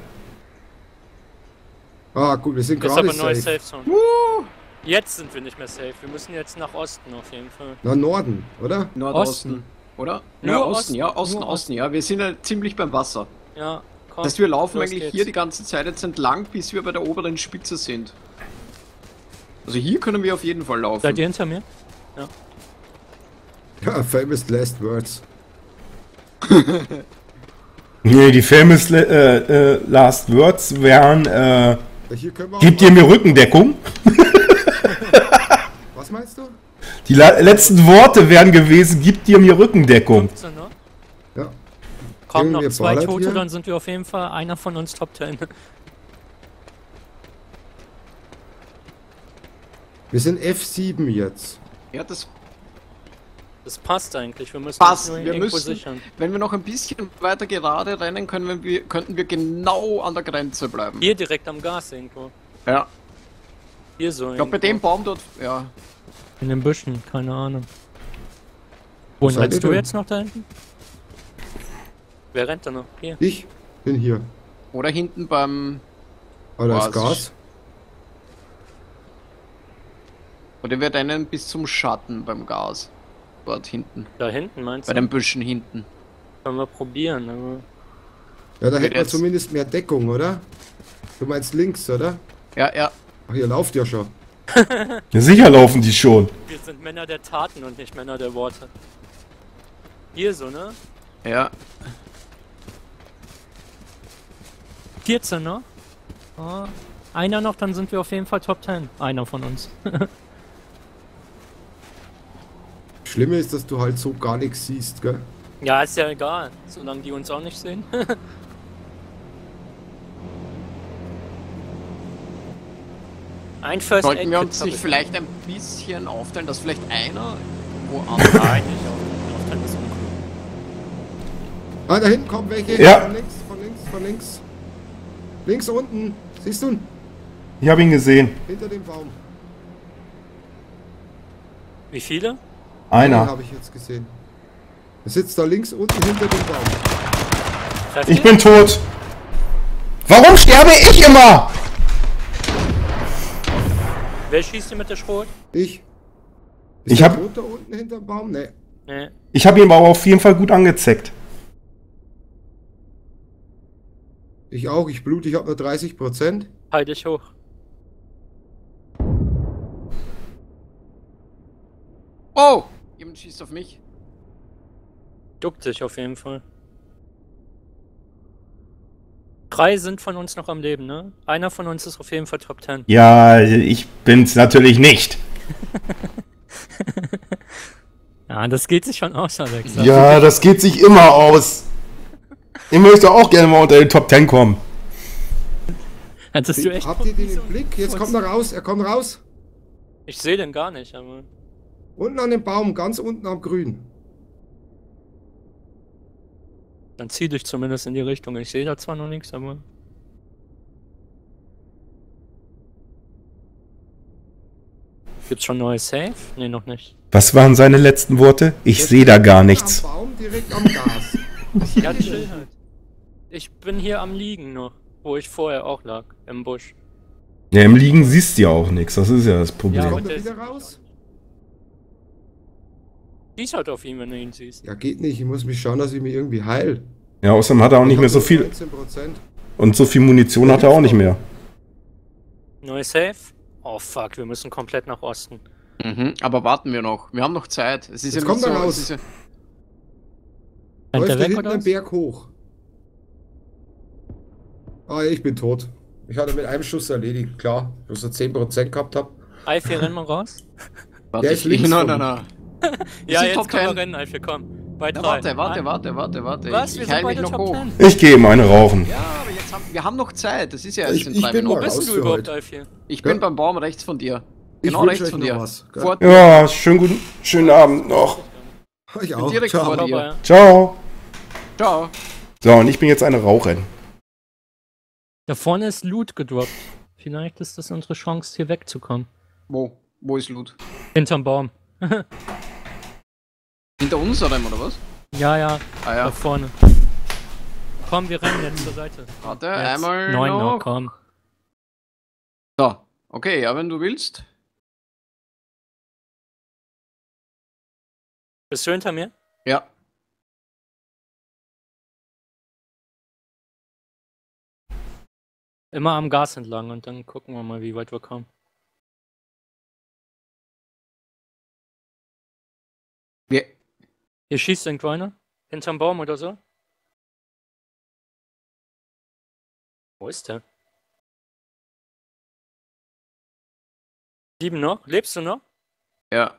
Ah, gut, wir sind Ist gerade aber neue safe. Safe Zone. Jetzt sind wir nicht mehr safe. Wir müssen jetzt nach Osten auf jeden Fall. Na, Norden, oder? Nordosten. Osten. Oder? Nur Ja, Osten. Osten, ja, Osten, Nur Osten, ja. Wir sind ja ziemlich beim Wasser. Ja, komm. Das heißt, wir laufen los eigentlich geht's. hier die ganze Zeit jetzt entlang, bis wir bei der oberen Spitze sind. Also hier können wir auf jeden Fall laufen. Seid ihr hinter mir? Ja, famous last words. Nee, die famous äh, äh, last words wären, äh, Ja, hier können wir auch gebt ihr mir Rückendeckung? Was meinst du? Die la- letzten Worte wären gewesen, gibt ihr mir Rückendeckung. fünfzehn, ne? Ja. Kommen Kriegen noch wir zwei Ballert Tote, hier? dann sind wir auf jeden Fall einer von uns Top zehn. Wir sind F sieben jetzt. Ja, das Das passt eigentlich. Wir müssen passt. uns nur Wir irgendwo müssen, sichern. wenn wir noch ein bisschen weiter gerade rennen, können wir, könnten wir genau an der Grenze bleiben. Hier direkt am Gas irgendwo. Ja. Hier so. Ich glaube, bei dem Baum dort, ja. In den Büschen, keine Ahnung. Wo Wo seid rennst ihr du denn? jetzt noch da hinten? Wer rennt da noch? Hier. Ich bin hier. Oder hinten beim. Aber da Boah, ist das Gas. ist- Oder wir rennen bis zum Schatten beim Gas. Dort hinten. Da hinten meinst Bei du? den Büschen hinten. Können wir probieren, aber. Ja, da hätten wir jetzt- zumindest mehr Deckung, oder? Du meinst links, oder? Ja, ja. Ach, ihr lauft ja schon. Ja, sicher laufen die schon. Wir sind Männer der Taten und nicht Männer der Worte. Hier so, ne? Ja. vierzehn, ne? Oh, einer noch, dann sind wir auf jeden Fall Top zehn. Einer von uns. Schlimme ist, dass du halt so gar nichts siehst, gell? Ja, ist ja egal, solange die uns auch nicht sehen. Ein First Sollten Aid wir Kit uns hab nicht ich. vielleicht ein bisschen aufteilen, dass vielleicht einer woanders. Nein, nicht auf, auf das ist uncool. Ah, da hinten kommen welche. Ja. Von links, von links, von links. Links unten. Siehst du? Ich habe ihn gesehen. Hinter dem Baum. Wie viele? Den Einer. habe ich jetzt gesehen. Er sitzt da links unten hinter dem Baum. Trefft Ich ihr? bin tot. Warum sterbe ich immer? Wer schießt hier mit der Schrot? Ich. Ich der hab- tot da unten hinterm Baum? Nee. Nee. Ich habe ihn aber auf jeden Fall gut angezeckt. Ich auch. Ich blute. Ich habe nur dreißig Prozent. Halt dich hoch. Oh! Jemand schießt auf mich. Duck dich auf jeden Fall. Drei sind von uns noch am Leben, ne? Einer von uns ist auf jeden Fall Top Ten. Ja, ich bin's natürlich nicht. Ja, das geht sich schon aus, Alex. Ja, das geht sich immer aus. Ich möchte auch gerne mal unter den Top Ten kommen. Hattest du echt Habt ihr den so im Blick? Jetzt kommt er raus, er kommt raus. Ich sehe den gar nicht, aber... Unten an dem Baum, ganz unten am Grün. Dann zieh dich zumindest in die Richtung. Ich sehe da zwar noch nichts, aber... Gibt's schon neue Save? Nee, noch nicht. Was waren seine letzten Worte? Ich Der sehe da steht gar unten nichts. Am Baum direkt am Gas. Ja, chill halt. Ich bin hier am Liegen noch, wo ich vorher auch lag, im Busch. Ja, im Liegen siehst du ja auch nichts. Das ist ja das Problem. Ja, Ja, Kommt er der wieder ist- raus? Schieß halt auf ihn, wenn du ihn siehst. Ja, geht nicht. Ich muss mich schauen, dass ich mich irgendwie heil. außerdem hat er auch nicht Ich mehr hab so nur viel. neunzehn Prozent. Und so viel Munition hat er auch nicht mehr. Neue Save? Oh fuck, wir müssen komplett nach Osten. Mhm, aber warten wir noch. Wir haben noch Zeit. Es ist Jetzt ja kommt nicht er so, raus. es ist ja, Rennt Läuft der da weg hinten oder einen was? Berg hoch. Ah, ich bin tot. Ich hatte mit einem Schuss erledigt, klar. Bloß er zehn Prozent gehabt habe. Eifel, renn mal raus. warte, Der ist ich- links nein, von nein, uns. nein. Ja, sind jetzt Top können wir Ten. rennen, Eifel, komm. Bei Na, drei. warte, warte, Ein- warte, warte, warte. Was? Ich, Wir ich sind heil mich beide noch Top hoch. Ten. Ich gehe ihm eine rauchen. Ja, aber jetzt haben wir haben noch Zeit. Das ist ja erst Ich- in ich drei bin Wo mal Minuten. raus. bist du für überhaupt, heute. Eifel? Ich bin Ja. beim Baum rechts von dir. Ich Genau wünsch rechts euch von noch dir. was, gell? Vor, Ja, schönen guten, schönen Abend noch. Ich bin auch. direkt Ciao. vor dir. Vorbei. Ciao. Ciao. So, und ich bin jetzt eine Raucherin. Da vorne ist Loot gedroppt. Vielleicht ist das unsere Chance, hier wegzukommen. Wo? Wo ist Loot? Hinterm Baum. Hinter uns oder oder was? Ja, ja, Ah da ja. vorne. Komm, wir rennen jetzt zur Seite. Warte, Jetzt. einmal Neun noch, noch. komm. So, okay, ja, wenn du willst. Bist du hinter mir? Ja. Immer am Gas entlang und dann gucken wir mal, wie weit wir kommen. Wir, Hier schießt irgendwo einer? Hinterm Baum oder so? Wo ist der? Sieben noch? Lebst du noch? ja.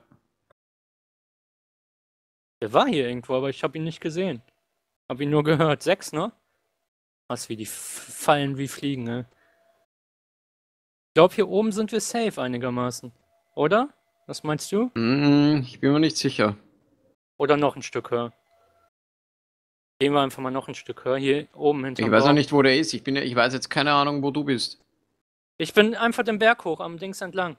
Der war hier irgendwo, aber ich habe ihn nicht gesehen. Hab ihn nur gehört. Sechs noch? Was, wie die f- fallen wie Fliegen, ne? Ich glaube, hier oben sind wir safe einigermaßen. Oder? Was meinst du? Hm, ich bin mir nicht sicher. Oder noch ein Stück höher? Gehen wir einfach mal noch ein Stück höher. Hier oben hinterm Ich weiß auch Baum. nicht, wo der ist. Ich bin ja, ich weiß jetzt keine Ahnung, wo du bist. Ich bin einfach den Berg hoch, am Dings entlang.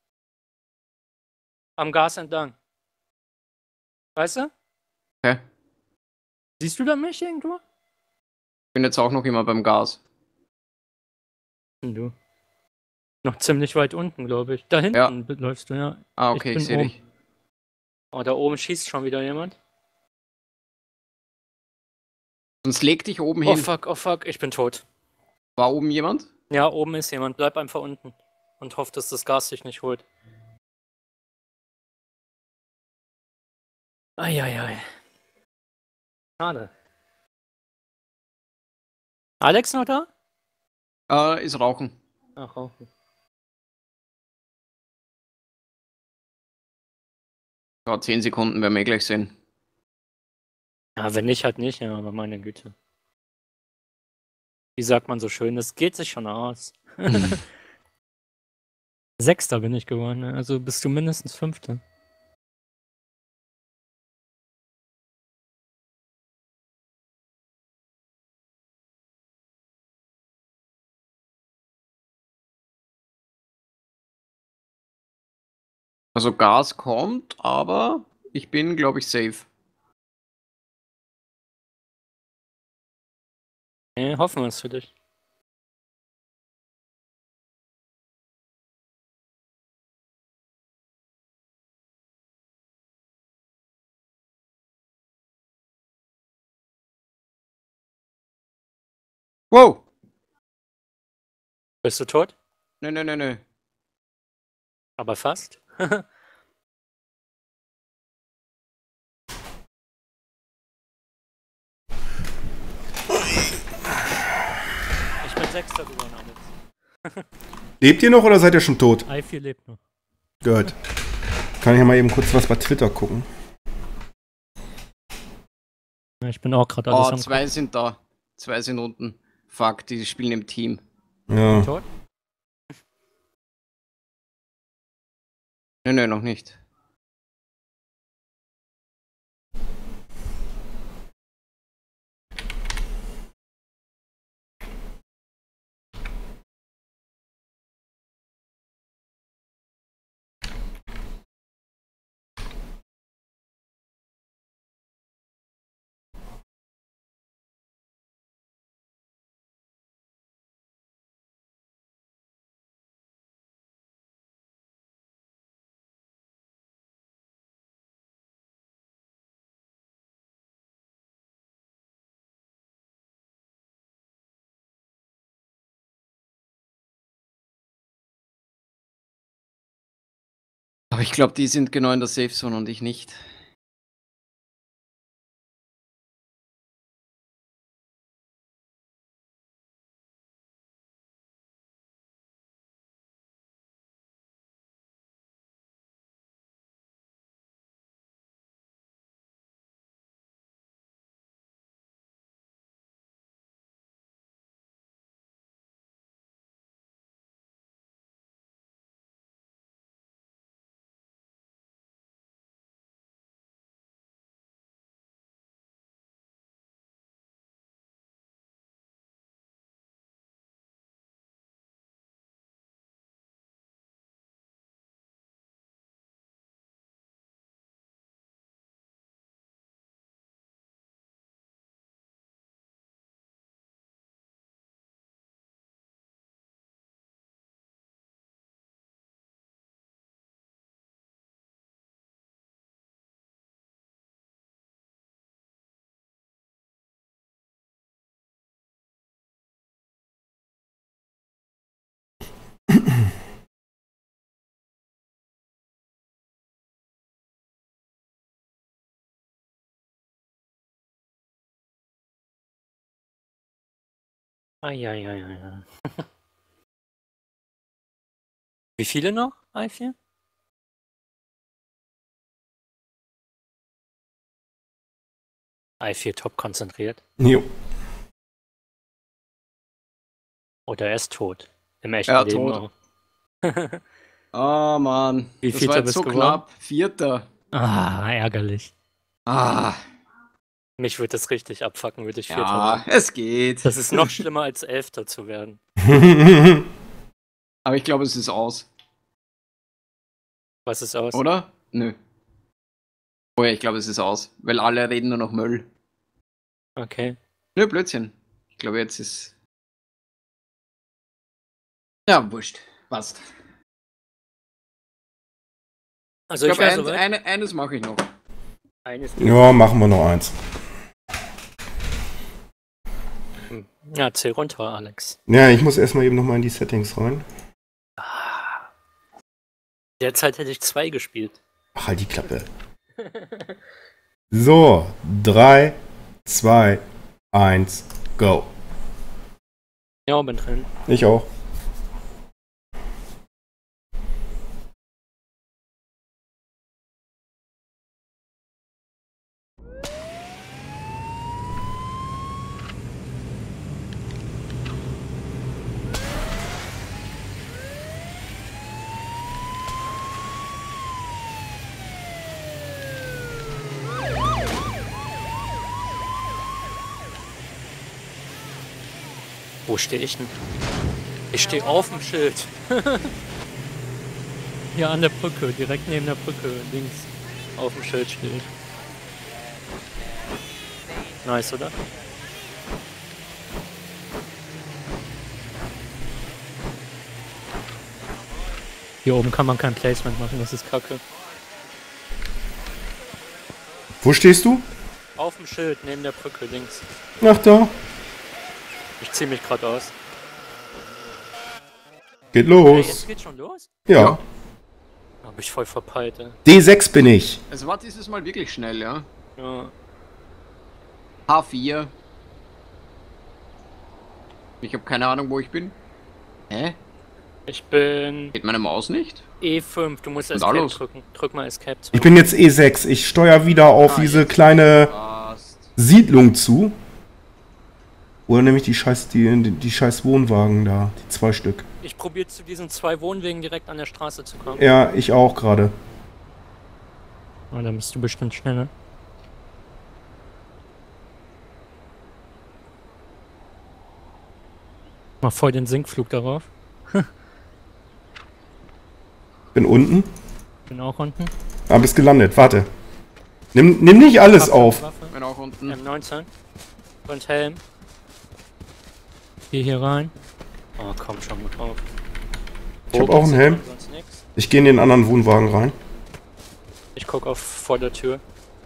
Am Gas entlang. Weißt du? Okay. Siehst du da mich irgendwo? Ich bin jetzt auch noch immer beim Gas. Hm, Du. Noch ziemlich weit unten, glaube ich. Da hinten Ja. läufst du, ja. Ah, Ich okay, ich, bin sehe oben. dich. Oh, da oben schießt schon wieder jemand. Sonst leg dich oben Oh hin. fuck, oh fuck, ich bin tot. War oben jemand? Ja, oben ist jemand. Bleib einfach unten. Und hofft, dass das Gas dich nicht holt. Eieiei. Schade. Alex noch da? Äh, ist Rauchen. Ach, rauchen. Ja, zehn Sekunden werden wir eh gleich sehen. Ja, wenn nicht, halt nicht, ja, aber meine Güte. Wie sagt man so schön, das geht sich schon aus. Sechster bin ich geworden, ne? Also bist du mindestens Fünfter. Also Gas kommt, aber ich bin, glaube ich, safe. Nee, hoffen wir es für dich. Wow! Bist du tot? Nö, nö, nö, nö. Aber fast. Sechster gewonnen, Alex. Lebt ihr noch oder seid ihr schon tot? I vier lebt noch. Gut. Kann ich ja mal eben kurz was bei Twitter gucken. Ja, ich bin auch gerade alles Oh, am zwei sind da. Zwei sind unten. Fuck, die spielen im Team. Ja. Tot. Nö, nö, noch nicht. Aber ich glaube, die sind genau in der Safe Zone und ich nicht. Eieieiei. Wie viele noch, I vier? I vier top konzentriert. Jo. Oder er ist tot. Im echten Ja, Leben tot. auch. Oh Mann. Wie das Vierter war jetzt bist so du knapp. Vierter. Ah, ärgerlich. Ah, Mich würde das richtig abfacken, würde ich Vierter ja, werden. es geht. Das ist noch schlimmer als Elfter zu werden. Aber ich glaube, es ist aus. Was ist aus? Oder? Nö. Oh ja, ich glaube, es ist aus. Weil alle reden nur noch Müll. Okay. Nö, Blödsinn. Ich glaube, jetzt ist... Ja, wurscht. Passt. Also Ich ich, glaube, wäre ein, soweit. eine, eines mache ich noch. Eines. Ja, machen wir noch eins. Ja, zähl runter, Alex. Ja, ich muss erstmal eben nochmal in die Settings rein. Ah. Derzeit hätte ich zwei gespielt. Ach, halt die Klappe. So, drei, zwei, eins, go. Ja, bin drin. Ich auch. Wo stehe ich denn? Ich stehe auf dem Schild. Hier an der Brücke, direkt neben der Brücke, links. Auf dem Schild stehe ich. Nice, oder? Hier oben kann man kein Placement machen, das ist kacke. Wo stehst du? Auf dem Schild, neben der Brücke, links. Ach da. Ich zieh mich gerade aus. Geht Hey, los. jetzt geht's schon los? Ja. Ja. Hab ich voll verpeilt, ey. D sechs bin ich. Es war dieses Mal wirklich schnell, ja. Ja. H vier. Ich habe keine Ahnung, wo ich bin. Hä? Ich bin Geht meine Maus nicht? E fünf, du musst Und da Escape los. drücken. Drück mal Escape zu. Ich bin jetzt E sechs. Ich steuere wieder auf Ah, diese jetzt. kleine Passt. Siedlung zu. Oder nämlich die scheiß, die, die, die scheiß Wohnwagen da. Die zwei Stück. Ich probiere zu diesen zwei Wohnwegen direkt an der Straße zu kommen. Ja, ich auch gerade. Oh, da bist du bestimmt schneller. Mach voll den Sinkflug darauf. Bin unten. Bin auch unten. Ah, bist gelandet. Warte. Nimm, nimm nicht alles Waffe, auf. Waffe. Bin auch unten. M neunzehn. Und Helm. Geh hier rein. Oh, komm schon gut drauf. Ich hab auch einen Helm. Sonst nix. Ich gehe in den anderen Wohnwagen rein. Ich guck auf vor der Tür.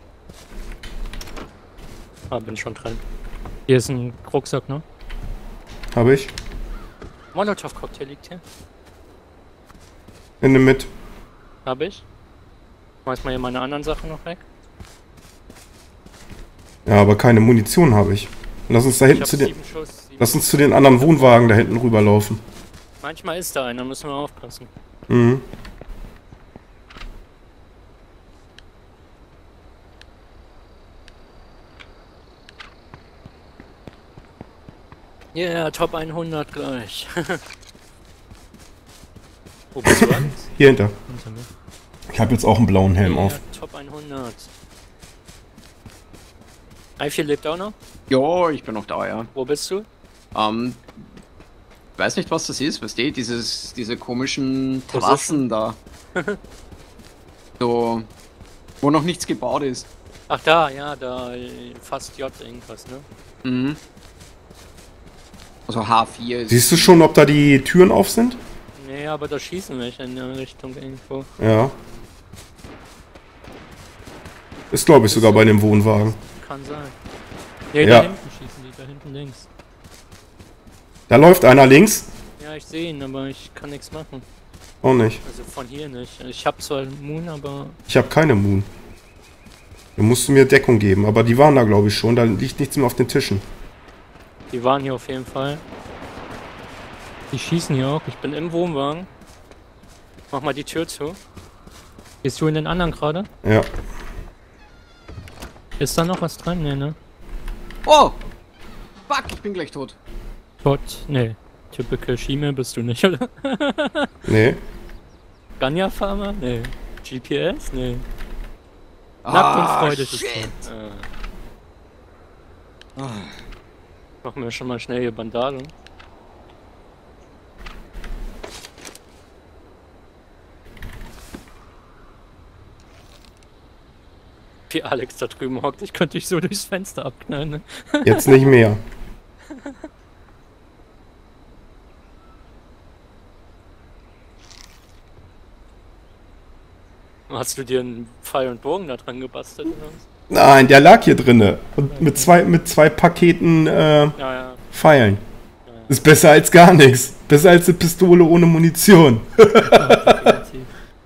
Ah, bin schon drin. Hier ist ein Rucksack, ne? Habe ich. Molotov-Cocktail liegt hier. Nimm mit. Hab ich. Schmeiß mal hier meine anderen Sachen noch weg. Ja, aber keine Munition habe ich. Lass uns da Ich hinten hab zu den. sieben Schuss. Sieben Lass uns zu den anderen Wohnwagen da hinten rüberlaufen. Manchmal ist da einer, müssen wir aufpassen. Mhm. Ja, yeah, Top hundert gleich. Wo bist du, Alex? Hier hinter. Hinter mir. Ich habe jetzt auch einen blauen Helm Yeah, auf. Top hundert. Eiffel lebt auch noch? Jo, ich bin noch da, ja. Wo bist du? Ähm, weiß nicht, was das ist, weißt du, dieses, diese komischen Position. Terrassen da. So, wo noch nichts gebaut ist. Ach da, ja, da äh, fast J irgendwas, ne? Mhm. Also H vier ist. Siehst du schon, ob da die Türen auf sind? Nee, aber da schießen welche in der Richtung irgendwo. Ja. Ist, glaube ich, sogar bei dem Wohnwagen. Kann sein. Nee, Ja. da hinten schießen die, da hinten links. Da läuft einer links. Ja, ich sehe ihn, aber ich kann nichts machen. Auch nicht. Also von hier nicht. Ich habe zwar Moon, aber Ich habe keine Moon. Da musst du mir Deckung geben. Aber die waren da, glaube ich, schon. Da liegt nichts mehr auf den Tischen. die waren hier auf jeden Fall. Die schießen hier auch. Ich bin im Wohnwagen. Mach mal die Tür zu. Gehst du in den anderen gerade? Ja. Ist da noch was dran? Nee, ne? Oh! Fuck, ich bin gleich tot. Gott, nee. Typical Shime bist du nicht, oder? Nee. Ganya Farmer? Nee. G P S? Nee. Nackt Ah, und Freude ist shit. es. Ah. Machen wir schon mal schnell hier Bandage. Wie Alex da drüben hockt, ich könnte dich so durchs Fenster abknallen. Ne? Jetzt nicht mehr. Hast du dir einen Pfeil und Bogen da dran gebastelt oder was? Nein, der lag hier drinne. Und mit zwei, mit zwei Paketen äh, Ja, ja. Pfeilen. ja, ja. Ist besser als gar nichts. Besser als eine Pistole ohne Munition. Definitiv.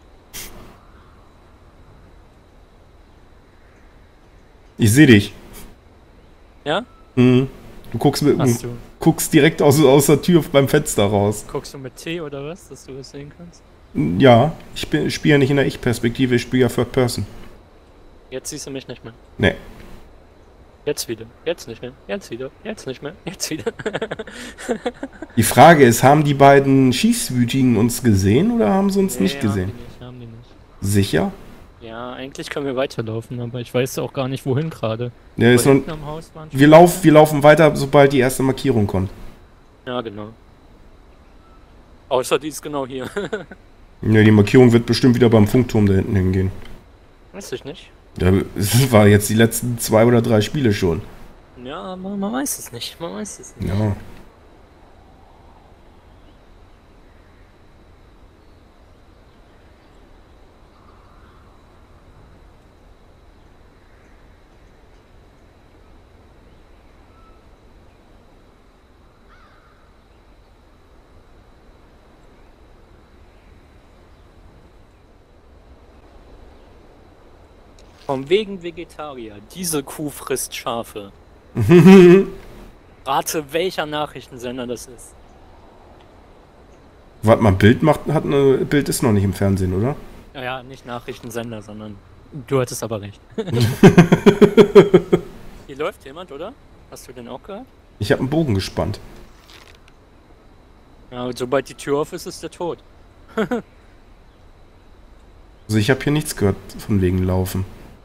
Ich sehe dich. Ja? Mhm. Du guckst, mit, Hast du. guckst direkt aus, aus der Tür beim Fenster raus. Guckst du mit T oder was, dass du das sehen kannst? Ja, ich, bin- ich spiele ja nicht in der Ich-Perspektive, ich spiele ja Third Person. Jetzt siehst du mich nicht mehr. Nee. Jetzt wieder. Jetzt nicht mehr. Jetzt wieder. Jetzt nicht mehr. Jetzt wieder. Die Frage ist, haben die beiden Schießwütigen uns gesehen oder haben sie uns Nee, nicht gesehen? Haben die nicht, haben die nicht. Sicher? Ja, eigentlich können wir weiterlaufen, aber ich weiß auch gar nicht, wohin gerade. Ja, ist Aber noch, hinten am Haus waren wir, lauf, wir laufen weiter, sobald die erste Markierung kommt. Ja, genau. Außer die ist genau hier. Ja, die Markierung wird bestimmt wieder beim Funkturm da hinten hingehen. Weiß ich nicht. Ja, das war jetzt die letzten zwei oder drei Spiele schon. Ja, aber man weiß es nicht. Man weiß es nicht. Ja. Vom wegen Vegetarier. Diese Kuh frisst Schafe. Rate, welcher Nachrichtensender das ist. Warte mal, Bild macht, hat eine, Bild ist noch nicht im Fernsehen, oder? Ja, ja, nicht Nachrichtensender, sondern du hattest aber recht. Hier läuft jemand, oder? Hast du den auch gehört? Ich habe einen Bogen gespannt. Ja, und sobald die Tür auf ist, ist der tot. Also ich habe hier nichts gehört von wegen Laufen.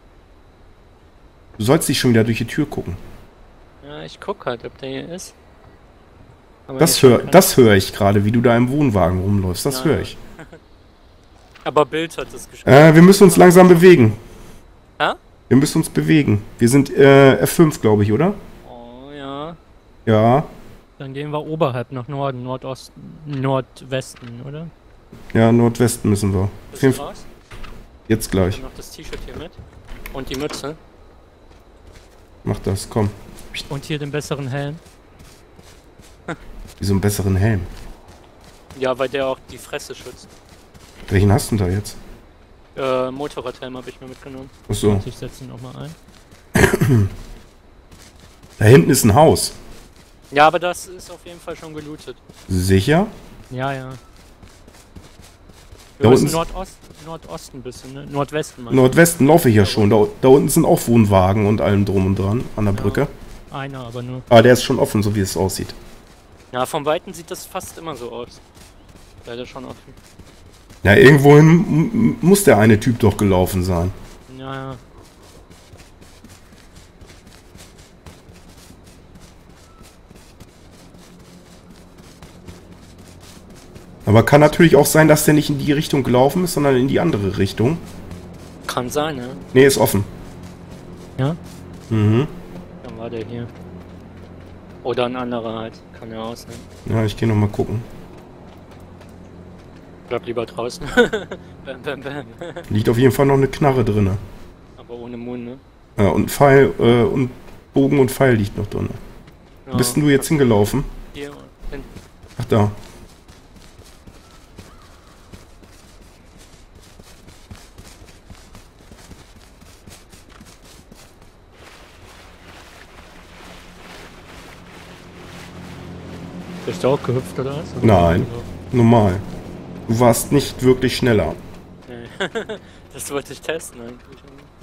Du sollst nicht schon wieder durch die Tür gucken. Ja, ich guck halt, ob der hier ist. Aber Das hier höre schon das hör ich gerade, wie du da im Wohnwagen rumläufst. Das Ja. höre ich. kein- Aber Bild hat das geschrieben. Äh, wir müssen uns langsam bewegen. Hä? Wir müssen uns bewegen. Wir sind äh, F fünf, glaube ich, oder? Oh ja. Ja. Dann gehen wir oberhalb nach Norden, Nordosten, Nordwesten, oder? Ja, Nordwesten müssen wir. Auf Bist jeden du Fall- raus? Jetzt Ich gleich. hab noch das T-Shirt hier mit. Und die Mütze. Mach das, komm. Und hier den besseren Helm. Wie so einen besseren Helm. Ja, weil der auch die Fresse schützt. Welchen hast du denn da jetzt? Äh, Motorradhelm habe ich mir mitgenommen. Achso. Ich setze ihn nochmal ein. Da hinten ist ein Haus. Ja, aber das ist auf jeden Fall schon gelootet. Sicher? Ja, ja. Da Wir müssen unten ist- Nordost, Nordosten ein bisschen, ne? Nordwesten mal. Nordwesten laufe ich ja schon. Da, da unten sind auch Wohnwagen und allem drum und dran an der Ja. Brücke. Einer, aber nur. Aber der ist schon offen, so wie es aussieht. Ja, vom Weiten sieht das fast immer so aus. Leider schon offen. Ja, irgendwohin m- muss der eine Typ doch gelaufen sein. Ja, ja. Aber kann natürlich auch sein, dass der nicht in die Richtung gelaufen ist, sondern in die andere Richtung. Kann sein, ne? Nee, ist offen. Ja? Mhm. Dann war der hier. Oder ein anderer halt. Kann ja auch sein. Ja, ich gehe nochmal gucken. Bleib lieber draußen. Bam, bam, bam. Liegt auf jeden Fall noch eine Knarre drin. Aber ohne Mund, ne? Ja, und Pfeil, äh, und Bogen und Pfeil liegt noch drin. Ja. Wo bist denn du jetzt hingelaufen? Hier hinten. Ach, da. Bist du auch gehüpft oder was? Nein. Normal. Du warst nicht wirklich schneller. Nee. Das wollte ich testen eigentlich.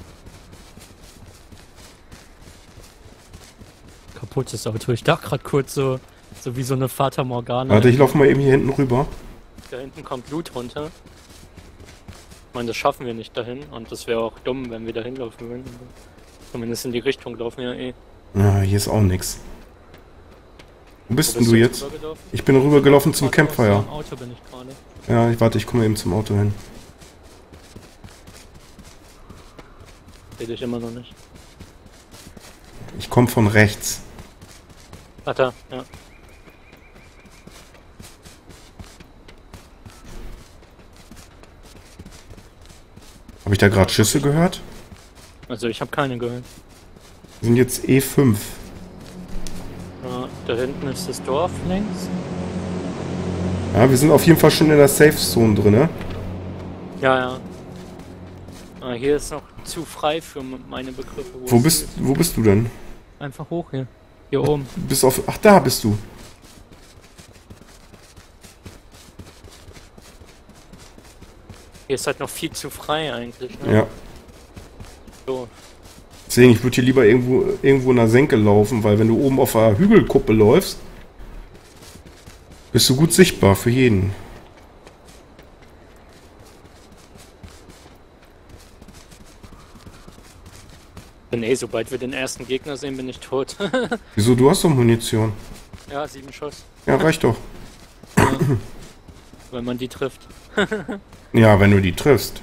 Kaputtes Auto. Ich dachte gerade kurz so, so wie so eine Fata Morgana. Warte, ich laufe mal eben hier hinten rüber. Da hinten kommt Loot runter. Ich meine, das schaffen wir nicht dahin und das wäre auch dumm, wenn wir dahin laufen würden. Aber zumindest in die Richtung laufen wir ja eh. Ja, hier ist auch nix. Wo bist Wo denn du jetzt? rübergelaufen? Ich bin rübergelaufen zum Warte, aus Campfire. dem Auto bin ich gerade. Ja, ich warte, ich komme eben zum Auto hin. Seh dich immer noch nicht. Ich komme von rechts. Ach da, ja. Habe ich da gerade Schüsse gehört? Also ich habe keine gehört. Wir sind jetzt E fünf. Ja, da hinten ist das Dorf links. Ja, wir sind auf jeden Fall schon in der Safe Zone drin, ne? Ja, ja. Ah, hier ist noch zu frei für m- meine Begriffe. Wo es bist, ist. wo bist du denn? Einfach hoch hier. Hier oben. Du bist auf. Ach, da bist du. Hier ist halt noch viel zu frei eigentlich. Ne? Ja. So. Deswegen, ich würde hier lieber irgendwo, irgendwo in der Senke laufen, weil wenn du oben auf der Hügelkuppe läufst, bist du gut sichtbar für jeden. Nee, sobald wir den ersten Gegner sehen, bin ich tot. Wieso, du hast doch Munition. Ja, sieben Schuss. Ja, reicht doch. Wenn man die trifft. Ja, wenn du die triffst.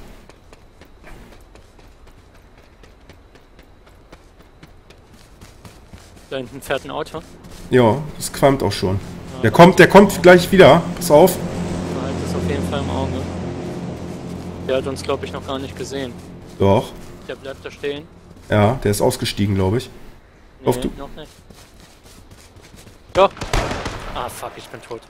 Da hinten fährt ein Auto. Ja, das qualmt auch schon. Der kommt, der kommt gleich wieder. Pass auf. Behalt das auf jeden Fall im Auge. Der hat uns, glaube ich, noch gar nicht gesehen. Doch. Der bleibt da stehen. Ja, der ist ausgestiegen, glaube ich. Nee, Auf du- noch nicht. Doch. Ah, fuck, ich bin tot.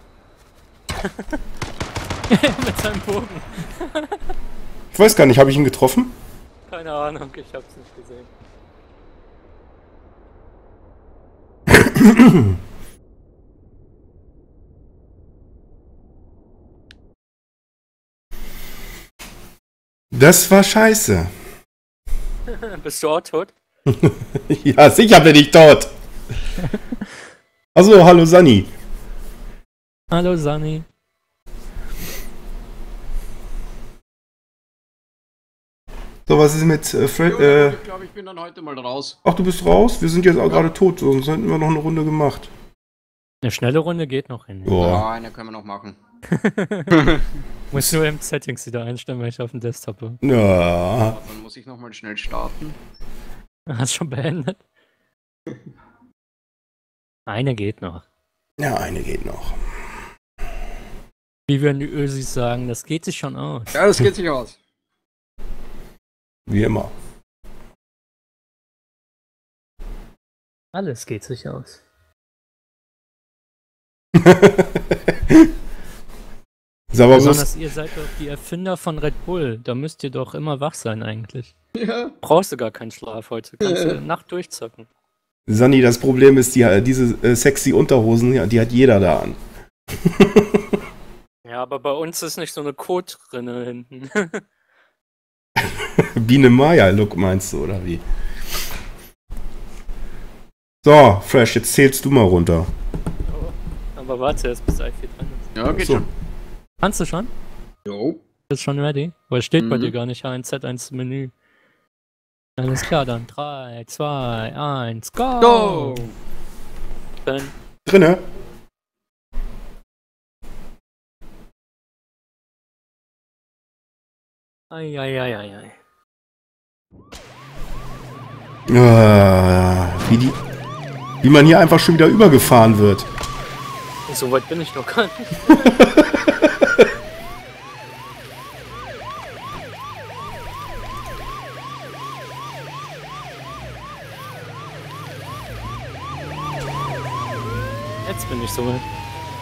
Mit seinem Bogen. Ich weiß gar nicht, habe ich ihn getroffen? Keine Ahnung, ich hab's nicht gesehen. Das war scheiße. Bist du auch tot? Ja, sicher bin ich tot. Achso, hallo Sani. Hallo Sani. So, was ist mit äh, Fred? Jo, Äh, ich glaube, ich bin dann heute mal raus. ach, du bist raus? Wir sind jetzt auch gerade tot, sonst hätten wir noch eine Runde gemacht. Eine schnelle Runde geht noch hin. Ja. Ja, eine können wir noch machen. Muss nur im Settings wieder einstellen, weil ich auf dem Desktop bin. Ja. Dann muss ich nochmal schnell starten. Hast schon beendet? Eine geht noch. Ja, eine geht noch. Wie würden die Ösis sagen, das geht sich schon aus. Ja, das geht sich aus. Wie immer. Alles geht sich aus. Ist aber bloß, Besonders ihr seid doch die Erfinder von Red Bull. Da müsst ihr doch immer wach sein eigentlich. Ja. Brauchst du gar keinen Schlaf heute. Kannst du Nacht durchzocken. Sani, das Problem ist, die, diese äh, sexy Unterhosen, ja, die hat jeder da an. Ja, aber bei uns ist nicht so eine Kotrinne hinten. Biene Maya-Look meinst du, oder wie? So, Fresh, jetzt zählst du mal runter. Aber warte erst, bis I vier dran ist. Ja, geht So. schon. Kannst du schon? Jo. Bist schon ready? Weil es steht bei Mhm. dir gar nicht H eins Z eins Menü. Alles klar, dann drei, zwei, eins, go! Go! Dann Drinne? Eieieiei. Ah, wie, die, wie man hier einfach schon wieder übergefahren wird. So weit bin ich noch gar nicht. Jetzt bin ich so weit.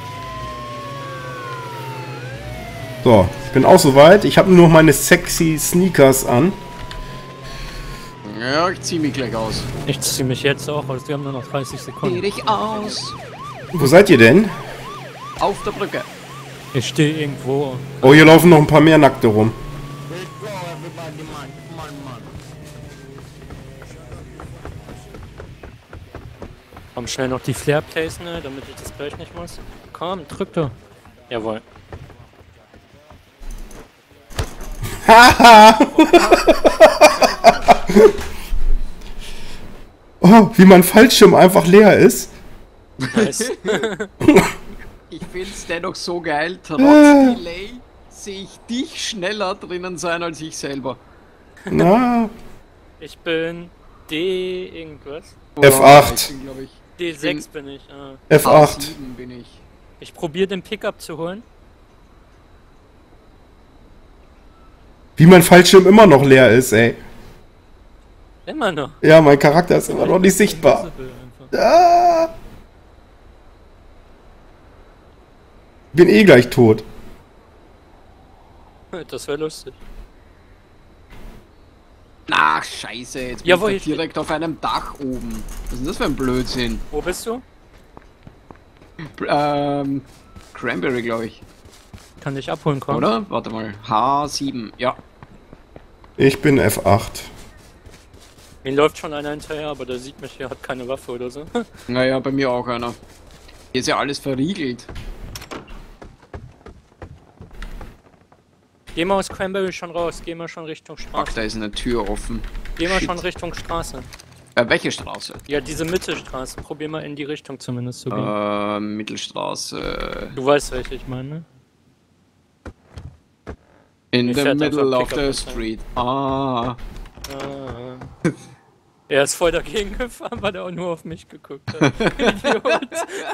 So, ich bin auch soweit. Ich habe nur noch meine sexy Sneakers an. Ja, ich zieh mich gleich aus. Ich zieh mich jetzt auch aus, wir haben nur noch dreißig Zieh Sekunden. dich aus. Wo seid ihr denn? Auf der Brücke. Ich stehe irgendwo. Oh, hier laufen noch ein paar mehr Nackte rum. Komm schnell noch die Flare placen, ne, damit ich das gleich nicht muss. Komm, drück doch. Jawohl. Oh, wie mein Fallschirm einfach leer ist. Nice. Ich find's dennoch so geil. Trotz Delay sehe ich dich schneller drinnen sein als ich selber. Na, Ich bin D irgendwas. F acht. Ich bin, glaub ich, D sechs bin ich. Ah. F A acht. sieben bin ich. Ich probiere den Pickup zu holen. Wie mein Fallschirm immer noch leer ist, ey. Immer noch. Ja, mein Charakter ist immer noch nicht sichtbar. Invisible einfach. Ah. Bin eh gleich tot. Das wäre lustig. Ach, scheiße, jetzt bin Jawohl, ich ich- direkt auf einem Dach oben. Was ist denn das für ein Blödsinn? Wo bist du? Ähm, Cranberry, glaube ich. Kann dich abholen kommen. Oder? Warte mal. H sieben, ja. Ich bin F acht. Mir läuft schon einer hinterher, aber der sieht mich hier, hat keine Waffe oder so. Naja, bei mir auch einer. Hier ist ja alles verriegelt. Geh mal aus Cranberry schon raus, geh mal schon Richtung Fuck, Straße. da ist eine Tür offen. Geh mal Shit. schon Richtung Straße. Äh, welche Straße? Ja, diese Mittelstraße. Probier mal in die Richtung zumindest zu gehen. Äh, Mittelstraße. Du weißt, welche ich meine, ne? In Mir the fährt middle einfach of Pickup the entlang. street. Ah. Ah. Er ist voll dagegen gefahren, weil er auch nur auf mich geguckt hat. Idiot.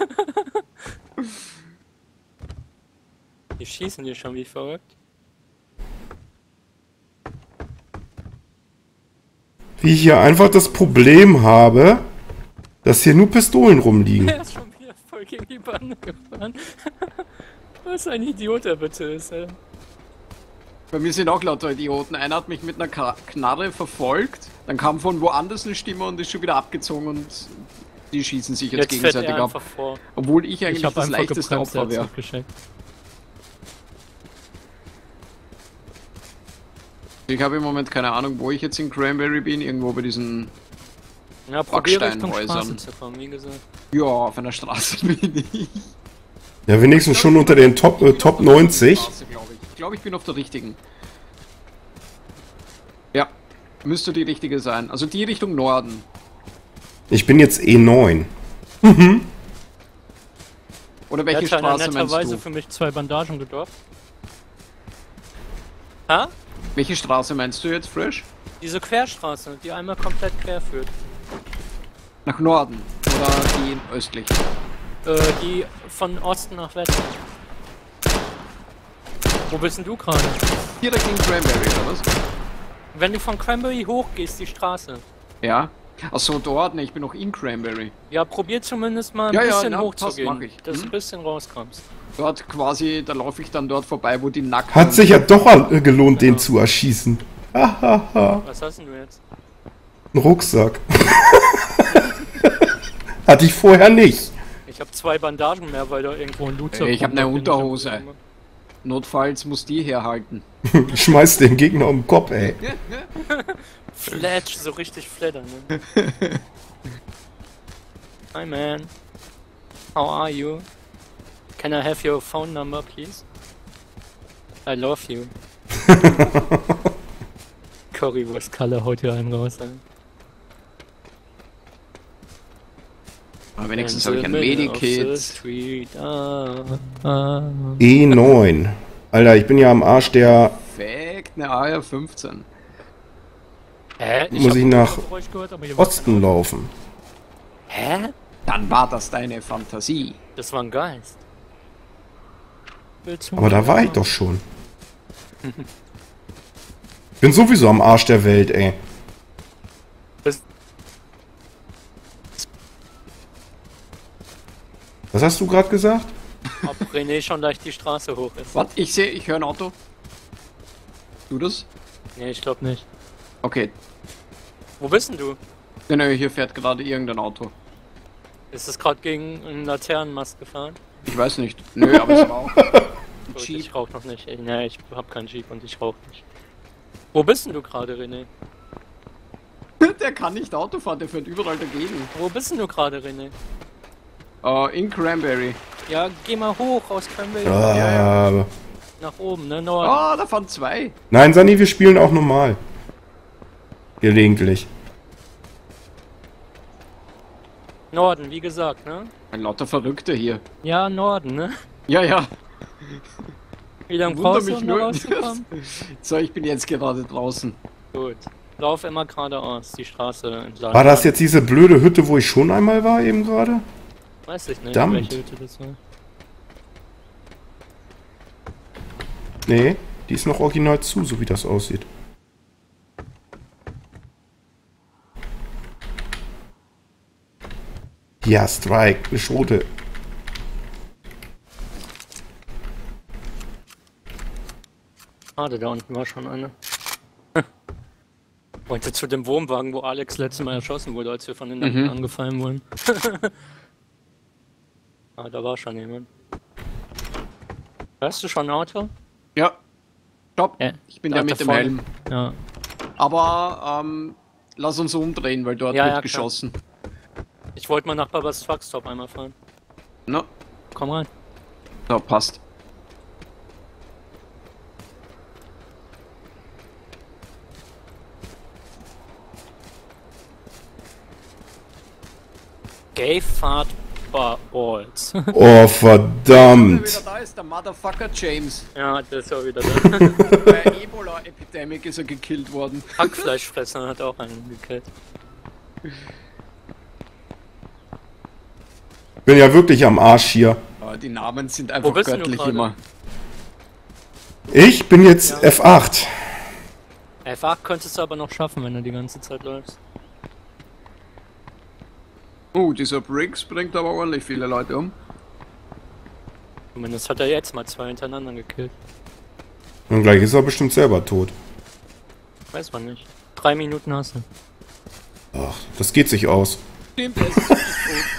Die schießen hier schon wie verrückt. Wie ich hier einfach das Problem habe, dass hier nur Pistolen rumliegen. Er ist schon wieder voll gegen die Bande gefahren. Was ein Idiot er bitte ist, ey. Bei mir sind auch lauter Idioten. Einer hat mich mit einer Ka- Knarre verfolgt, dann kam von woanders eine Stimme und ist schon wieder abgezogen und Die schießen sich jetzt, Jetzt fährt gegenseitig er ab. einfach vor. Obwohl ich eigentlich Ich habe das einfach leichteste gebremst, er Opfer hat's wäre. nicht gescheckt. Ich habe im Moment keine Ahnung, wo ich jetzt in Cranberry bin. Irgendwo bei diesen... Ja, probier Richtung Backsteinhäusern. Straße zu kommen, wie gesagt. Ja, auf einer Straße bin ich. Ja, wenigstens schon unter den Top, äh, Top neunzig. Straße, glaub ich. Ich glaube, ich bin auf der richtigen. Ja, müsste die richtige sein. Also die Richtung Norden. Ich bin jetzt E neun. Oder Er welche hat Straße netterweise meinst du? für mich zwei Bandagen gedroppt. Ha? Welche Straße meinst du jetzt, Fresh? Diese Querstraße, die einmal komplett quer führt. Nach Norden. Oder die östlich? Äh, die von Osten nach Westen. Wo bist denn du gerade? Direkt in Cranberry, oder was? Wenn du von Cranberry hochgehst, die Straße. Ja. Achso, dort, ne, ich bin noch in Cranberry. Ja, probier zumindest mal ein Ja, ja, bisschen na, hochzugehen, passt, mach ich. dass du Mhm. ein bisschen rauskommst. Dort quasi, da laufe ich dann dort vorbei, wo die Nackten... Hat sich ja doch äh, gelohnt, den zu erschießen. Hahaha. Was hast denn du jetzt? Ein Rucksack. Hatte ich vorher nicht. Ich habe zwei Bandagen mehr, weil da irgendwo ein Loot Ich hab eine zerkommt, den ich Unterhose. am Boden Notfalls muss die herhalten. Schmeiß den Gegner um den Kopf, ey. hab. Fletch, so richtig flattern, ne? Hi man. How are you? Can I have your phone number, please? I love you. Currywurst-Kalle haut hier einen raus, ey. Aber wenigstens And habe ich ein the middle of the Medikit. street, ah, ah. E neun. Alter, ich bin ja am Arsch der... Perfekt, eine A R fünfzehn. Hä? Muss hab ich ein nach Geräusch gehört, aber hier war Osten laufen. kein- Hä? Dann war das deine Fantasie. Das war ein Geist. Willst du Aber da mal- war ich doch schon. Bin sowieso am Arsch der Welt, ey. Das- Was hast du gerade gesagt? Ob René schon leicht die Straße hoch ist. Warte, ich sehe, ich höre ein Auto. Du das? Nee, ich glaube nicht. Okay. Wo bist denn du? Nee, nee, hier fährt gerade irgendein Auto. Ist es gerade gegen einen Laternenmast gefahren? Ich weiß nicht. Nö, aber es war auch ein Gut, Jeep. ich rauch noch nicht. Ey, nee, ich hab keinen Jeep und ich rauch nicht. Wo bist denn du gerade, René? Der kann nicht Auto fahren, der fährt überall dagegen. Wo bist denn du gerade, René? Äh, in Cranberry. Ja, geh mal hoch aus Cranberry. Ah, Nach oben, ne? Norden. Ah, da fahren zwei. Nein, Sani, wir spielen auch normal. Gelegentlich. Norden, wie gesagt, ne? Ein lauter Verrückter hier. Ja, Norden, ne? Ja, ja. Wie lange Wunder brauchst du, mich um da nur. rauszukommen? So, ich bin jetzt gerade draußen. Gut. Lauf immer geradeaus, die Straße entlang. War das jetzt diese blöde Hütte, wo ich schon einmal war, eben gerade? Weiß ich nicht, Verdammt. welche Hütte das war. Nee, die ist noch original zu, so wie das aussieht. Ja, Strike, eine Schote. Schade, da unten war schon eine. Wollte zu dem Wohnwagen, wo Alex letztes Mal erschossen wurde, als wir von den Nacken Mhm. angefallen wurden. Ah, da war schon jemand. Hörst du schon ein Auto? Ja. Stopp. Ja, Ich bin da- der da mit dem vorne. Helm. Ja. Aber, ähm, lass uns umdrehen, weil dort Ja, wird ja, klar. geschossen. Ich wollte mal nach Babas Truckstop einmal fahren. Na, Komm rein. so, passt. Gay Fart Ba- Balls. Oh, verdammt. Wieder da ist der Motherfucker James. Ja, der ist auch wieder da. Bei Ebola-Epidemic ist er gekillt worden. Hackfleischfresser hat auch einen gekillt. Bin ja wirklich am Arsch hier. Aber die Namen sind einfach bist denn du göttlich gerade? immer. Ich bin jetzt F acht. F acht könntest du aber noch schaffen, wenn du die ganze Zeit läufst. Oh, dieser Briggs bringt aber ordentlich viele Leute um. Zumindest hat er jetzt mal zwei hintereinander gekillt. Und gleich ist er bestimmt selber tot. Weiß man nicht. Drei Minuten hast du. Ach, das geht sich aus. Stimmt, er ist wirklich tot.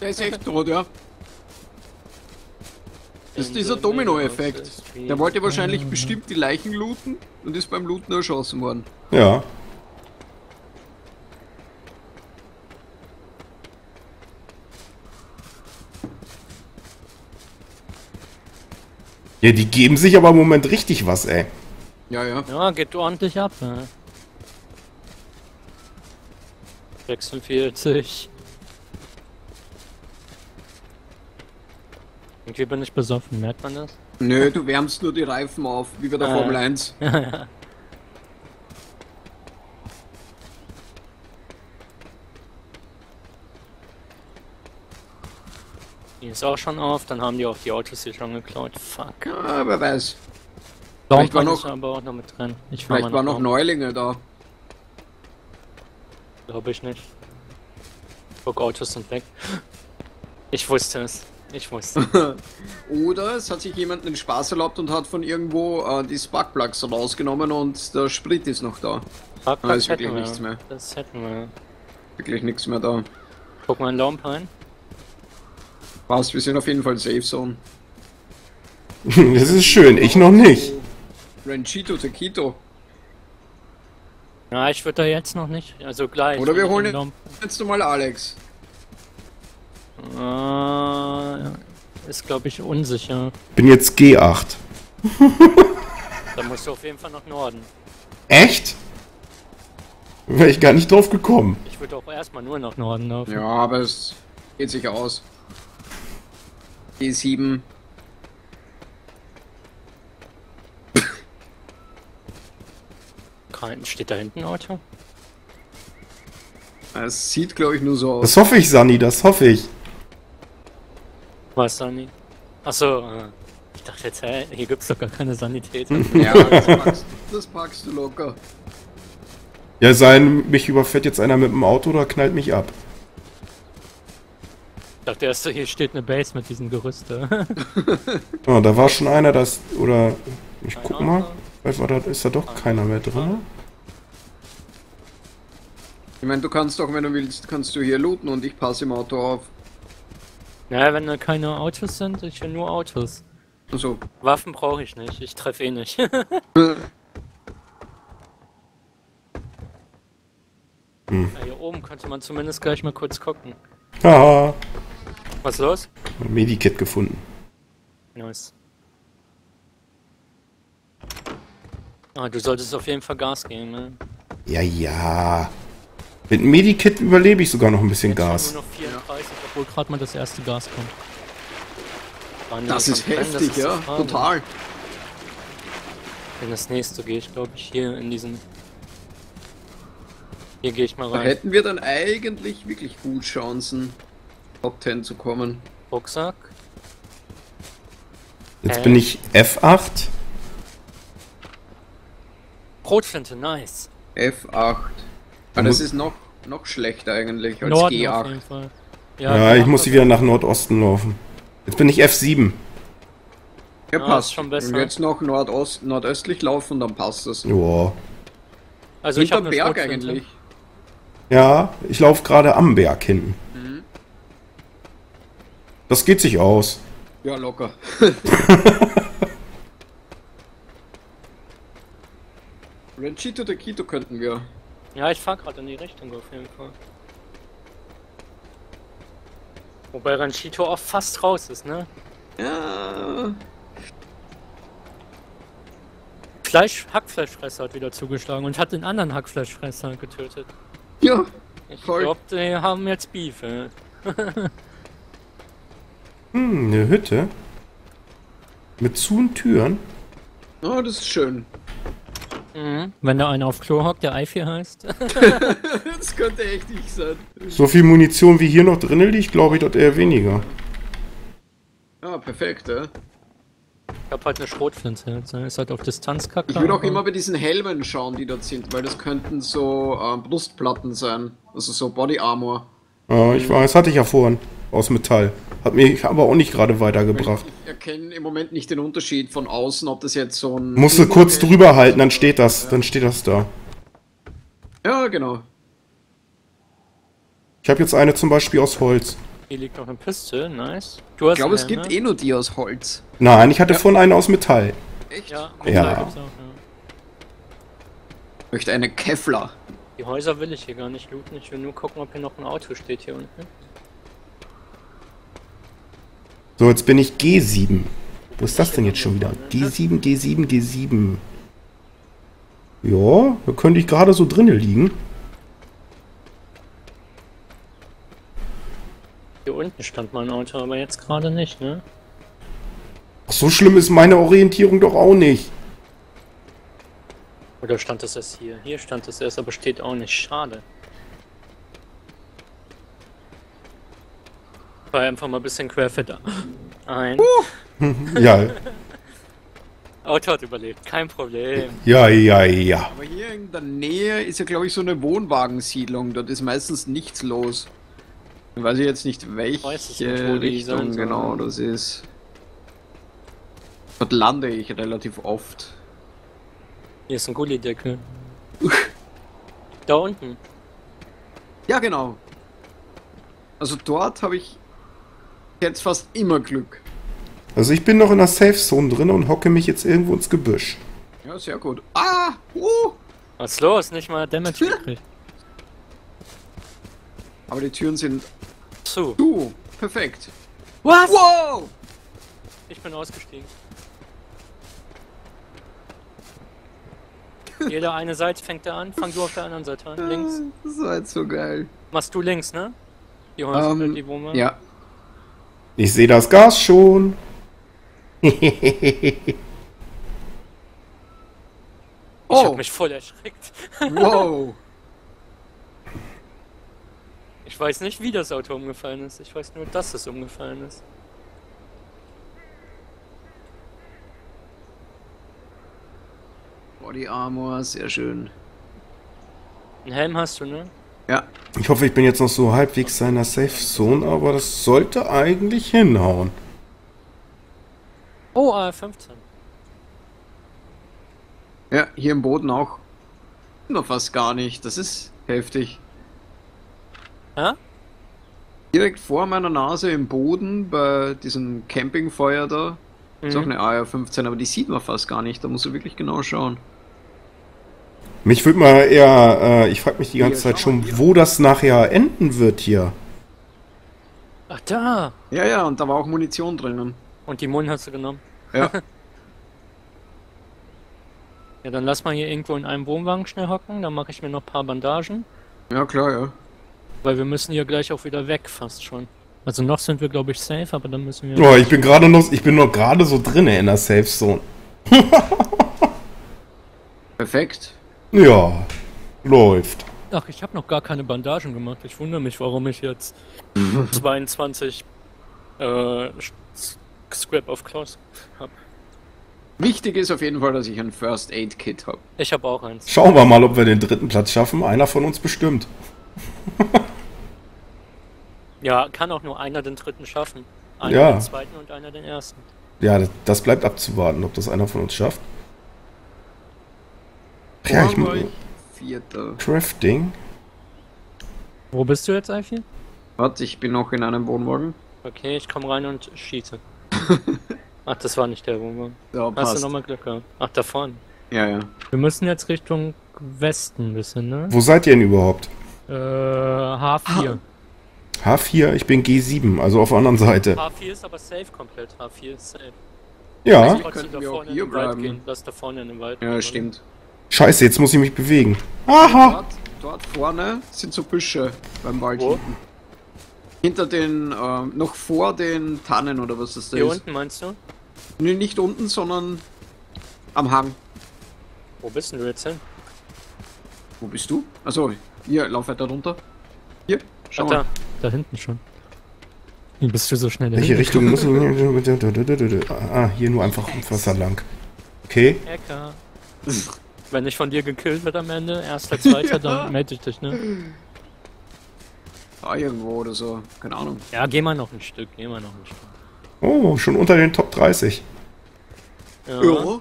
Der ist echt tot, ja. Das ist dieser Domino-Effekt. Der wollte wahrscheinlich bestimmt die Leichen looten und ist beim Looten erschossen worden. Ja. Ja, die geben sich aber im Moment richtig was, ey. Ja, ja. Ja, geht ordentlich ab. Ne? sechsundvierzig. Irgendwie bin ich besoffen, merkt man das? Nö, du wärmst nur die Reifen auf, wie bei der Ah, Formel ja. eins. Ja, ja. Die ist auch schon auf, dann haben die auch die Autos hier schon geklaut. Fuck. Ja, wer weiß. Vielleicht war war noch- noch aber auch noch mit drin. Ich fahr Vielleicht mal waren noch nach Neulinge da. Glaube ich nicht. Guck, Autos sind weg. Ich wusste es. Ich wusste. Oder es hat sich jemand den Spaß erlaubt und hat von irgendwo äh, die Sparkplugs rausgenommen und der Sprit ist noch da. Fuck, Da ist das wirklich hätten wir. nichts mehr. Das hätten wir. Wirklich nichts mehr da. Guck mal in Laump rein. Passt, wir sind auf jeden Fall Safe Zone. Das ist schön, ich noch nicht. Ranchito Tequito. Ja, ich würde da jetzt noch nicht. Also gleich. Oder wir wenn ich holen in Laump- jetzt mal Alex. Äh, ist glaube ich unsicher. Bin jetzt G acht. Da musst du auf jeden Fall nach Norden. Echt? Wäre ich gar nicht drauf gekommen. Ich würde auch erstmal nur nach Norden laufen. Ja, aber es geht sich aus. G sieben. Kein, steht da hinten ein Auto? Es sieht, glaube ich, nur so aus. Das hoffe ich, Sunny, das hoffe ich. Was, Sani? Achso, äh, ich dachte jetzt, hä, hier gibt's doch gar keine Sanität. Ja, das packst, das packst du locker. Ja, sein, mich überfährt jetzt einer mit dem Auto oder knallt mich ab. Ich dachte erst, hier steht eine Base mit diesen Gerüste. Ja, da war schon einer, das, oder, ich guck Keine mal, Ahnung. vielleicht war da, ist da doch keiner mehr drin. Ich meine, du kannst doch, wenn du willst, kannst du hier looten und ich passe im Auto auf. Naja, wenn da keine Autos sind, ich will nur Autos. Also, Waffen brauche ich nicht, ich treffe eh nicht. Hm. Ja, hier oben könnte man zumindest gleich mal kurz gucken. Haha, Was ist los? ein Medikit gefunden. Nice. Ah, du solltest auf jeden Fall Gas geben, ne? Ja, ja. Mit dem Medikit überlebe ich sogar noch ein bisschen Jetzt schon Gas. nur noch vierunddreißig, obwohl gerade mal das erste Gas kommt. Ah, nee, das ist kommt rein, das heftig, ist die ja, Frage. total. In das nächste gehe ich, glaube ich, hier in diesen... Hier gehe ich mal Da rein. hätten wir dann eigentlich wirklich gut Chancen, Top zehn zu kommen. Rucksack. Jetzt Äh. bin ich F acht. Rotflinte, nice. F acht. Aber das ist noch, noch schlechter eigentlich als Norden G auf acht. jeden Fall. Ja, G ich acht muss auf- wieder nach Nordosten laufen. Jetzt bin ich F sieben. Ja, Ja, passt. ist schon besser. Und jetzt noch Nordost, nordöstlich laufen, dann passt das. Joa. Also ich habe Hinterm eine Berg Schrotflinte. eigentlich. Ja, ich laufe gerade am Berg hinten. Mhm. Das geht sich aus. Ja, locker. Ranchito Tequito könnten wir. Ja, ich fahr gerade in die Richtung auf jeden Fall. Wobei Ranchito auch fast raus ist, ne? Ja. Fleisch, Hackfleischfresser hat wieder zugeschlagen und hat den anderen Hackfleischfresser getötet. Ja. Ich Voll. glaube, die haben jetzt Beef, ey. Hm, eine Hütte. Mit zu und Türen. Oh, das ist schön. Mhm. Wenn da einer auf Klo hockt, der Eifi heißt. Das könnte echt ich sein. So viel Munition wie hier noch drin liegt, glaube ich, dort eher weniger. Ja, perfekt, ja. Ich hab halt eine Schrotflinte jetzt, ne? Ist halt auf Distanz kacke. Ich würde auch aber- immer bei diesen Helmen schauen, die dort sind, weil das könnten so äh, Brustplatten sein. Also so Body Armor. Ja, ich weiß, hatte ich ja vorhin. Aus Metall. Hat mich aber auch nicht gerade weitergebracht. Ich erkenne im Moment nicht den Unterschied von außen, ob das jetzt so ein... Musst du kurz drüber halten, dann steht das, dann steht das da. Ja, genau. Ich habe jetzt eine zum Beispiel aus Holz. Hier liegt noch eine Piste, nice. Du hast Ich glaube, es einen, gibt ne? eh nur die aus Holz. Nein, ich hatte Ja. vorhin einen aus Metall. Echt? Ja, Ja. Metall gibt's auch, ja. Ich möchte eine Kevlar. Die Häuser will ich hier gar nicht looten. Ich will nur gucken, ob hier noch ein Auto steht hier unten. So, jetzt bin ich G sieben. Wo ist das denn jetzt schon wieder? G sieben, G sieben, G sieben. Ja, da könnte ich gerade so drinnen liegen. Hier unten stand mal ein Auto, aber jetzt gerade nicht, ne? Ach, so schlimm ist meine Orientierung doch auch nicht. Oder stand es erst hier? Hier stand es erst, aber steht auch nicht. Schade. War einfach mal ein bisschen querfett ein. Ja, Auto hat überlebt, kein Problem. ja, ja, ja. Aber hier in der Nähe ist ja, glaube ich, so eine Wohnwagensiedlung. Dort ist meistens nichts los. Ich weiß jetzt nicht, welche weiß es nicht, wo die Richtung sein sollen. genau das ist. Dort lande ich relativ oft. Hier ist ein Gullideckel. Da unten. Ja, genau. Also dort habe ich jetzt fast immer Glück. Also ich bin noch in der Safe Zone drin und hocke mich jetzt irgendwo ins Gebüsch. Ja, sehr gut. Ah! Uh! Was ist los? Nicht mal Damage gekriegt. Aber die Türen sind Zu. zu. Perfekt. Was? Wow! Ich bin ausgestiegen. Jeder eine Seite fängt er an, fang du auf der anderen Seite an. Links. Das war jetzt so geil. Machst du links, ne? Die Häuser, Ähm, die Wohnwagen? Ja. Ich sehe das Gas schon. Ich Oh. hab mich voll erschreckt. Wow. Ich weiß nicht, wie das Auto umgefallen ist. Ich weiß nur, dass es umgefallen ist. Body Armor, sehr schön. Einen Helm hast du, ne? Ja. Ich hoffe, ich bin jetzt noch so halbwegs in der Safe Zone, aber das sollte eigentlich hinhauen. Oh, A R fünfzehn. Ja, hier im Boden auch. Noch fast gar nicht. Das ist heftig. Ja? Direkt vor meiner Nase im Boden bei diesem Campingfeuer da. Ist auch Mhm. eine A R fünfzehn, aber die sieht man fast gar nicht. Da musst du wirklich genau schauen. Mich würde mal eher, äh, ich frage mich die ganze Hier, Zeit schau mal schon, hier. wo das nachher enden wird hier. Ach, da! Ja, ja, und da war auch Munition drinnen. Und die Mund hast du genommen. Ja. Ja, dann lass mal hier irgendwo in einem Wohnwagen schnell hocken. Dann mache ich mir noch ein paar Bandagen. Ja, klar, ja. Weil wir müssen hier gleich auch wieder weg, fast schon. Also noch sind wir, glaube ich, safe, aber dann müssen wir... Oh, ich bin gerade noch, ich bin noch gerade so drinne in der Safe Zone. Perfekt. Ja, läuft. Ach, ich habe noch gar keine Bandagen gemacht. Ich wundere mich, warum ich jetzt zweiundzwanzig äh, Scrap of Cloth habe. Wichtig ist auf jeden Fall, dass ich ein First Aid Kit habe. Ich habe auch eins. Schauen wir mal, ob wir den dritten Platz schaffen. Einer von uns bestimmt. Ja, kann auch nur einer den dritten schaffen. Einer Ja. den zweiten und einer den ersten. Ja, das, das bleibt abzuwarten, ob das einer von uns schafft. Ja, ich Vorher war muss. ich Vierter. Crafting. Wo bist du jetzt, Alfie? Warte, ich bin noch in einem Wohnwagen. Okay, ich komme rein und schieße. Ach, das war nicht der Wohnwagen. Ja, Hast passt. du nochmal Glück gehabt? Ach, da vorne. Ja, ja. Wir müssen jetzt Richtung Westen ein bisschen, ne? Wo seid ihr denn überhaupt? Äh, H vier. H vier, ich bin G sieben, also auf der anderen Seite. H vier ist aber safe komplett. H vier ist safe. Ja, Trotzdem könnten da wir auch vorne in hier den Wald bleiben. gehen. Lass da vorne in den Wald Ja, gehen, stimmt. scheiße, jetzt muss ich mich bewegen. Aha! Dort, dort vorne sind so Büsche beim Wald Wo? hinten. Hinter den, ähm, noch vor den Tannen oder was das da Hier ist. unten meinst du? Nee, nicht unten, sondern am Hang. Wo bist denn du jetzt hin? Wo bist du? Achso, hier, lauf weiter runter. Hier, schau Ach, mal. da. Da hinten schon. Wie bist du so schnell Welche dahin? Richtung muss ich. Ah, hier nur einfach ums Wasser lang. Okay. Ecker. Wenn ich von dir gekillt wird am Ende, erster, zweiter, dann melde ich dich, ne? Da irgendwo oder so, keine Ahnung. Ja, geh mal noch ein Stück, geh mal noch ein Stück. Oh, schon unter den Top dreißig. Ja. Ja. Ja,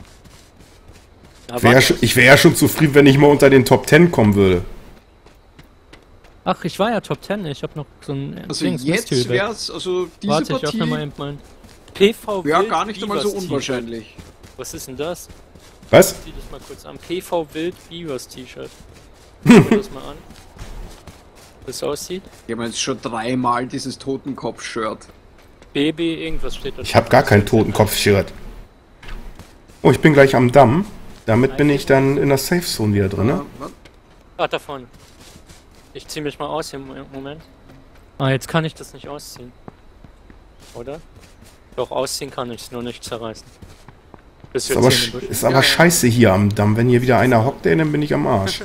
Ich wäre ja, warte. schon- ich wär ja schon zufrieden, wenn ich mal unter den Top zehn kommen würde. Ach, ich war ja Top zehn, ich habe noch so ein Also Dings, jetzt Mystery weg. wär's, also diese Warte, ich Partie öffne mal eben mein P V ja Wild gar nicht einmal so Beavers unwahrscheinlich. T-Shirt. Was ist denn das? Was? Zieh das mal kurz an. P V Wild Beavers T-Shirt. Schau mir das mal an. Wie das aussieht. Ich habe jetzt schon dreimal dieses Totenkopf-Shirt. Baby, irgendwas steht da. Ich habe gar kein Totenkopf-Shirt. Oh, ich bin gleich am Damm. Damit bin ich dann in der Safe Zone wieder drin, ne? was? Ah, davon. Ich zieh mich mal aus hier im Moment. Ah, jetzt kann ich das nicht ausziehen. Oder? Doch, ausziehen kann ich es, nur nicht zerreißen. Bis Ist aber, jetzt hier in den sch- Busch. ist aber Ja, ja. scheiße hier am Damm. Wenn hier wieder einer hockt, ey, dann bin ich am Arsch.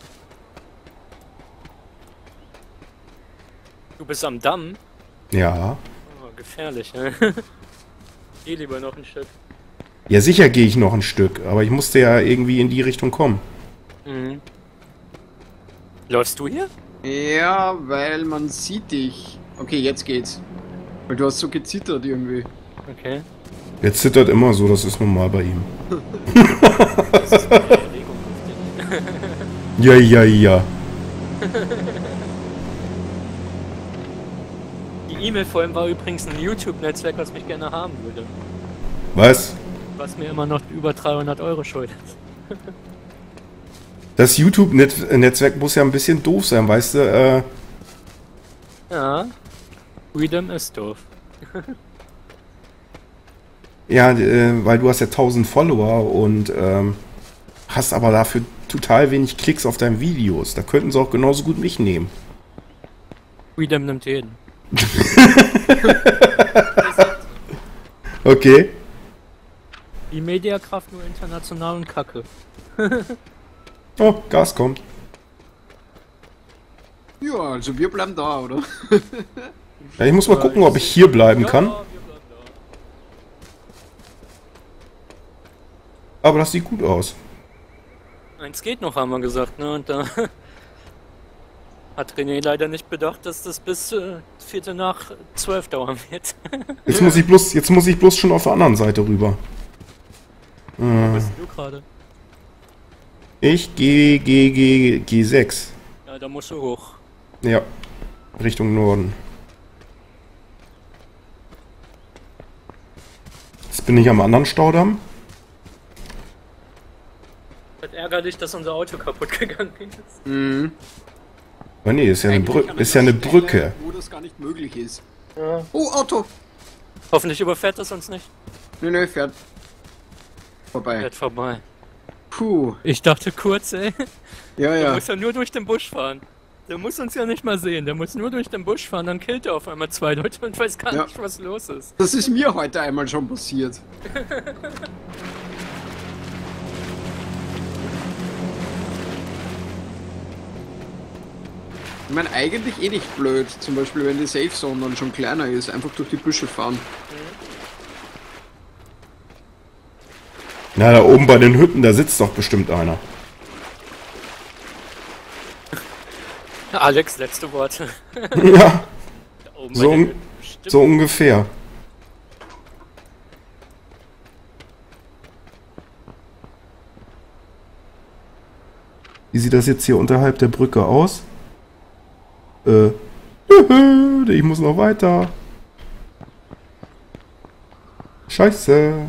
Du bist am Damm? Ja. Oh, gefährlich, ne? Geh lieber noch ein Stück. Ja, sicher gehe ich noch ein Stück, aber ich musste ja irgendwie in die Richtung kommen. Mhm. Läufst du hier? Ja, weil man sieht dich. Okay, jetzt geht's. Weil du hast so gezittert irgendwie. Okay. Der zittert immer so, das ist normal bei ihm. Das ist meine Erregung auf den- Ja, ja, ja. Die E-Mail vorhin war übrigens ein YouTube-Netzwerk, was mich gerne haben würde. Was? Was mir immer noch über dreihundert Euro schuldet. Das YouTube-Netzwerk muss ja ein bisschen doof sein, weißt du? Äh, Ja. Freedom ist doof. ja, äh, weil du hast ja tausend Follower und ähm, hast aber dafür total wenig Klicks auf deinen Videos. Da könnten sie auch genauso gut mich nehmen. Freedom nimmt jeden. Okay. Die Mediakraft nur international und kacke. Oh, Gas kommt. Ja, also wir bleiben da, oder? Ja, ich muss mal gucken, ob ich hier bleiben kann. Ja, wir bleiben Aber das sieht gut aus. da. Eins geht noch, haben wir gesagt, ne? Und da hat René leider nicht bedacht, dass das bis äh, Viertel nach zwölf dauern wird. Jetzt muss ich bloß, jetzt muss ich bloß schon auf der anderen Seite rüber. Wo Äh, bist du gerade? ich gehe G G G sechs. Ja, da musst du hoch. Ja. Richtung Norden. Jetzt bin ich am anderen Staudamm. Wird ärgerlich, dass unser Auto kaputt gegangen ist. Mhm. Oh nee, ist ja eine, Brü Eigentlich an ist ja eine einer Brücke. Stelle, wo das gar nicht möglich ist. Ja. Oh, Auto! Hoffentlich überfährt das uns nicht. Nö, nö, fährt vorbei. Fährt vorbei. Puh. Ich dachte kurz, ey. Ja, Der ja. muss ja nur durch den Busch fahren. Der muss uns ja nicht mal sehen. Der muss nur durch den Busch fahren, dann killt er auf einmal zwei Leute und weiß gar Ja. nicht, was los ist. Das ist mir heute einmal schon passiert. Ich meine, eigentlich eh nicht blöd. Zum Beispiel, wenn die Safe Zone dann schon kleiner ist, einfach durch die Büsche fahren. Na, da oben bei den Hütten, da sitzt doch bestimmt einer. Alex, letzte Worte. Ja, Da oben So bei den un- Hütten bestimmt. so ungefähr. Wie sieht das jetzt hier unterhalb der Brücke aus? Äh, ich muss noch weiter. Scheiße.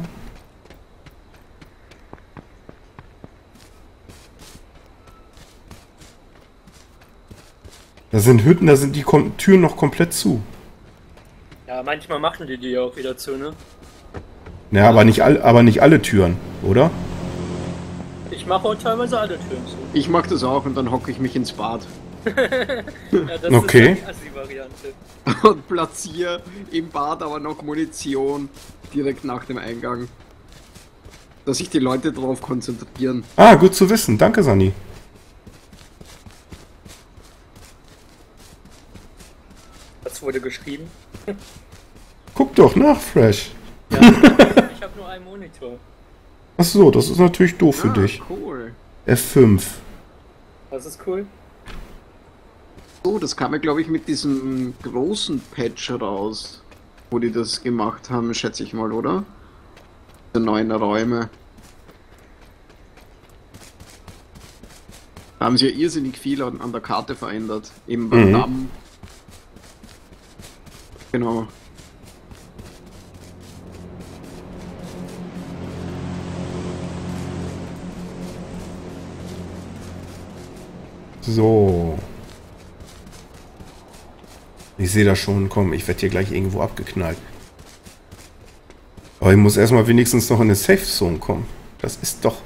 Da sind Hütten, da sind die Kom Türen noch komplett zu. Ja, manchmal machen die die auch wieder zu, ne? Ja, aber nicht, all, aber nicht alle Türen, oder? Ich mache auch teilweise alle Türen zu. Ich mag das auch und dann hocke ich mich ins Bad Ja, das Okay. ist ja die Assi-Variante. und platziere im Bad aber noch Munition direkt nach dem Eingang. Dass sich die Leute darauf konzentrieren. Ah, gut zu wissen. Danke, Sani. Was wurde geschrieben? Guck doch nach, Fresh. Ja, ich habe nur einen Monitor. Ach so, das ist natürlich doof für Ah, dich. cool. F fünf. Das ist cool. So, das kam ja, glaube ich, mit diesem großen Patch raus, wo die das gemacht haben, schätze ich mal, oder? Die neuen Räume. Da haben sie ja irrsinnig viel an, an der Karte verändert. Eben beim Mhm. Damm. Genau. So. Ich sehe das schon, komm, ich werde hier gleich irgendwo abgeknallt. Aber ich muss erstmal wenigstens noch in eine Safe Zone kommen. Das ist doch...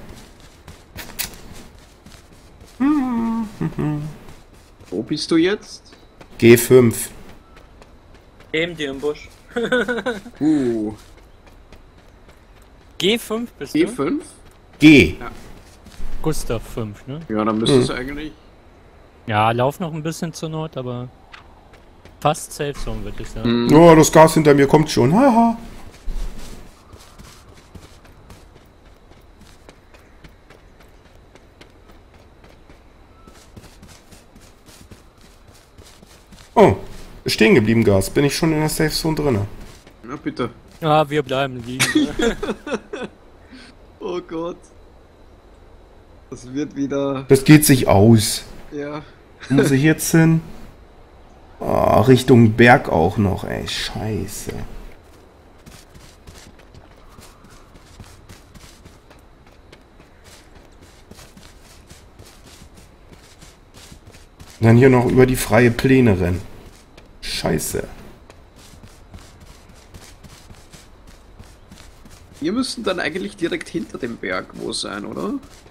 Wo bist du jetzt? G fünf. Neben dir im Busch. Uh, G fünf bist G du? fünf? G. Gustav fünf, ne? Ja, dann müsste es Mhm. eigentlich... Ja, lauf noch ein bisschen zur Not, aber fast Safe Zone, würde ich sagen. Mhm. Oh, das Gas hinter mir kommt schon. Haha. Oh, ist stehen geblieben, Gas. Bin ich schon in der Safe Zone drin? Na bitte. Ja, wir bleiben liegen. Ne? Oh Gott. Das wird wieder... Das geht sich aus. Ja. Wo muss ich jetzt hin? Ah, Richtung Berg auch noch, ey. Scheiße. Dann hier noch über die freie Pläne rennen. Scheiße. Wir müssten dann eigentlich direkt hinter dem Berg wo sein, oder?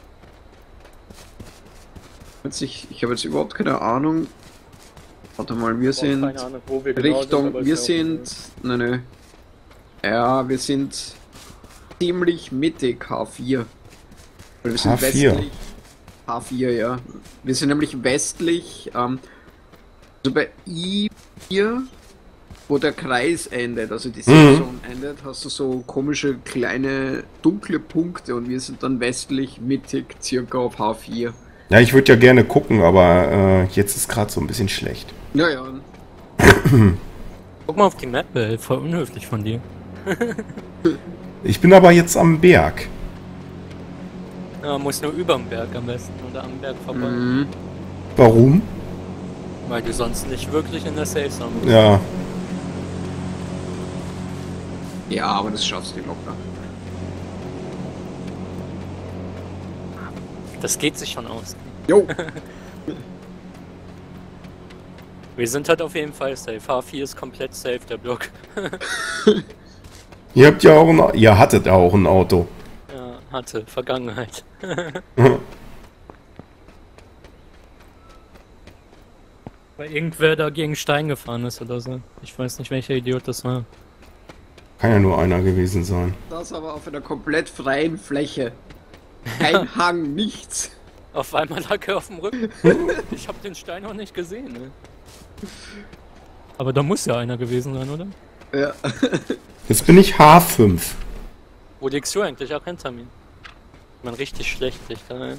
Jetzt ich ich habe jetzt überhaupt keine Ahnung. Warte mal, wir sind Keine Ahnung, wo wir genau Richtung, sind, aber wir ist ja sind, ne ne. Ja, wir sind ziemlich mittig H vier. Weil wir sind H vier. westlich. H vier, ja. Wir sind nämlich westlich, ähm, also bei I vier, wo der Kreis endet, also die Safe Zone endet, hast du so komische kleine dunkle Punkte und wir sind dann westlich mittig circa auf H vier. Ja, ich würde ja gerne gucken, aber äh, jetzt ist gerade so ein bisschen schlecht. Ja, ja. Guck mal auf die Map, ey. Voll unhöflich von dir. Ich bin aber jetzt am Berg. Ja, muss nur überm Berg am besten oder am Berg vorbei. Mhm. Warum? Weil du sonst nicht wirklich in der Safe Zone bist. Ja. Ja, aber das schaffst du locker. Das geht sich schon aus. Jo! Wir sind halt auf jeden Fall safe. H vier ist komplett safe, der Block. Ihr habt ja auch ein, Au- ihr hattet ja auch ein Auto. Ja, hatte. Vergangenheit. Weil irgendwer da gegen Stein gefahren ist oder so. Ich weiß nicht, welcher Idiot das war. Kann ja nur einer gewesen sein. Das aber auf einer komplett freien Fläche. Kein Hang, nichts. Auf einmal lag er auf dem Rücken. Ich hab den Stein noch nicht gesehen, ne? Aber da muss ja einer gewesen sein, oder? Ja. Jetzt bin ich H fünf. Wo liegst du eigentlich? Auch hinter mir. Man richtig schlecht sich da rein.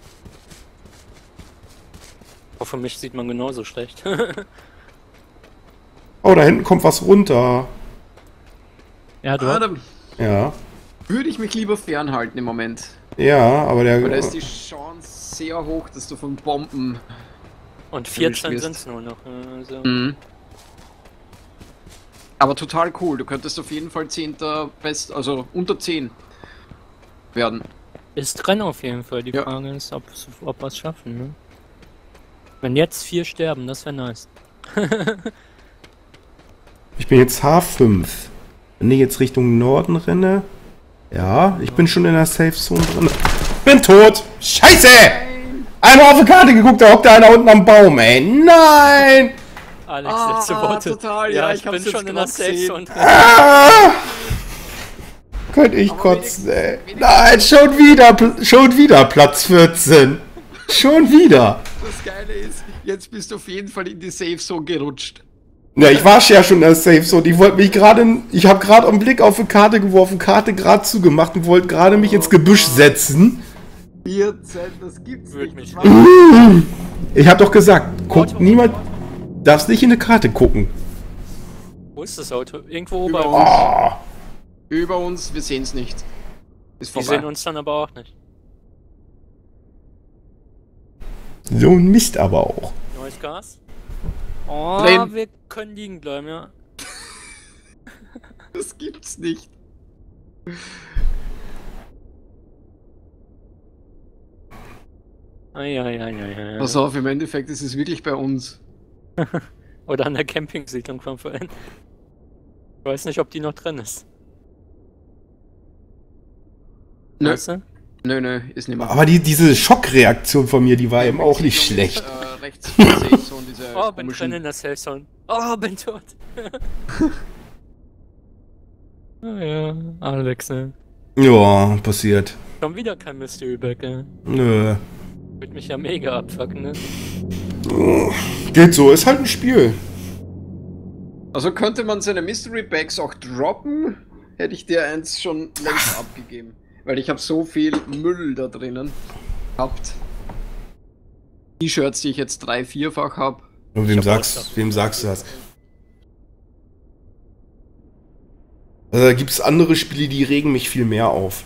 Für mich sieht man genauso schlecht. Oh, da hinten kommt was runter. Ja, du hast... Adam, Ja. würde ich mich lieber fernhalten im Moment. Ja, aber Weil da der... ist die Chance sehr hoch, dass du von Bomben... Und vierzehn wirst. sind's nur noch. Also. Mhm. Aber total cool, du könntest auf jeden Fall zehnter Best, also unter zehn werden. Ist drin auf jeden Fall. Die Ja. Frage ist, ob, ob wir es schaffen, ne? Wenn jetzt vier sterben, das wäre nice. Ich bin jetzt H fünf. Wenn ich jetzt Richtung Norden renne... Ja, ich bin schon in der Safe Zone drin. Bin tot! Scheiße! Einmal auf die Karte geguckt, da hockt da einer unten am Baum, ey. Nein! Alex, Ah, letzte Worte. total, ja, ja, ich, ich hab's bin jetzt schon in der grad Safe gesehen. Zone drin. Ah! Könnte ich Aber kotzen, ey. wenigstens- Nein, schon wieder, Pl- schon wieder Platz vierzehn. Schon wieder. Das Geile ist, jetzt bist du auf jeden Fall in die Safe Zone gerutscht. Ja, ich war ja schon in der Safe Zone. Ich wollte mich gerade, ich habe gerade einen Blick auf die Karte geworfen, Karte gerade zugemacht und wollte gerade mich ins Gebüsch setzen. vierzehn, das gibt's Würde nicht. mich Das war- Ich habe doch gesagt, guck, niemand, darfst nicht in eine Karte gucken. Wo ist das Auto? Irgendwo Über oben. uns. Oh, Über uns, wir sehen's nicht. Ist Die vorbei. sehen uns dann aber auch nicht. So ein Mist aber auch. Neues Gas. Oh, Drin. wir können liegen bleiben, ja. Das gibt's nicht. Eieieiei. Pass auf, im Endeffekt ist es wirklich bei uns. Oder an der Campingsiedlung von vorhin. Ich weiß nicht, ob die noch drin ist. Nö, Weißt du? nö, nö, ist nicht mehr. Aber die, diese Schockreaktion von mir, die war eben auch nicht schlecht. Äh, rechts von der Safe Zone, diese Oh, bin komischen- drin in der Safe Zone. Oh, bin tot. Ah ja, Alex, ne? Ja, passiert. Schon wieder kein Mystery Bag, ey. Nö. Würde mich ja mega abfucken, ne? Geht so, ist halt ein Spiel. Also könnte man seine Mystery Bags auch droppen, hätte ich dir eins schon längst abgegeben. Weil ich habe so viel Müll da drinnen gehabt. T-Shirts, die ich jetzt drei, vierfach habe. Und Ich wem hab sagst, auch- wem sagst du das? Also, da gibt es andere Spiele, die regen mich viel mehr auf.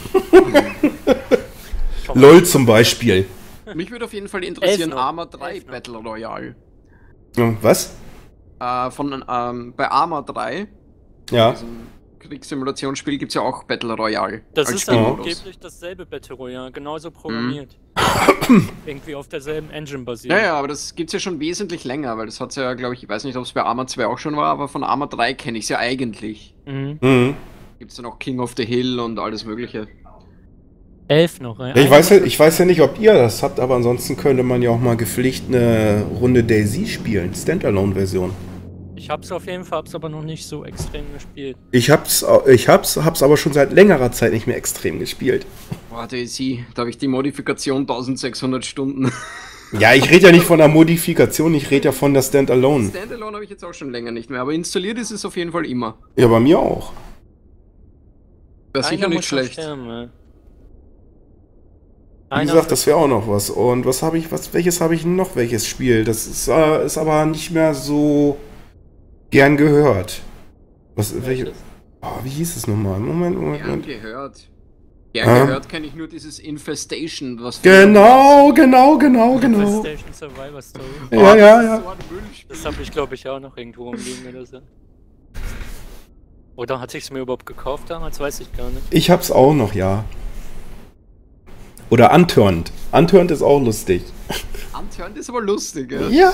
Komm, LOL zum Beispiel. Mich würde auf jeden Fall interessieren Elf noch. Arma drei Elf noch. Battle Royale. Ja, was? Äh, von, ähm, bei Arma drei, Ja. diesem Kriegssimulationsspiel, gibt es ja auch Battle Royale. Das als ist dann Spielmodus. angeblich dasselbe Battle Royale, genauso programmiert. Irgendwie auf derselben Engine basiert. Ja, ja, aber das gibt's ja schon wesentlich länger, weil das hat's ja, glaube ich, ich weiß nicht, ob es bei Arma zwei auch schon war, aber von Arma drei kenne ich es ja eigentlich. Mhm. Mhm. Gibt's dann auch King of the Hill und alles mögliche. Elf noch, ey. Ja, ich, weiß ja, ich weiß ja nicht, ob ihr das habt, aber ansonsten könnte man ja auch mal gepflegt eine Runde DayZ spielen. Standalone-Version. Ich hab's auf jeden Fall, hab's aber noch nicht so extrem gespielt. Ich hab's, au- ich hab's, hab's aber schon seit längerer Zeit nicht mehr extrem gespielt. Boah, DayZ, da habe ich die Modifikation eintausendsechshundert Stunden. Ja, ich rede ja nicht von der Modifikation, ich rede ja von der Standalone. Standalone habe ich jetzt auch schon länger nicht mehr, aber installiert ist es auf jeden Fall immer. Ja, bei mir auch. Das ist sicher Einer nicht muss noch schlecht. sterben, ey. Wie Einer- gesagt, das wäre auch noch was. Und was habe ich, was, welches habe ich noch, welches Spiel? Das ist, äh, ist aber nicht mehr so gern gehört. Was, welche, Welches? oh, wie hieß es nochmal? Moment, Moment, Gern Moment. gehört. Gern Ah. gehört kenne ich nur dieses Infestation, was Genau, genau, genau, genau. Infestation Survivor Story. Ja, ja, ja. So ein Müllspiel. Das habe ich, glaube ich, auch noch irgendwo umliegen oder so. Oder hatte ich es mir überhaupt gekauft damals? Weiß ich gar nicht. Ich hab's auch noch, ja. Oder Unturned. Unturned ist auch lustig. Unturned ist aber lustig, ja. Ja.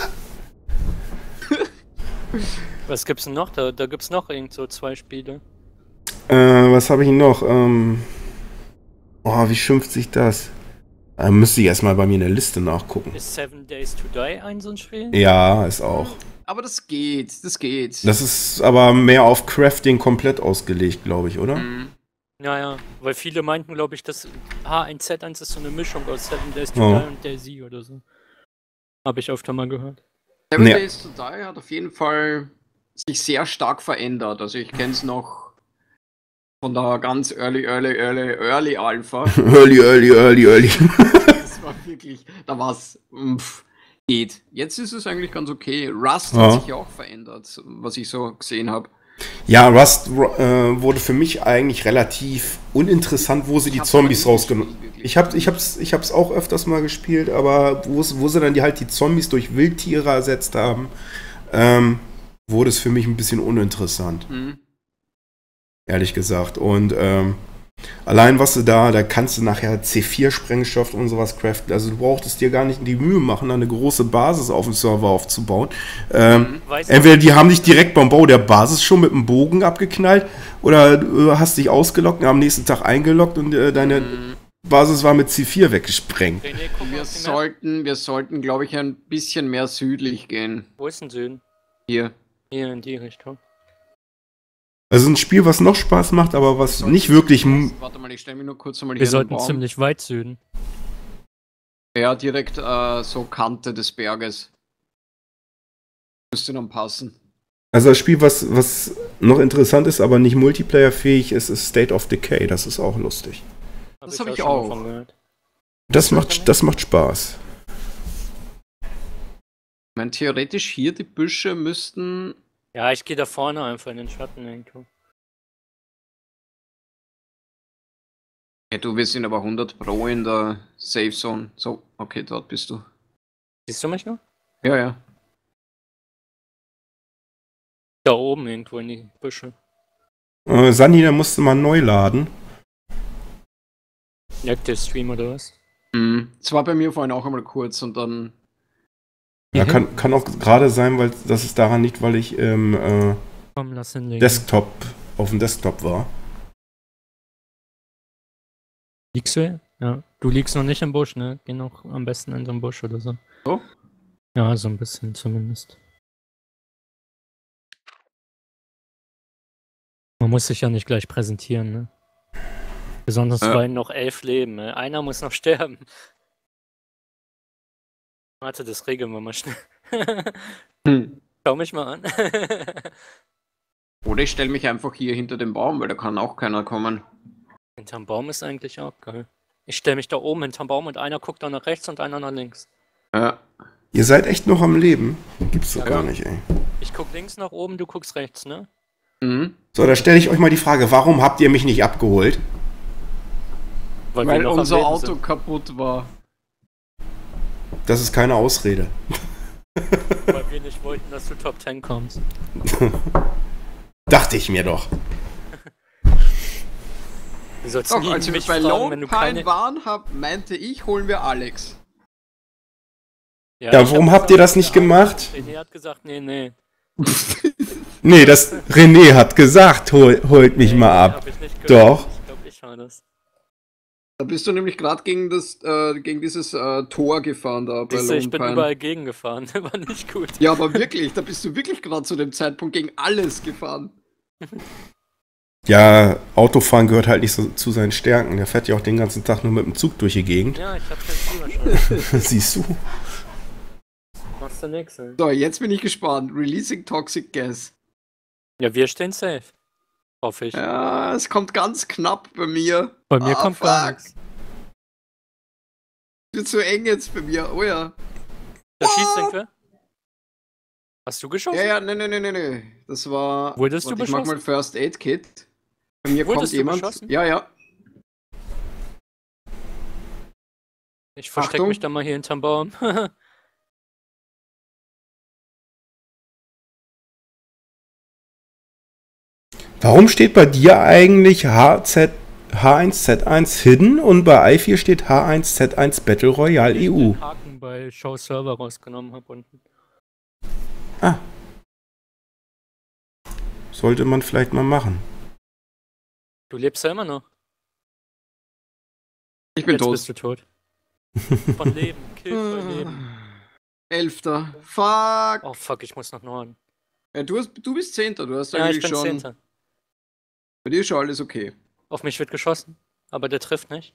Was gibt's denn noch? Da, da gibt's noch irgend so zwei Spiele. Äh, was habe ich noch? Ähm, oh, wie schimpft sich das? Da müsste ich erstmal bei mir in der Liste nachgucken. Ist Seven Days to Die ein so ein Spiel? Ja, ist auch. Aber das geht, das geht. Das ist aber mehr auf Crafting komplett ausgelegt, glaube ich, oder? Mhm. Naja, weil viele meinten, glaube ich, dass H eins Z eins ist so eine Mischung aus Seven Days to Oh. Die und DayZ oder so. Habe ich öfter mal gehört. Seven Nee. Days to Die hat auf jeden Fall sich sehr stark verändert. Also ich kenne es noch von der ganz early, early, early, early Alpha. Early, early, early, early. Das war wirklich, da war es, geht. Jetzt ist es eigentlich ganz okay. Rust Ja. hat sich ja auch verändert, was ich so gesehen habe. Ja, Rust äh, wurde für mich eigentlich relativ uninteressant, wo sie Ich die hab's aber Zombies nie rausgenommen gespielt, wirklich. Ich hab, ich, hab's, ich hab's auch öfters mal gespielt, aber wo, es- wo sie dann die, halt die Zombies durch Wildtiere ersetzt haben, ähm, wurde es für mich ein bisschen uninteressant, Mhm. ehrlich gesagt. Und ähm, allein was du da, da kannst du nachher C vier Sprengstoff und sowas craften. Also du brauchtest dir gar nicht die Mühe machen, da eine große Basis auf dem Server aufzubauen. Ähm, Weiß Entweder die haben dich direkt beim Bau der Basis schon mit dem Bogen abgeknallt oder du hast dich ausgelockt und am nächsten Tag eingeloggt und äh, deine Mhm. Basis war mit C vier weggesprengt. René, guck mal Wir auf die Map. sollten, wir sollten, glaube ich, ein bisschen mehr südlich gehen. Wo ist denn Süden? Hier. Hier in die Richtung. Also ein Spiel, was noch Spaß macht, aber was Sollten nicht wirklich... ziemlich- m- Warte mal, ich stelle mich nur kurz einmal Wir hier in den sollten Baum. ziemlich weit Süden. Ja, direkt äh, so Kante des Berges. Müsste dann passen. Also das Spiel, was, was noch interessant ist, aber nicht multiplayerfähig ist, ist State of Decay. Das ist auch lustig. Das hab ich schon mal auch. von gehört. Das macht, das macht Spaß. Ich meine, theoretisch hier die Büsche müssten. Ja, ich gehe da vorne einfach in den Schatten irgendwo. Ja, du, wir sind aber hundert Pro in der Safe Zone. So, okay, dort bist du. Siehst du mich noch? Ja, ja. Da oben irgendwo in die Büsche. Äh, Sani, da musste man neu laden. Leckt der Stream oder was? Mhm. Das war bei mir vorhin auch einmal kurz und dann. Ja, kann, kann auch gerade sein, weil das ist daran nicht, weil ich im äh, Komm, lass hinlegen. Desktop, auf dem Desktop war. Liegst du? Ja. Du liegst noch nicht im Busch, ne? Geh noch am besten in so einen Busch oder so. So? Ja, so ein bisschen zumindest. Man muss sich ja nicht gleich präsentieren, ne? Besonders Ja. weil noch elf leben. Ne? Einer muss noch sterben. Warte, das regeln wir mal schnell. Hm. Schau mich mal an. Oder ich stelle mich einfach hier hinter dem Baum, weil da kann auch keiner kommen. Hinterm Baum ist eigentlich auch geil. Ich stelle mich da oben hinterm Baum und einer guckt dann nach rechts und einer nach links. Ja. Ihr seid echt noch am Leben? Gibt's doch Ja. gar nicht, ey. Ich guck links nach oben, du guckst rechts, ne? Mhm. So, da stelle ich euch mal die Frage, warum habt ihr mich nicht abgeholt? Weil, Weil wir noch am unser Leben Auto sind. kaputt war. Das ist keine Ausrede. Weil wir nicht wollten, dass du Top Ten kommst. Dachte ich mir doch. Du sollst Doch, nie als wir mich bei fragen, Lone wenn du Pine keine... waren, hab, meinte ich, holen wir Alex. Ja, ich warum hab habt ihr gesagt, das nicht der gemacht? René hat gesagt, nee, nee. Nee, das René hat gesagt, hol, holt mich nee, mal nee, ab. hab ich nicht gehört. Doch. Ich glaube, ich war das. Da bist du nämlich gerade gegen das, äh, gegen dieses äh, Tor gefahren da bei Siehst du, Lone ich bin Pine. überall gegengefahren. War nicht gut. Ja, aber wirklich, da bist du wirklich gerade zu dem Zeitpunkt gegen alles gefahren. Ja, Autofahren gehört halt nicht so zu seinen Stärken. Der fährt ja auch den ganzen Tag nur mit dem Zug durch die Gegend. Ja, ich hab keinen Führerschein. Siehst du? Machst du nix, ey. So, jetzt bin ich gespannt. Releasing Toxic Gas. Ja, wir stehen safe. Hoffe ich. Ja, es kommt ganz knapp bei mir. Bei mir Ah, kommt gar fuck. nichts. Wird zu eng jetzt bei mir. Oh ja. Da schießt irgendwer. Hast du geschossen? Ja, ja, ne, ne, ne, ne, ne. Das war. Wurdest du warte, ich mach mal beschossen? First Aid Kit. Bei mir Wurdest kommt du jemand. beschossen? Ja, ja. Ich versteck Achtung. mich dann mal hier hinterm Baum. Warum steht bei dir eigentlich H Z, H eins Z eins Hidden und bei i vier steht H eins Z eins Battle Royale Ich E U? den Haken bei Show Server rausgenommen habe unten. Ah. Sollte man vielleicht mal machen. Du lebst ja immer noch. Ich bin Jetzt tot. bist du tot. Von Leben. Kill von Leben. Elfter. Fuck. Oh fuck, ich muss nach Norden. Ja, du, hast, du bist Zehnter. Du hast Ja, ich eigentlich bin schon. Zehnter. Bei dir ist schon alles okay. Auf mich wird geschossen, aber der trifft nicht.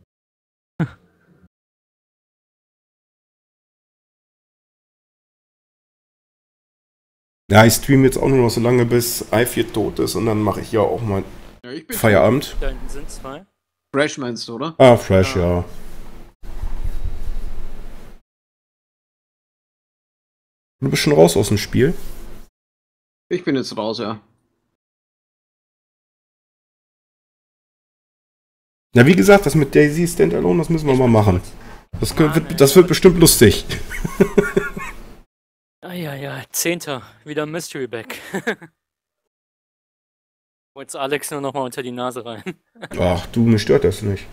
Ja, ich streame jetzt auch nur noch so lange, bis i vier tot ist und dann mache ich ja auch mal Ja, ich bin Feierabend. Da hinten sind zwei. Fresh meinst du, oder? Ah, Fresh, ja. Du bist schon raus aus dem Spiel. Ich bin jetzt raus, ja. Na, wie gesagt, das mit Daisy Standalone, das müssen wir Ich mal bin machen. tot. Das, Mann, wird, ey. das wird bestimmt lustig. Ah ja, ja, Zehnter. Wieder Mystery Back. Jetzt Alex nur noch mal unter die Nase rein. Ach, du, mich stört das nicht.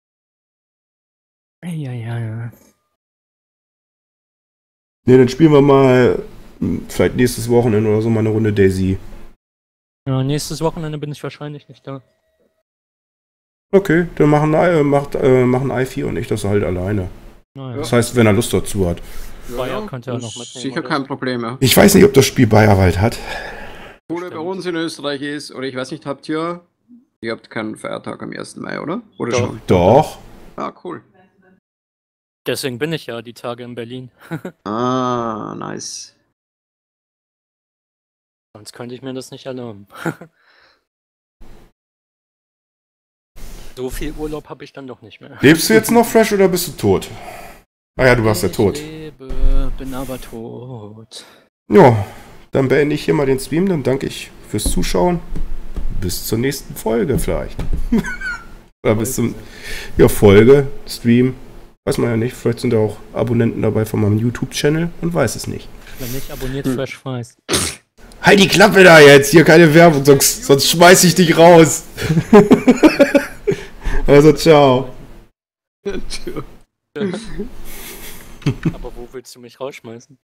Ja, ja, ja. Ne, dann spielen wir mal hm, vielleicht nächstes Wochenende oder so mal eine Runde Daisy. Ja, nächstes Wochenende bin ich wahrscheinlich nicht da. Okay, dann machen, äh, macht, äh, machen i vier und ich das halt alleine. Naja. Das heißt, wenn er Lust dazu hat. Bayer könnte er das noch ist mitnehmen, Sicher oder? kein Problem, ja. Ich weiß nicht, ob das Spiel Bayerwald hat. Coole bei Stimmt. uns in Österreich ist, oder ich weiß nicht, habt ihr. Ihr habt keinen Feiertag am ersten Mai, oder? Oder Doch. schon? Doch. Ah, cool. Deswegen bin ich ja die Tage in Berlin. Ah, nice. Sonst könnte ich mir das nicht erlauben. So viel Urlaub habe ich dann doch nicht mehr. Lebst du jetzt noch Fresh oder bist du tot? Ah ja, du warst ja Ich tot. lebe, bin aber tot. Ja, dann beende ich hier mal den Stream. Dann danke ich fürs Zuschauen. Bis zur nächsten Folge vielleicht. Oder bis zum... Ja, Folge, Stream. Weiß man ja nicht. Vielleicht sind da auch Abonnenten dabei von meinem YouTube-Channel und weiß es nicht. Wenn nicht, abonniert Fresh Fries. Halt die Klappe da jetzt! Hier keine Werbung, sonst, sonst schmeiß ich dich raus. Also, ciao. Aber wo willst du mich rausschmeißen?